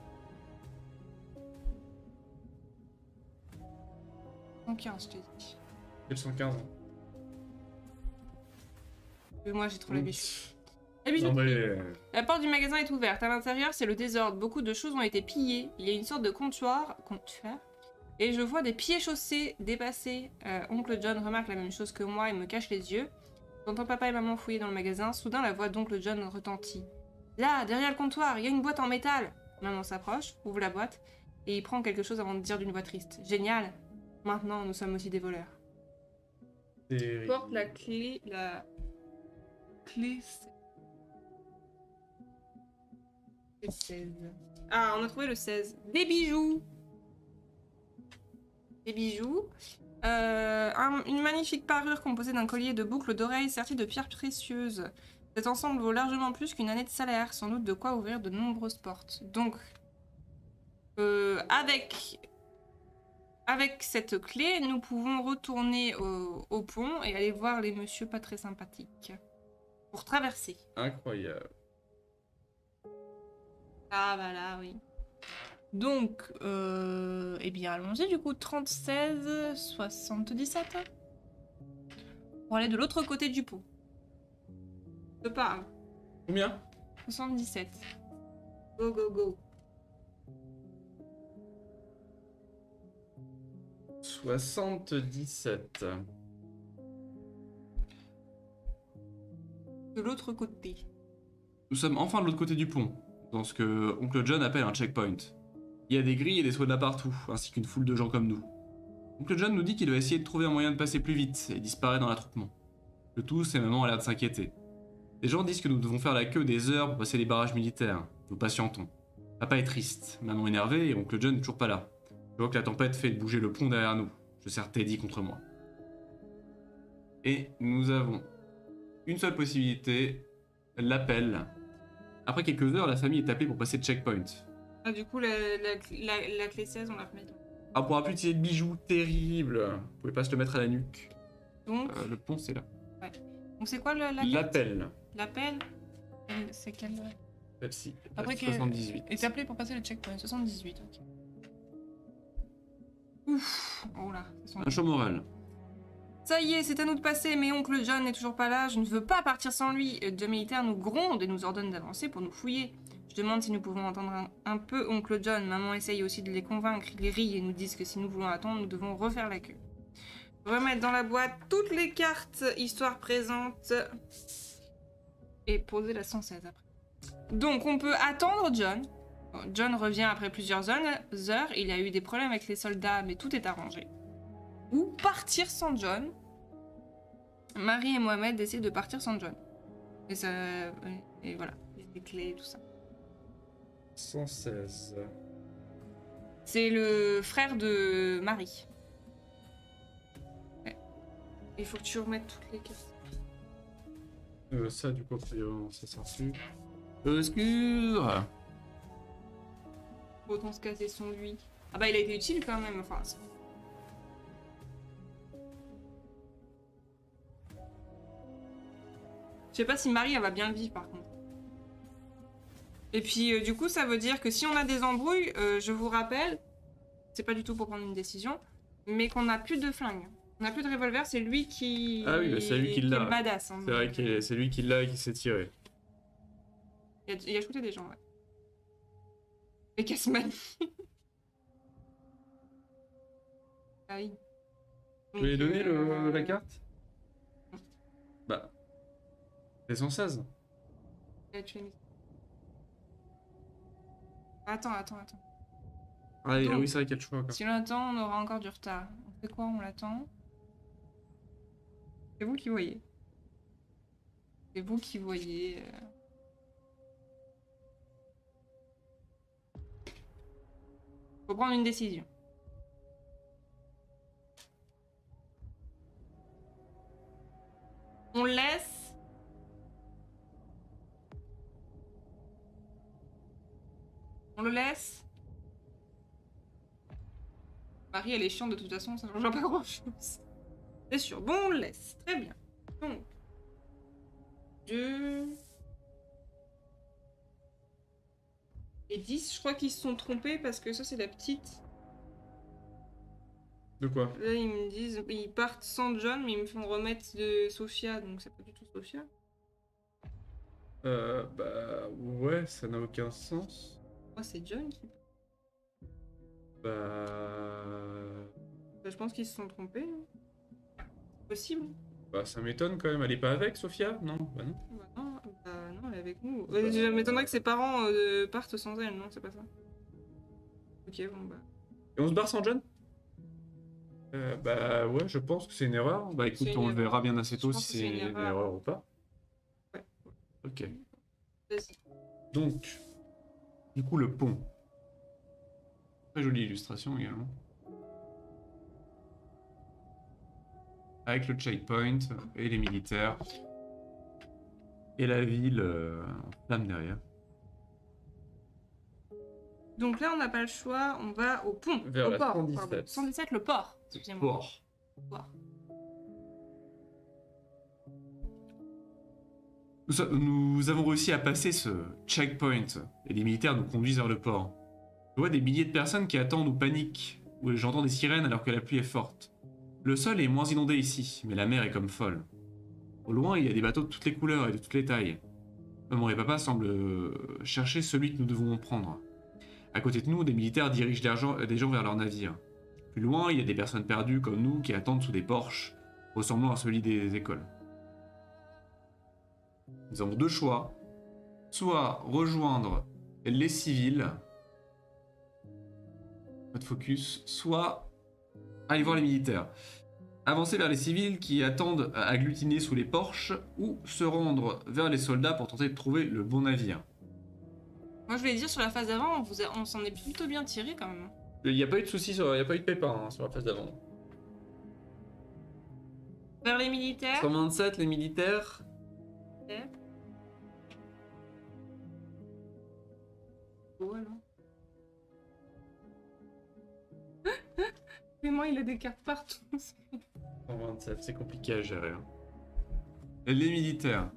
« 115, je t'ai dit. Quel 115 Mais moi, j'ai trop la bijouterie. La bijouterie. Non mais... La porte du magasin est ouverte. À l'intérieur, c'est le désordre. Beaucoup de choses ont été pillées. Il y a une sorte de comptoir. Et je vois des pieds chaussés dépassés. Oncle John remarque la même chose que moi et me cache les yeux. J'entends papa et maman fouiller dans le magasin. Soudain, la voix d'oncle John retentit. Là, derrière le comptoir, il y a une boîte en métal. Maman s'approche, ouvre la boîte et il prend quelque chose avant de dire d'une voix triste. Génial. Maintenant, nous sommes aussi des voleurs. Porte la clé... La clé... 16. Ah, on a trouvé le 16. Des bijoux. Des bijoux. Une magnifique parure composée d'un collier de boucles d'oreilles serties de pierres précieuses. Cet ensemble vaut largement plus qu'une année de salaire, sans doute de quoi ouvrir de nombreuses portes. Donc, avec cette clé, nous pouvons retourner au pont et aller voir les messieurs pas très sympathiques. Pour traverser. Incroyable. Ah bah là, oui. Donc, eh bien, allons-y du coup. 36, 77. Pour aller de l'autre côté du pont. Je parle. Combien? 77. Go, go, go. 77. De l'autre côté. Nous sommes enfin de l'autre côté du pont, dans ce que Oncle John appelle un checkpoint. Il y a des grilles et des soldats partout, ainsi qu'une foule de gens comme nous. Oncle John nous dit qu'il doit essayer de trouver un moyen de passer plus vite et disparaît dans l'attroupement. Le tout, c'est maman a l'air de s'inquiéter. Les gens disent que nous devons faire la queue des heures pour passer les barrages militaires. Nous patientons. Papa est triste, maman énervée et Oncle John n'est toujours pas là. Je vois que la tempête fait bouger le pont derrière nous. Je serre Teddy contre moi. Et nous avons une seule possibilité, l'appel. Après quelques heures, la famille est appelée pour passer le checkpoint. Ah, du coup, la clé 16, on la remet. Ah, on pourra plus utiliser de bijoux terribles. Vous pouvez pas se le mettre à la nuque. Donc, Le pont, c'est là. ouais. Donc c'est quoi la L'appel. L'appel. C'est quelle... Celle-ci. Après 78. Et t'appelé pour passer le checkpoint. 78, ok. Ouf. Oh là. Un show moral. Ça y est, c'est à nous de passer, mais oncle John n'est toujours pas là. Je ne veux pas partir sans lui. Deux militaires nous grondent et nous ordonnent d'avancer pour nous fouiller. Je demande si nous pouvons entendre un peu oncle John. Maman essaye aussi de les convaincre. Ils rient et nous disent que si nous voulons attendre, nous devons refaire la queue. Remettre dans la boîte toutes les cartes histoire présente. Et poser la 116 après. Donc on peut attendre John. John revient après plusieurs heures. Il a eu des problèmes avec les soldats, mais tout est arrangé. Ou partir sans John. Marie et Mohamed essaient de partir sans John. Et ça... Et voilà. Les clés et tout ça. 116. C'est le frère de Marie. Ouais. Il faut que tu remettes toutes les cartes. Ça, du coup, ça sert dessus. Obscur. Autant se casser son lui. Ah bah il a été utile quand même. Enfin, je sais pas si Marie elle va bien le vivre par contre. Et puis du coup ça veut dire que si on a des embrouilles, je vous rappelle, c'est pas du tout pour prendre une décision, mais qu'on n'a plus de flingue. On n'a plus de revolver, c'est lui qui... Ah oui, bah c'est lui qui l'a. Est badass. Hein, c'est vrai que c'est lui qui l'a et qui s'est tiré. Il a shooté des gens, ouais. Et Casman. Ah oui. Tu lui as donné la carte? Bah... C'est 116. Attends. Ah oui, c'est vrai qu'il y a le choix encore. Si on l'attend, on aura encore du retard. On fait quoi? On l'attend? C'est vous qui voyez. C'est vous qui voyez. Faut prendre une décision. On laisse. On le laisse. Marie, elle est chiante de toute façon, ça ne change pas grand chose. C'est sûr. Bon, on le laisse. Très bien. Donc. 2. Et 10, je crois qu'ils se sont trompés parce que ça, c'est la petite. De quoi? Là, ils me disent, ils partent sans John, mais ils me font remettre de Sophia, donc c'est pas du tout Sophia. Bah ouais, ça n'a aucun sens. Oh, c'est John qui... Bah... Bah, je pense qu'ils se sont trompés. Possible. Bah ça m'étonne quand même, elle est pas avec Sophia? Non, bah non. Bah non, elle est avec nous. Je m'étonnerais que ses parents partent sans elle, non, c'est pas ça. Ok, bon bah. Et on se barre sans John? Bah ouais, je pense que c'est une erreur. Bah écoute, C'est une on le erreur. verra bien assez tôt Je pense si que c'est c'est une une erreur. erreur ou pas. Ouais. Ok. Vas-y. Donc, du coup, le pont. Très jolie illustration également. Avec le checkpoint et les militaires. Et la ville en flamme derrière. Donc là, on n'a pas le choix, on va au pont. Vers au la port. 117. Pardon. 117, le port. Excusez-moi. Port. Port. Nous avons réussi à passer ce checkpoint et les militaires nous conduisent vers le port. Je vois des milliers de personnes qui attendent ou paniquent, ou j'entends des sirènes alors que la pluie est forte. Le sol est moins inondé ici, mais la mer est comme folle. Au loin, il y a des bateaux de toutes les couleurs et de toutes les tailles. Maman et papa semblent chercher celui que nous devons prendre. À côté de nous, des militaires dirigent des gens vers leur navire. Plus loin, il y a des personnes perdues comme nous qui attendent sous des porches, ressemblant à celui des écoles. Nous avons deux choix. Soit rejoindre les civils, mode focus, soit aller voir les militaires. Avancer vers les civils qui attendent agglutinés sous les porches, ou se rendre vers les soldats pour tenter de trouver le bon navire. Moi, je voulais dire, sur la phase d'avant, on s'en est plutôt bien tiré quand même. Il n'y a pas eu de soucis, il n'y a pas eu de pépin sur la phase d'avant. Vers les militaires. 127, les militaires. Ouais, non. Mais moi, il a des cartes partout. 127, c'est compliqué à gérer. Hein. Et les militaires.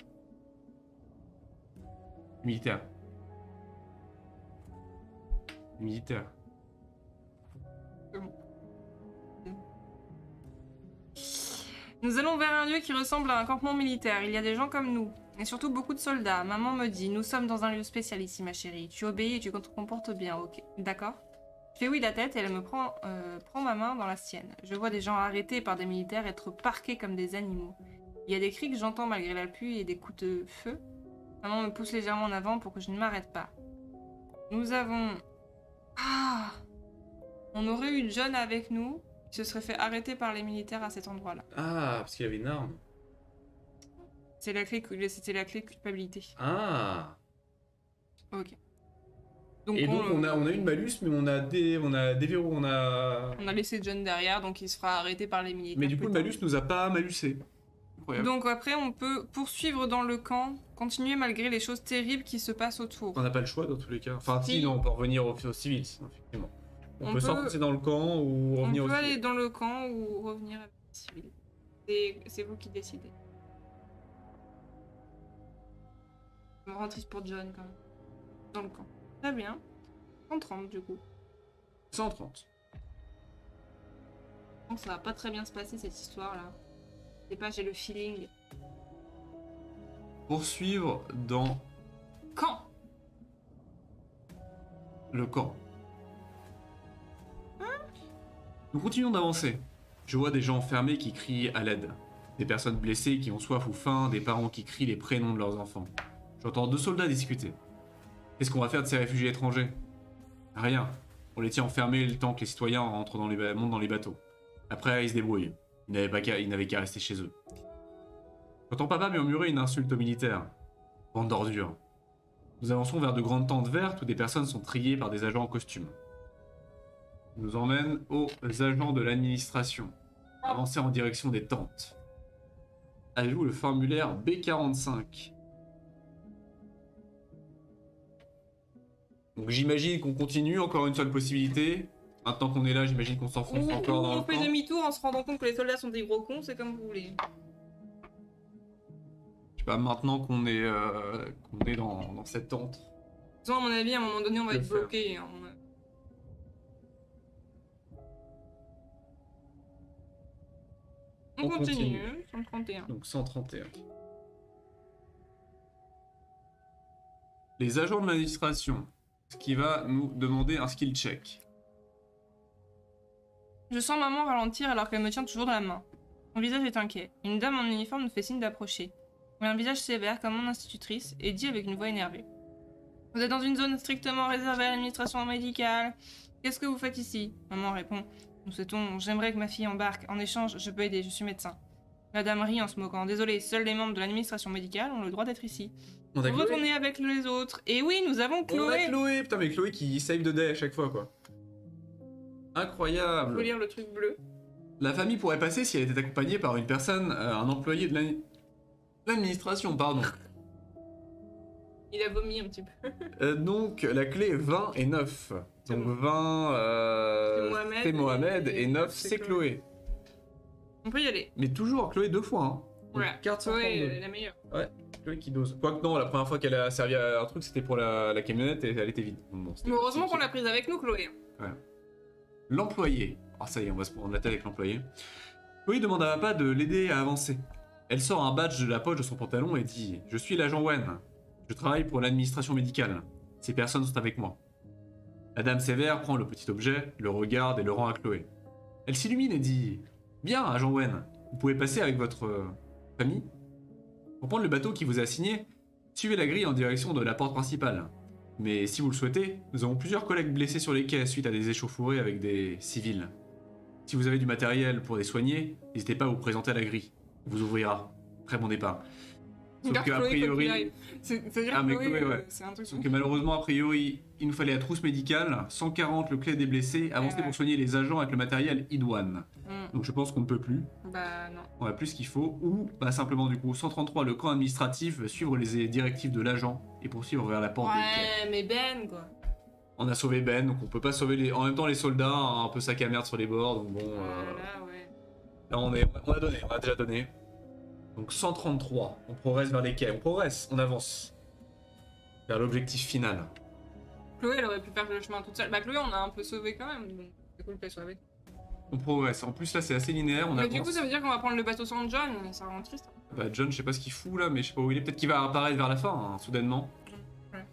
Militaires. Militaires. Nous allons vers un lieu qui ressemble à un campement militaire. Il y a des gens comme nous. Et surtout beaucoup de soldats. Maman me dit, nous sommes dans un lieu spécial ici, ma chérie. Tu obéis et tu te comportes bien, ok. D'accord? Je fais oui de la tête et elle me prend ma main dans la sienne. Je vois des gens arrêtés par des militaires être parqués comme des animaux. Il y a des cris que j'entends malgré la pluie et des coups de feu. Maman me pousse légèrement en avant pour que je ne m'arrête pas. Nous avons... Ah! On aurait eu John avec nous, qui se serait fait arrêter par les militaires à cet endroit-là. Ah, parce qu'il avait une arme. C'était la clé de culpabilité. Ah. Ok. Et donc on a une malus, mais on a déverrouillé, on a laissé John derrière, donc il se fera arrêter par les militaires. Mais du coup, le malus nous a pas malusé. Incroyable. Donc après, on peut poursuivre dans le camp, continuer malgré les choses terribles qui se passent autour. On n'a pas le choix dans tous les cas. Enfin, Si. Sinon, on peut revenir aux civils, sinon, effectivement. On peut s'enfoncer dans le camp ou On revenir aux peut civils. aller dans le camp ou revenir avec les civils. C'est vous qui décidez. Je me rends triste pour John quand même. Dans le camp. Très bien. 130 du coup. 130. Donc ça va pas très bien se passer cette histoire là. Je sais pas, j'ai le feeling. Poursuivre dans Quand le camp. Nous continuons d'avancer. Je vois des gens enfermés qui crient à l'aide. Des personnes blessées qui ont soif ou faim, des parents qui crient les prénoms de leurs enfants. J'entends deux soldats discuter. Qu'est-ce qu'on va faire de ces réfugiés étrangers? Rien. On les tient enfermés le temps que les citoyens montent dans les bateaux. Après, ils se débrouillent. Ils n'avaient qu'à rester chez eux. J'entends papa murmurer une insulte aux militaires. Bande d'ordures. Nous avançons vers de grandes tentes vertes où des personnes sont triées par des agents en costume. Ils nous emmènent aux agents de l'administration. Avancer en direction des tentes. Avez-vous le formulaire B45? Donc j'imagine qu'on continue, encore une seule possibilité. Maintenant qu'on est là, j'imagine qu'on s'enfonce encore dans le camp. On fait demi-tour en se rendant compte que les soldats sont des gros cons, c'est comme vous voulez. Je sais pas, maintenant qu'on est dans cette tente. De toute façon, à mon avis, à un moment donné, on va Je être vais le faire. bloqué. Hein. On continue, 131. Donc 131. les agents de l'administration, ce qui va nous demander un skill check. Je sens maman ralentir alors qu'elle me tient toujours dans la main. Son visage est inquiet. Une dame en uniforme nous fait signe d'approcher. Elle a un visage sévère comme mon institutrice et dit avec une voix énervée. Vous êtes dans une zone strictement réservée à l'administration médicale. Qu'est-ce que vous faites ici? Maman répond. Nous souhaitons, j'aimerais que ma fille embarque. En échange, je peux aider, je suis médecin. La dame rit en se moquant. Désolé, seuls les membres de l'administration médicale ont le droit d'être ici. On a Chloé. Retournez avec les autres. Et oui, nous avons Chloé. On a Chloé. Putain, mais Chloé qui save the day à chaque fois, quoi. Incroyable. Faut lire le truc bleu. La famille pourrait passer si elle était accompagnée par une personne, un employé de l'administration, pardon. Il a vomi un petit peu. Donc, la clé est 20 et 9. Donc 20, c'est Mohamed et 9, c'est Chloé. On peut y aller. Mais toujours Chloé 2 fois, hein. Ouais, carte Chloé est la meilleure. Ouais, Chloé qui dose. Quoique non, la première fois qu'elle a servi à un truc, c'était pour la camionnette et elle était vide. Bon, mais heureusement qu'on l'a prise avec nous, Chloé. Ouais. L'employé. Ah ça y est, on va se prendre la tête avec l'employé. Chloé demande à papa de l'aider à avancer. Elle sort un badge de la poche de son pantalon et dit « Je suis l'agent Wen. Je travaille pour l'administration médicale. Ces personnes sont avec moi. » La dame sévère prend le petit objet, le regarde et le rend à Chloé. Elle s'illumine et dit « Bien, agent Wen, vous pouvez passer avec votre famille. Pour prendre le bateau qui vous est assigné, suivez la grille en direction de la porte principale. Mais si vous le souhaitez, nous avons plusieurs collègues blessés sur les quais suite à des échauffourées avec des civils. Si vous avez du matériel pour les soigner, n'hésitez pas à vous présenter à la grille. On vous ouvrira. Très bon départ. Sauf que, a priori... C'est un truc. Sauf que malheureusement, a priori, il nous fallait la trousse médicale, 140 le clé des blessés, avancer pour soigner les agents avec le matériel idoine. Donc je pense qu'on ne peut plus. Bah non. On a plus ce qu'il faut. Ou bah, simplement du coup, 133 le camp administratif, suivre les directives de l'agent et poursuivre vers la porte des quais. Ouais, mais Ben quoi. On a sauvé Ben, donc on peut pas sauver les... En même temps les soldats, un peu sac à merde sur les bords, donc bon... Là, ouais. Là on a déjà donné. Donc 133, on progresse vers les quais, on progresse, on avance. Vers l'objectif final. Chloé, elle aurait pu faire le chemin toute seule. Bah Chloé, on a un peu sauvé quand même, donc c'est cool qu'elle soit avec. On progresse, en plus là c'est assez linéaire, on mais avance. du coup ça veut dire qu'on va prendre le bateau sans John, ça rend triste. Bah John, je sais pas ce qu'il fout là, mais je sais pas où il est, peut-être qu'il va apparaître vers la fin, hein, soudainement. Ouais.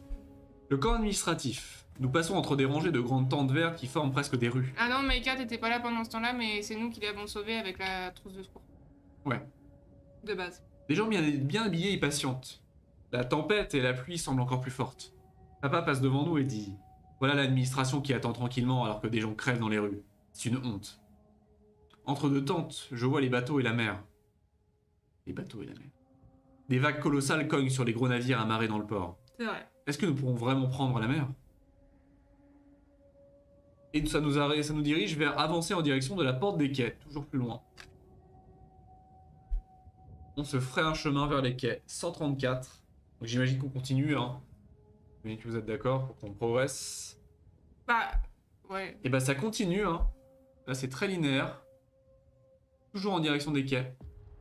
Le camp administratif. Nous passons entre des rangées de grandes tentes vertes qui forment presque des rues. Ah non, Maïka, t'étais pas là pendant ce temps-là, mais c'est nous qui l'avons sauvé avec la trousse de secours. Ouais. De base. Des gens bien habillés y patientent. La tempête et la pluie semblent encore plus fortes. Papa passe devant nous et dit « Voilà l'administration qui attend tranquillement alors que des gens crèvent dans les rues. C'est une honte. » Entre deux tentes, je vois les bateaux et la mer. Les bateaux et la mer. Des vagues colossales cognent sur les gros navires amarrés dans le port. C'est vrai. Est-ce que nous pourrons vraiment prendre la mer? Et ça nous dirige vers avancer en direction de la porte des quais, toujours plus loin. On se ferait un chemin vers les quais. 134. Donc j'imagine qu'on continue, hein. J'imagine que vous êtes d'accord pour qu'on progresse. Bah, ouais. Et bah ça continue, hein. Là c'est très linéaire. Toujours en direction des quais.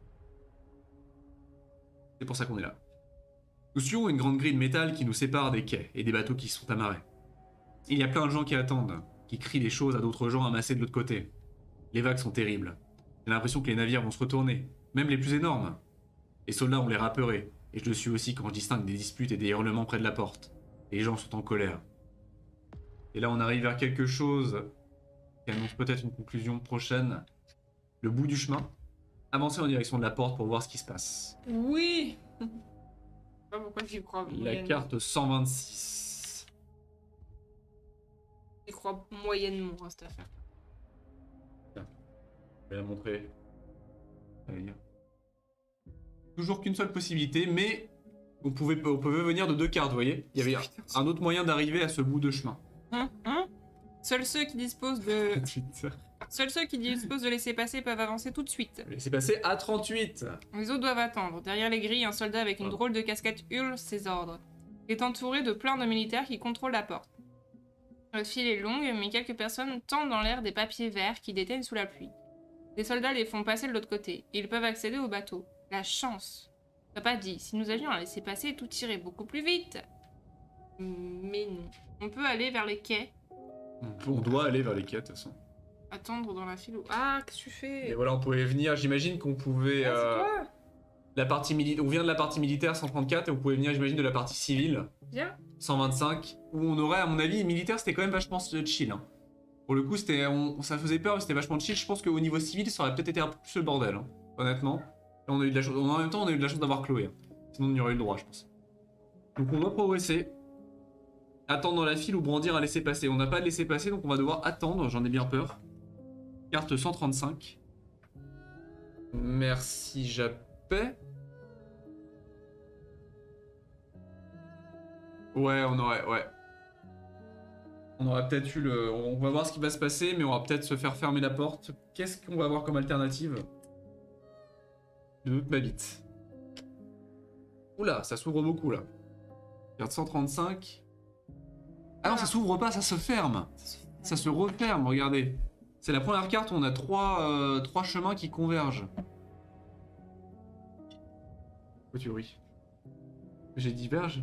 C'est pour ça qu'on est là. Nous suivons une grande grille de métal qui nous sépare des quais et des bateaux qui sont amarrés. Il y a plein de gens qui attendent, qui crient des choses à d'autres gens amassés de l'autre côté. Les vagues sont terribles. J'ai l'impression que les navires vont se retourner, même les plus énormes. Les soldats ont l'air apeurés, et je le suis aussi quand je distingue des disputes et des hurlements près de la porte. Les gens sont en colère. Et là on arrive vers quelque chose qui annonce peut-être une conclusion prochaine. Le bout du chemin. Avancer en direction de la porte pour voir ce qui se passe. Oui. Je sais pas pourquoi j'y crois. La carte 126. J'y crois moyennement à cette affaire. Je vais la montrer. Allez, dire. Toujours qu'une seule possibilité, mais on pouvait venir de deux cartes, vous voyez. Il y avait un autre moyen d'arriver à ce bout de chemin. Seuls ceux qui disposent de... Seuls ceux qui disposent de laisser passer peuvent avancer tout de suite. Laissez passer à 38. Les autres doivent attendre. Derrière les grilles, un soldat avec une drôle de casquette hurle ses ordres. Il est entouré de plein de militaires qui contrôlent la porte. Le fil est long, mais quelques personnes tendent dans l'air des papiers verts qui déteignent sous la pluie. Les soldats les font passer de l'autre côté. Ils peuvent accéder au bateau. La chance. Papa dit, si nous avions à laisser passer, tout irait beaucoup plus vite. Mais non. On peut aller vers les quais. On doit aller vers les quais, de toute façon. Attendre dans la file. Ah, qu'est-ce que tu fais? Et voilà, on pouvait venir, j'imagine qu'on pouvait... c'est quoi la partie on vient de la partie militaire 134 et on pouvait venir, j'imagine, de la partie civile. Bien. 125, où on aurait, à mon avis, militaire, c'était quand même vachement chill. Hein. Pour le coup, ça faisait peur, mais c'était vachement chill. Je pense qu'au niveau civil, ça aurait peut-être été un peu plus le bordel, hein, honnêtement. Là, on a eu de la chance. En même temps, on a eu de la chance d'avoir Chloé. Hein. Sinon, on y aurait eu le droit, je pense. Donc, on doit progresser. Attendre dans la file ou brandir un laisser-passer. On n'a pas de laisser-passer, donc on va devoir attendre. J'en ai bien peur. Carte 135. Merci, Japet. Ouais, on aurait peut-être eu le... On va voir ce qui va se passer, mais on va peut-être se faire fermer la porte. Qu'est-ce qu'on va avoir comme alternative? Je doute ma bite. Oula, ça s'ouvre beaucoup, là. Carte 135. Ah non, ça s'ouvre pas, ça se ferme. Ça se referme, regardez. C'est la première carte où on a trois chemins qui convergent. Oh, tu oui. J'ai diverge.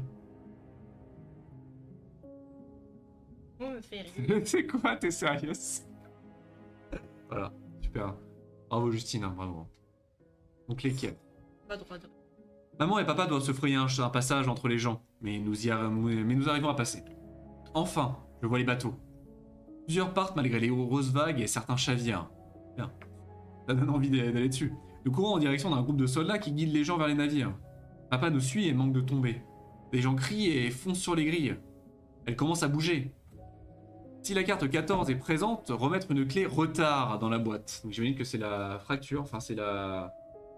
C'est quoi, t'es sérieuse? Voilà, super. Bravo Justine, hein, bravo. Donc les quais. Pas droit. Maman et papa doivent se frayer un passage entre les gens, mais nous arrivons à passer. Enfin, je vois les bateaux. Plusieurs partent malgré les grosses vagues et certains chavirent. Bien. Ça donne envie d'aller dessus. Nous courons en direction d'un groupe de soldats qui guident les gens vers les navires. Papa nous suit et manque de tomber. Les gens crient et foncent sur les grilles. Elle commence à bouger. Si la carte 14 est présente, remettre une clé retard dans la boîte. Donc j'imagine que c'est la fracture, enfin c'est la...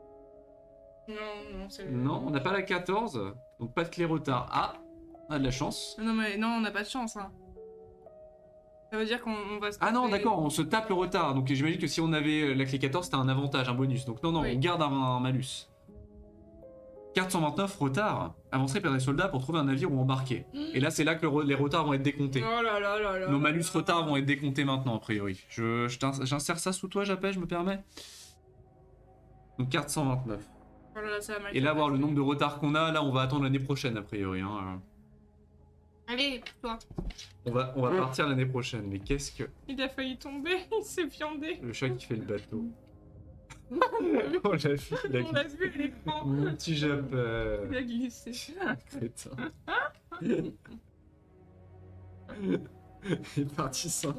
Non, c'est... Non, on n'a pas la 14, donc pas de clé retard. Ah, on a de la chance. Non, mais non, on n'a pas de chance, hein. Ça veut dire qu'on va se... Ah non, d'accord, on se tape le retard. Donc j'imagine que si on avait la clé 14, c'était un avantage, un bonus. Donc non, Oui. on garde un malus. Carte 129, retard. Avancer par des soldats pour trouver un navire où embarquer. Et là, c'est là que les retards vont être décomptés. Oh là là là là. Nos malus retards vont être décomptés maintenant, a priori. J'insère ça sous toi, Japet, je me permets. Donc carte 129. Oh là là, ça va mal. Et là, voir le nombre de retards qu'on a, là, on va attendre l'année prochaine, a priori. Hein. Allez, toi. On va partir l'année prochaine, mais qu'est-ce que... Il a failli tomber, il s'est fiandé. Le chat qui fait le bateau. On l'a vu, On l'a vu à l'écran. Mon petit Japet. Il a glissé. Crétin. Il est parti sans.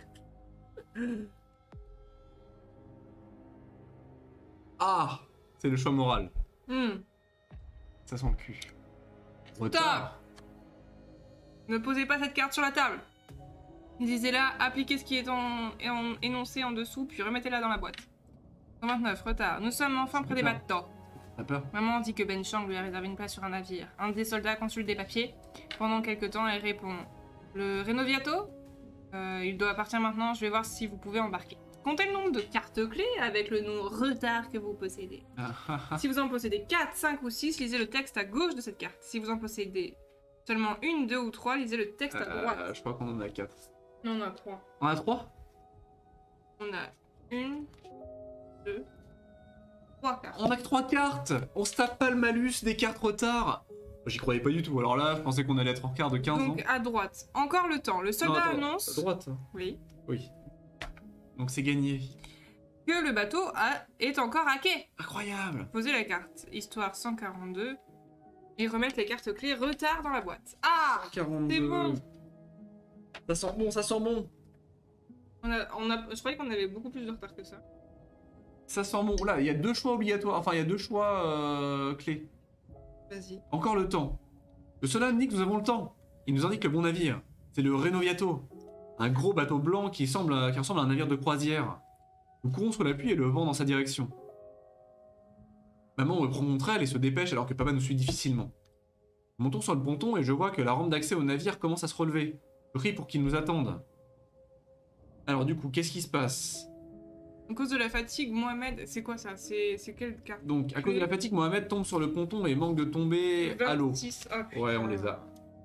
Ah, c'est le choix moral. Ça sent le cul. Retard. Ne posez pas cette carte sur la table. Lisez-la, appliquez ce qui est énoncé en dessous, puis remettez-la dans la boîte. 129, retard. Nous sommes enfin près des bateaux. T'as peur? Maman dit que Ben Chang lui a réservé une place sur un navire. Un des soldats consulte des papiers. Pendant quelques temps, elle répond « Le Renoviato il doit partir maintenant, je vais voir si vous pouvez embarquer. » Comptez le nombre de cartes clés avec le nom retard que vous possédez. Si vous en possédez 4, 5 ou 6, lisez le texte à gauche de cette carte. Si vous en possédez seulement 1, 2 ou 3, lisez le texte à droite. Je crois qu'on en a 4. Non, on en a 3. On a 3? On a 1, 2, 3 cartes. On a que 3 cartes. On se tape pas le malus des cartes retard. J'y croyais pas du tout. Alors là, je pensais qu'on allait être en retard de 15 ans. Donc à droite. Encore le temps. Le soldat annonce... À droite. Oui. Oui. Donc c'est gagné. Que le bateau est encore hacké. Incroyable. Posez la carte. Histoire 142. Et remettre les cartes clés retard dans la boîte. Ah, 42. c'est bon. Ça sent bon, ça sent bon. Je croyais qu'on avait beaucoup plus de retard que ça. Ça sent bon. Là, il y a 2 choix obligatoires. Enfin, il y a 2 choix clés. Vas-y. Encore le temps. Le soldat indique que nous avons le temps. Il nous indique le bon navire. C'est le Renoviato. Un gros bateau blanc qui ressemble à un navire de croisière. Nous courons sous la pluie et le vent dans sa direction. Maman reprend mon trail et se dépêche alors que papa nous suit difficilement. Nous montons sur le ponton et je vois que la rampe d'accès au navire commence à se relever. Je prie pour qu'il nous attende. Alors du coup, qu'est-ce qui se passe? À cause de la fatigue, Mohamed, c'est quoi ça? C'est quelle carte? Donc, à cause de la fatigue, Mohamed tombe sur le ponton et manque de tomber à l'eau. 26. Ah, putain. Ouais, on les a.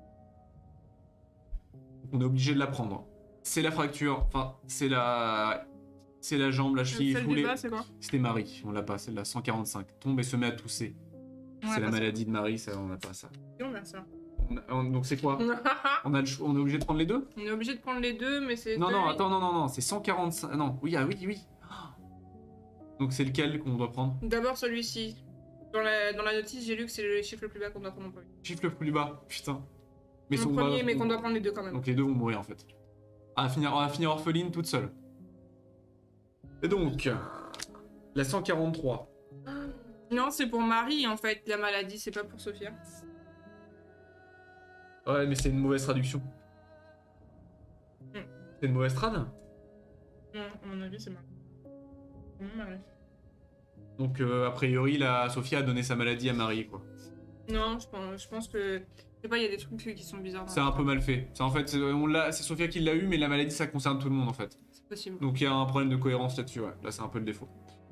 On est obligé de la prendre. C'est la fracture, enfin, c'est la jambe, la cheville Celle foulée. du bas, c'est quoi? C'était Marie, on l'a pas, celle-là, 145. Tombe et se met à tousser. C'est la maladie de Marie, ça, on n'a pas ça. Et on a ça. Donc c'est quoi? On est obligé de prendre les deux? On est obligé de prendre les deux, mais c'est... Non, non, attends, non, c'est 145. Non, oui, ah oui. Donc c'est lequel qu'on doit prendre? D'abord celui-ci. Dans la notice, j'ai lu que c'est le chiffre le plus bas qu'on doit prendre en premier. Chiffre le plus bas, putain. Mais Le premier, mais qu'on doit prendre les deux quand même. Donc les deux vont mourir en fait. On va finir orpheline toute seule. Et donc, la 143. Non, c'est pour Marie en fait, la maladie, c'est pas pour Sophia. Ouais, mais c'est une mauvaise traduction. C'est une mauvaise trad? Non, à mon avis, c'est Marie. Marie. Donc, a priori, la Sophia a donné sa maladie à Marie, quoi. Non, je pense que... Je sais pas, il y a des trucs qui sont bizarres. C'est un peu mal fait. En fait, c'est Sophia qui l'a eu, mais la maladie, ça concerne tout le monde, en fait. C'est possible. Donc, il y a un problème de cohérence là-dessus, ouais. Là, c'est un peu le défaut.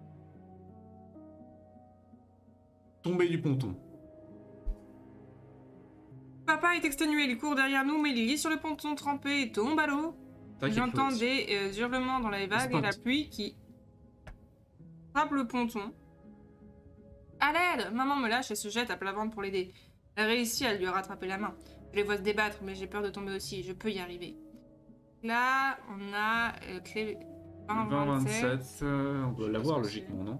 Tomber du ponton. Papa est exténué, il court derrière nous, mais il lit sur le ponton trempé et tombe à l'eau. J'entends des hurlements dans les vagues et la pluie qui frappe le ponton. À l'aide! Maman me lâche et se jette à plat ventre pour l'aider. Elle réussit à lui rattraper la main. Je les vois se débattre, mais j'ai peur de tomber aussi. Je peux y arriver. Là, on a clé 20-27. On doit l'avoir logiquement, non?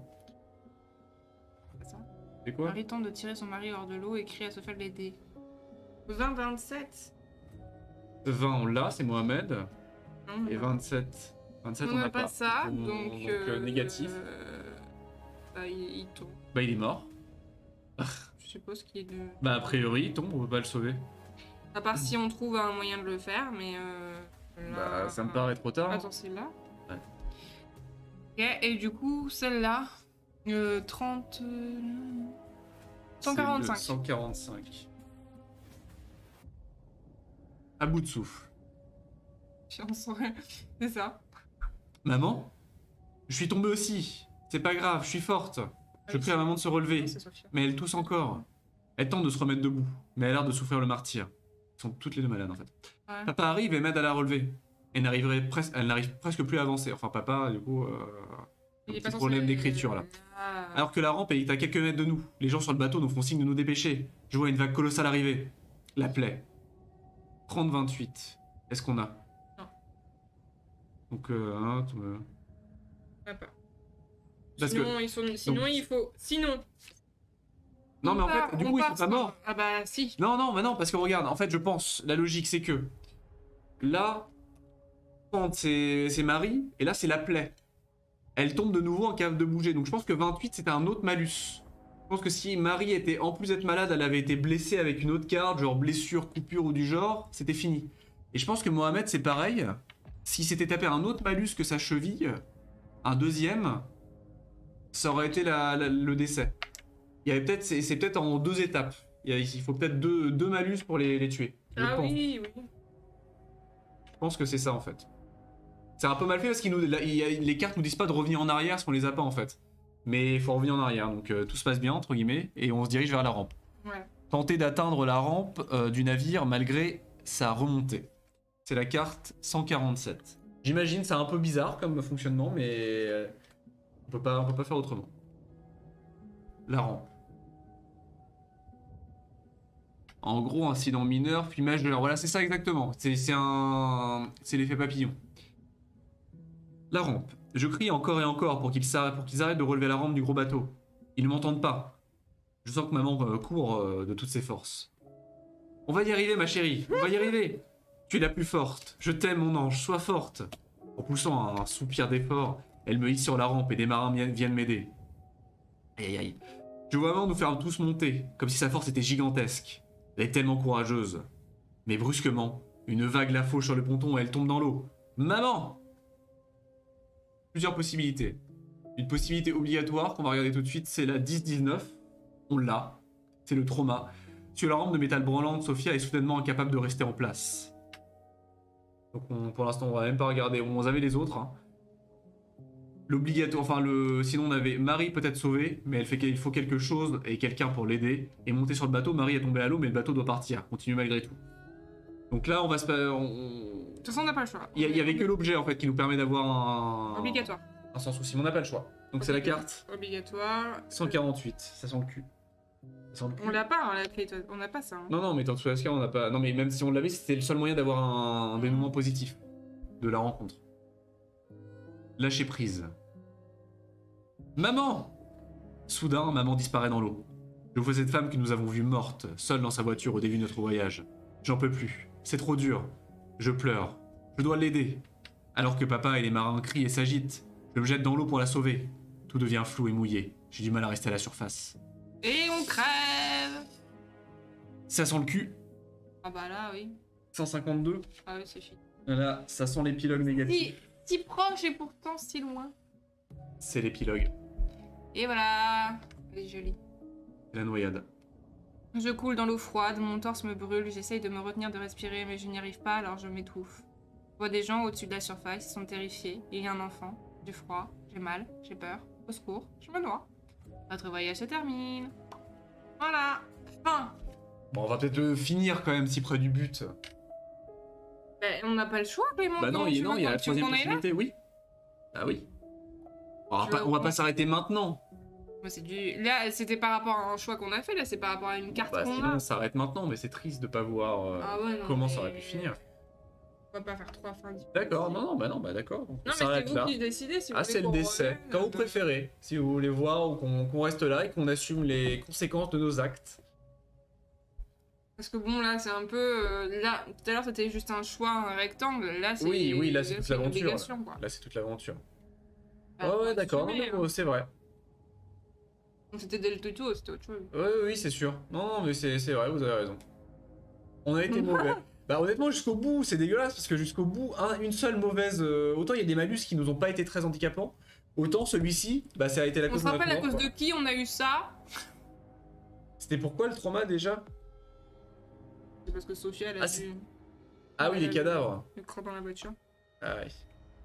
C'est quoi? Marie tente de tirer son mari hors de l'eau et crie à Sophia de l'aider. 20-27. 20, on l'a, c'est Mohamed. Non, Et 27. 27, on n'a n'a pas ça, donc négatif. Bah, il tombe. Bah, il est mort. Je suppose qu'il est de... Bah, a priori, il tombe, on peut pas le sauver. À part si on trouve un moyen de le faire, mais... là... Bah, ça me paraît trop tard. Attends, c'est là. Ouais. Ok, et du coup, celle-là, 30... 145. 145. À bout de souffle. C'est ça. Maman? Je suis tombée aussi. C'est pas grave, je suis forte. Je prie à maman de se relever. Mais elle tousse encore. Elle tente de se remettre debout, mais elle a l'air de souffrir le martyre. Ils sont toutes les deux malades en fait. Ouais. Papa arrive et m'aide à la relever. Elle n'arrive presque plus à avancer. Enfin, papa, du coup, un petit problème d'écriture là. Ah. Alors que la rampe est à quelques mètres de nous. Les gens sur le bateau nous font signe de nous dépêcher. Je vois une vague colossale arriver. La plaie. 30-28. Est-ce qu'on a? Non. Donc, Pas. parce Sinon, que... sinon donc... il faut... Sinon... Non, mais en fait, du coup, ils sont pas morts. Ah bah, si. Non, mais non, parce que regarde, en fait, je pense, la logique, c'est que... Là, quand c'est Marie, et là, c'est la plaie. Elle tombe de nouveau incapable de bouger. Donc, je pense que 28, c'était un autre malus. Je pense que si Marie était, en plus d'être malade, elle avait été blessée avec une autre carte, genre blessure, coupure ou du genre, c'était fini. Et je pense que Mohamed, c'est pareil. S'il s'était tapé un autre malus que sa cheville, un deuxième, ça aurait été le décès. Il y avait peut-être, c'est peut-être en 2 étapes. Il faut peut-être deux malus pour les tuer. Ah pense. oui. Je pense que c'est ça en fait. C'est un peu mal fait parce que les cartes nous disent pas de revenir en arrière parce qu'on les a pas en fait. Mais il faut revenir en arrière, donc tout se passe bien entre guillemets et on se dirige vers la rampe. Ouais. Tenter d'atteindre la rampe du navire malgré sa remontée. C'est la carte 147. J'imagine c'est un peu bizarre comme fonctionnement, mais on peut pas faire autrement. La rampe. En gros, incident mineur, puis majeur. Voilà, c'est ça exactement. C'est l'effet papillon. La rampe. Je crie encore et encore pour qu'ils arrêtent de relever la rampe du gros bateau. Ils ne m'entendent pas. Je sens que maman court de toutes ses forces. On va y arriver, ma chérie. On va y arriver. Tu es la plus forte. Je t'aime, mon ange. Sois forte. En poussant un soupir d'effort, elle me hisse sur la rampe et des marins viennent m'aider. Aïe aïe aïe. Je vois maman nous faire tous monter, comme si sa force était gigantesque. Elle est tellement courageuse. Mais brusquement, une vague la fauche sur le ponton et elle tombe dans l'eau. Maman! Plusieurs possibilités. Une possibilité obligatoire qu'on va regarder tout de suite, c'est la 10-19. On l'a. C'est le trauma. Sur la rampe de métal branlante, Sophia est soudainement incapable de rester en place. Donc pour l'instant, on va même pas regarder. On avait les autres. Hein. L'obligatoire, sinon on avait Marie peut-être sauvée, mais il faut quelque chose et quelqu'un pour l'aider. Et monter sur le bateau, Marie est tombée à l'eau, mais le bateau doit partir, continue malgré tout. Donc là, on va se... De toute façon, on n'a pas le choix. Il y avait que l'objet en fait qui nous permet d'avoir un... Obligatoire. Un sans souci, mais on n'a pas le choix. Donc c'est la carte obligatoire. 148, ça sent le cul. Ça sent le cul. On l'a pas, on n'a pas ça. Hein. Non, mais dans tous les cas, on n'a pas... Non, mais même si on l'avait, c'était le seul moyen d'avoir un dénouement positif de la rencontre. Lâcher prise. Maman! Soudain, maman disparaît dans l'eau. Je vois cette femme que nous avons vue morte, seule dans sa voiture au début de notre voyage. J'en peux plus. C'est trop dur. Je pleure. Je dois l'aider. Alors que papa et les marins crient et s'agitent. Je me jette dans l'eau pour la sauver. Tout devient flou et mouillé. J'ai du mal à rester à la surface. Et on crève. Ça sent le cul. Ah bah là, oui. 152. Ah oui, c'est fini. Là, ça sent l'épilogue négatif. Si proche et pourtant si loin. C'est l'épilogue. Et voilà. Elle est jolie. La noyade. Je coule dans l'eau froide, mon torse me brûle, j'essaye de me retenir de respirer, mais je n'y arrive pas, alors je m'étouffe. Je vois des gens au-dessus de la surface, ils sont terrifiés. Il y a un enfant. J'ai froid, j'ai mal, j'ai peur. Au secours, je me noie. Notre voyage se termine. Voilà. Fin. Bon, on va peut-être le finir quand même si près du but. Ben, on n'a pas le choix, Clément. Bah non, il y a la quand tu veux troisième qu'on aille là possibilité, oui. Ah oui. Je On va pas s'arrêter maintenant. Moi, c'est du... Là, c'était par rapport à un choix qu'on a fait, là, c'est par rapport à une carte Bah qu'on sinon a. on s'arrête maintenant, mais c'est triste de pas voir Ah ouais, non, comment mais- ça aurait pu finir. On va pas faire 3 fins différentes. D'accord, non, bah d'accord. Donc, on Non, mais s'arrête c'est vous là. qui décidez si vous Ah, voulez c'est le qu'on décès. revienne, Quand vous préférez. Si vous voulez voir ou qu'on reste là et qu'on assume les conséquences de nos actes. Parce que bon, là, c'est un peu... là, tout à l'heure, c'était juste un choix, un rectangle. Là, c'est... Oui, là c'est toute une l'aventure. obligation, quoi. Là c'est toute l'aventure. Ah, Ouais, d'accord, assumé, non, mais c'est vrai. hein. C'était Del Tuto, c'était autre chose. Oui, c'est sûr. Non, mais c'est vrai, vous avez raison. On a été mauvais. Bah honnêtement jusqu'au bout, c'est dégueulasse parce que jusqu'au bout, une seule mauvaise... autant il y a des malus qui nous ont pas été très handicapants, autant celui-ci, bah ça a été la On cause se rappelle à notre mort, cause quoi. de qui on a eu ça? C'était pourquoi le trauma déjà? C'est parce que Sophia, elle a Ah, c'est- dû... Ah oui, Ouais, les le- cadavres. Le cran dans la voiture. Ah ouais.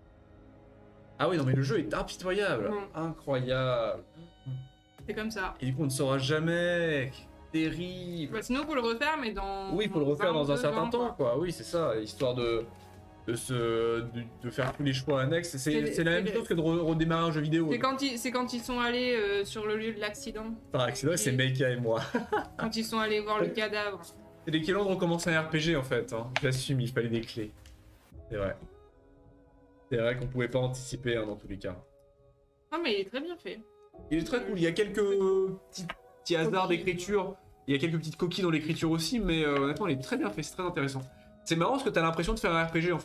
Ah oui, non mais le jeu est impitoyable. Mm. Incroyable. C'est comme ça. Et du coup on ne saura jamais. Terrible. Bah, sinon, faut le refaire, mais dans... Oui, il faut le refaire dans un 22 certain ans, temps, quoi. Oui, c'est ça, histoire de faire tous les choix annexes. C'est la même chose que de redémarrer un jeu vidéo. C'est quand ils sont allés sur le lieu de l'accident. Par accident, c'est Meika et moi. Quand ils sont allés voir le cadavre. C'est l'équivalent de recommencer un RPG en fait. Hein. J'assume, il fallait des clés. C'est vrai. C'est vrai qu'on pouvait pas anticiper hein, dans tous les cas. Ah, mais il est très bien fait. Il est très cool, il y a quelques petits hasards d'écriture. Il y a quelques petites coquilles dans l'écriture aussi, mais honnêtement, il est très bien fait, c'est très intéressant. C'est marrant parce que t'as l'impression de faire un RPG en fait.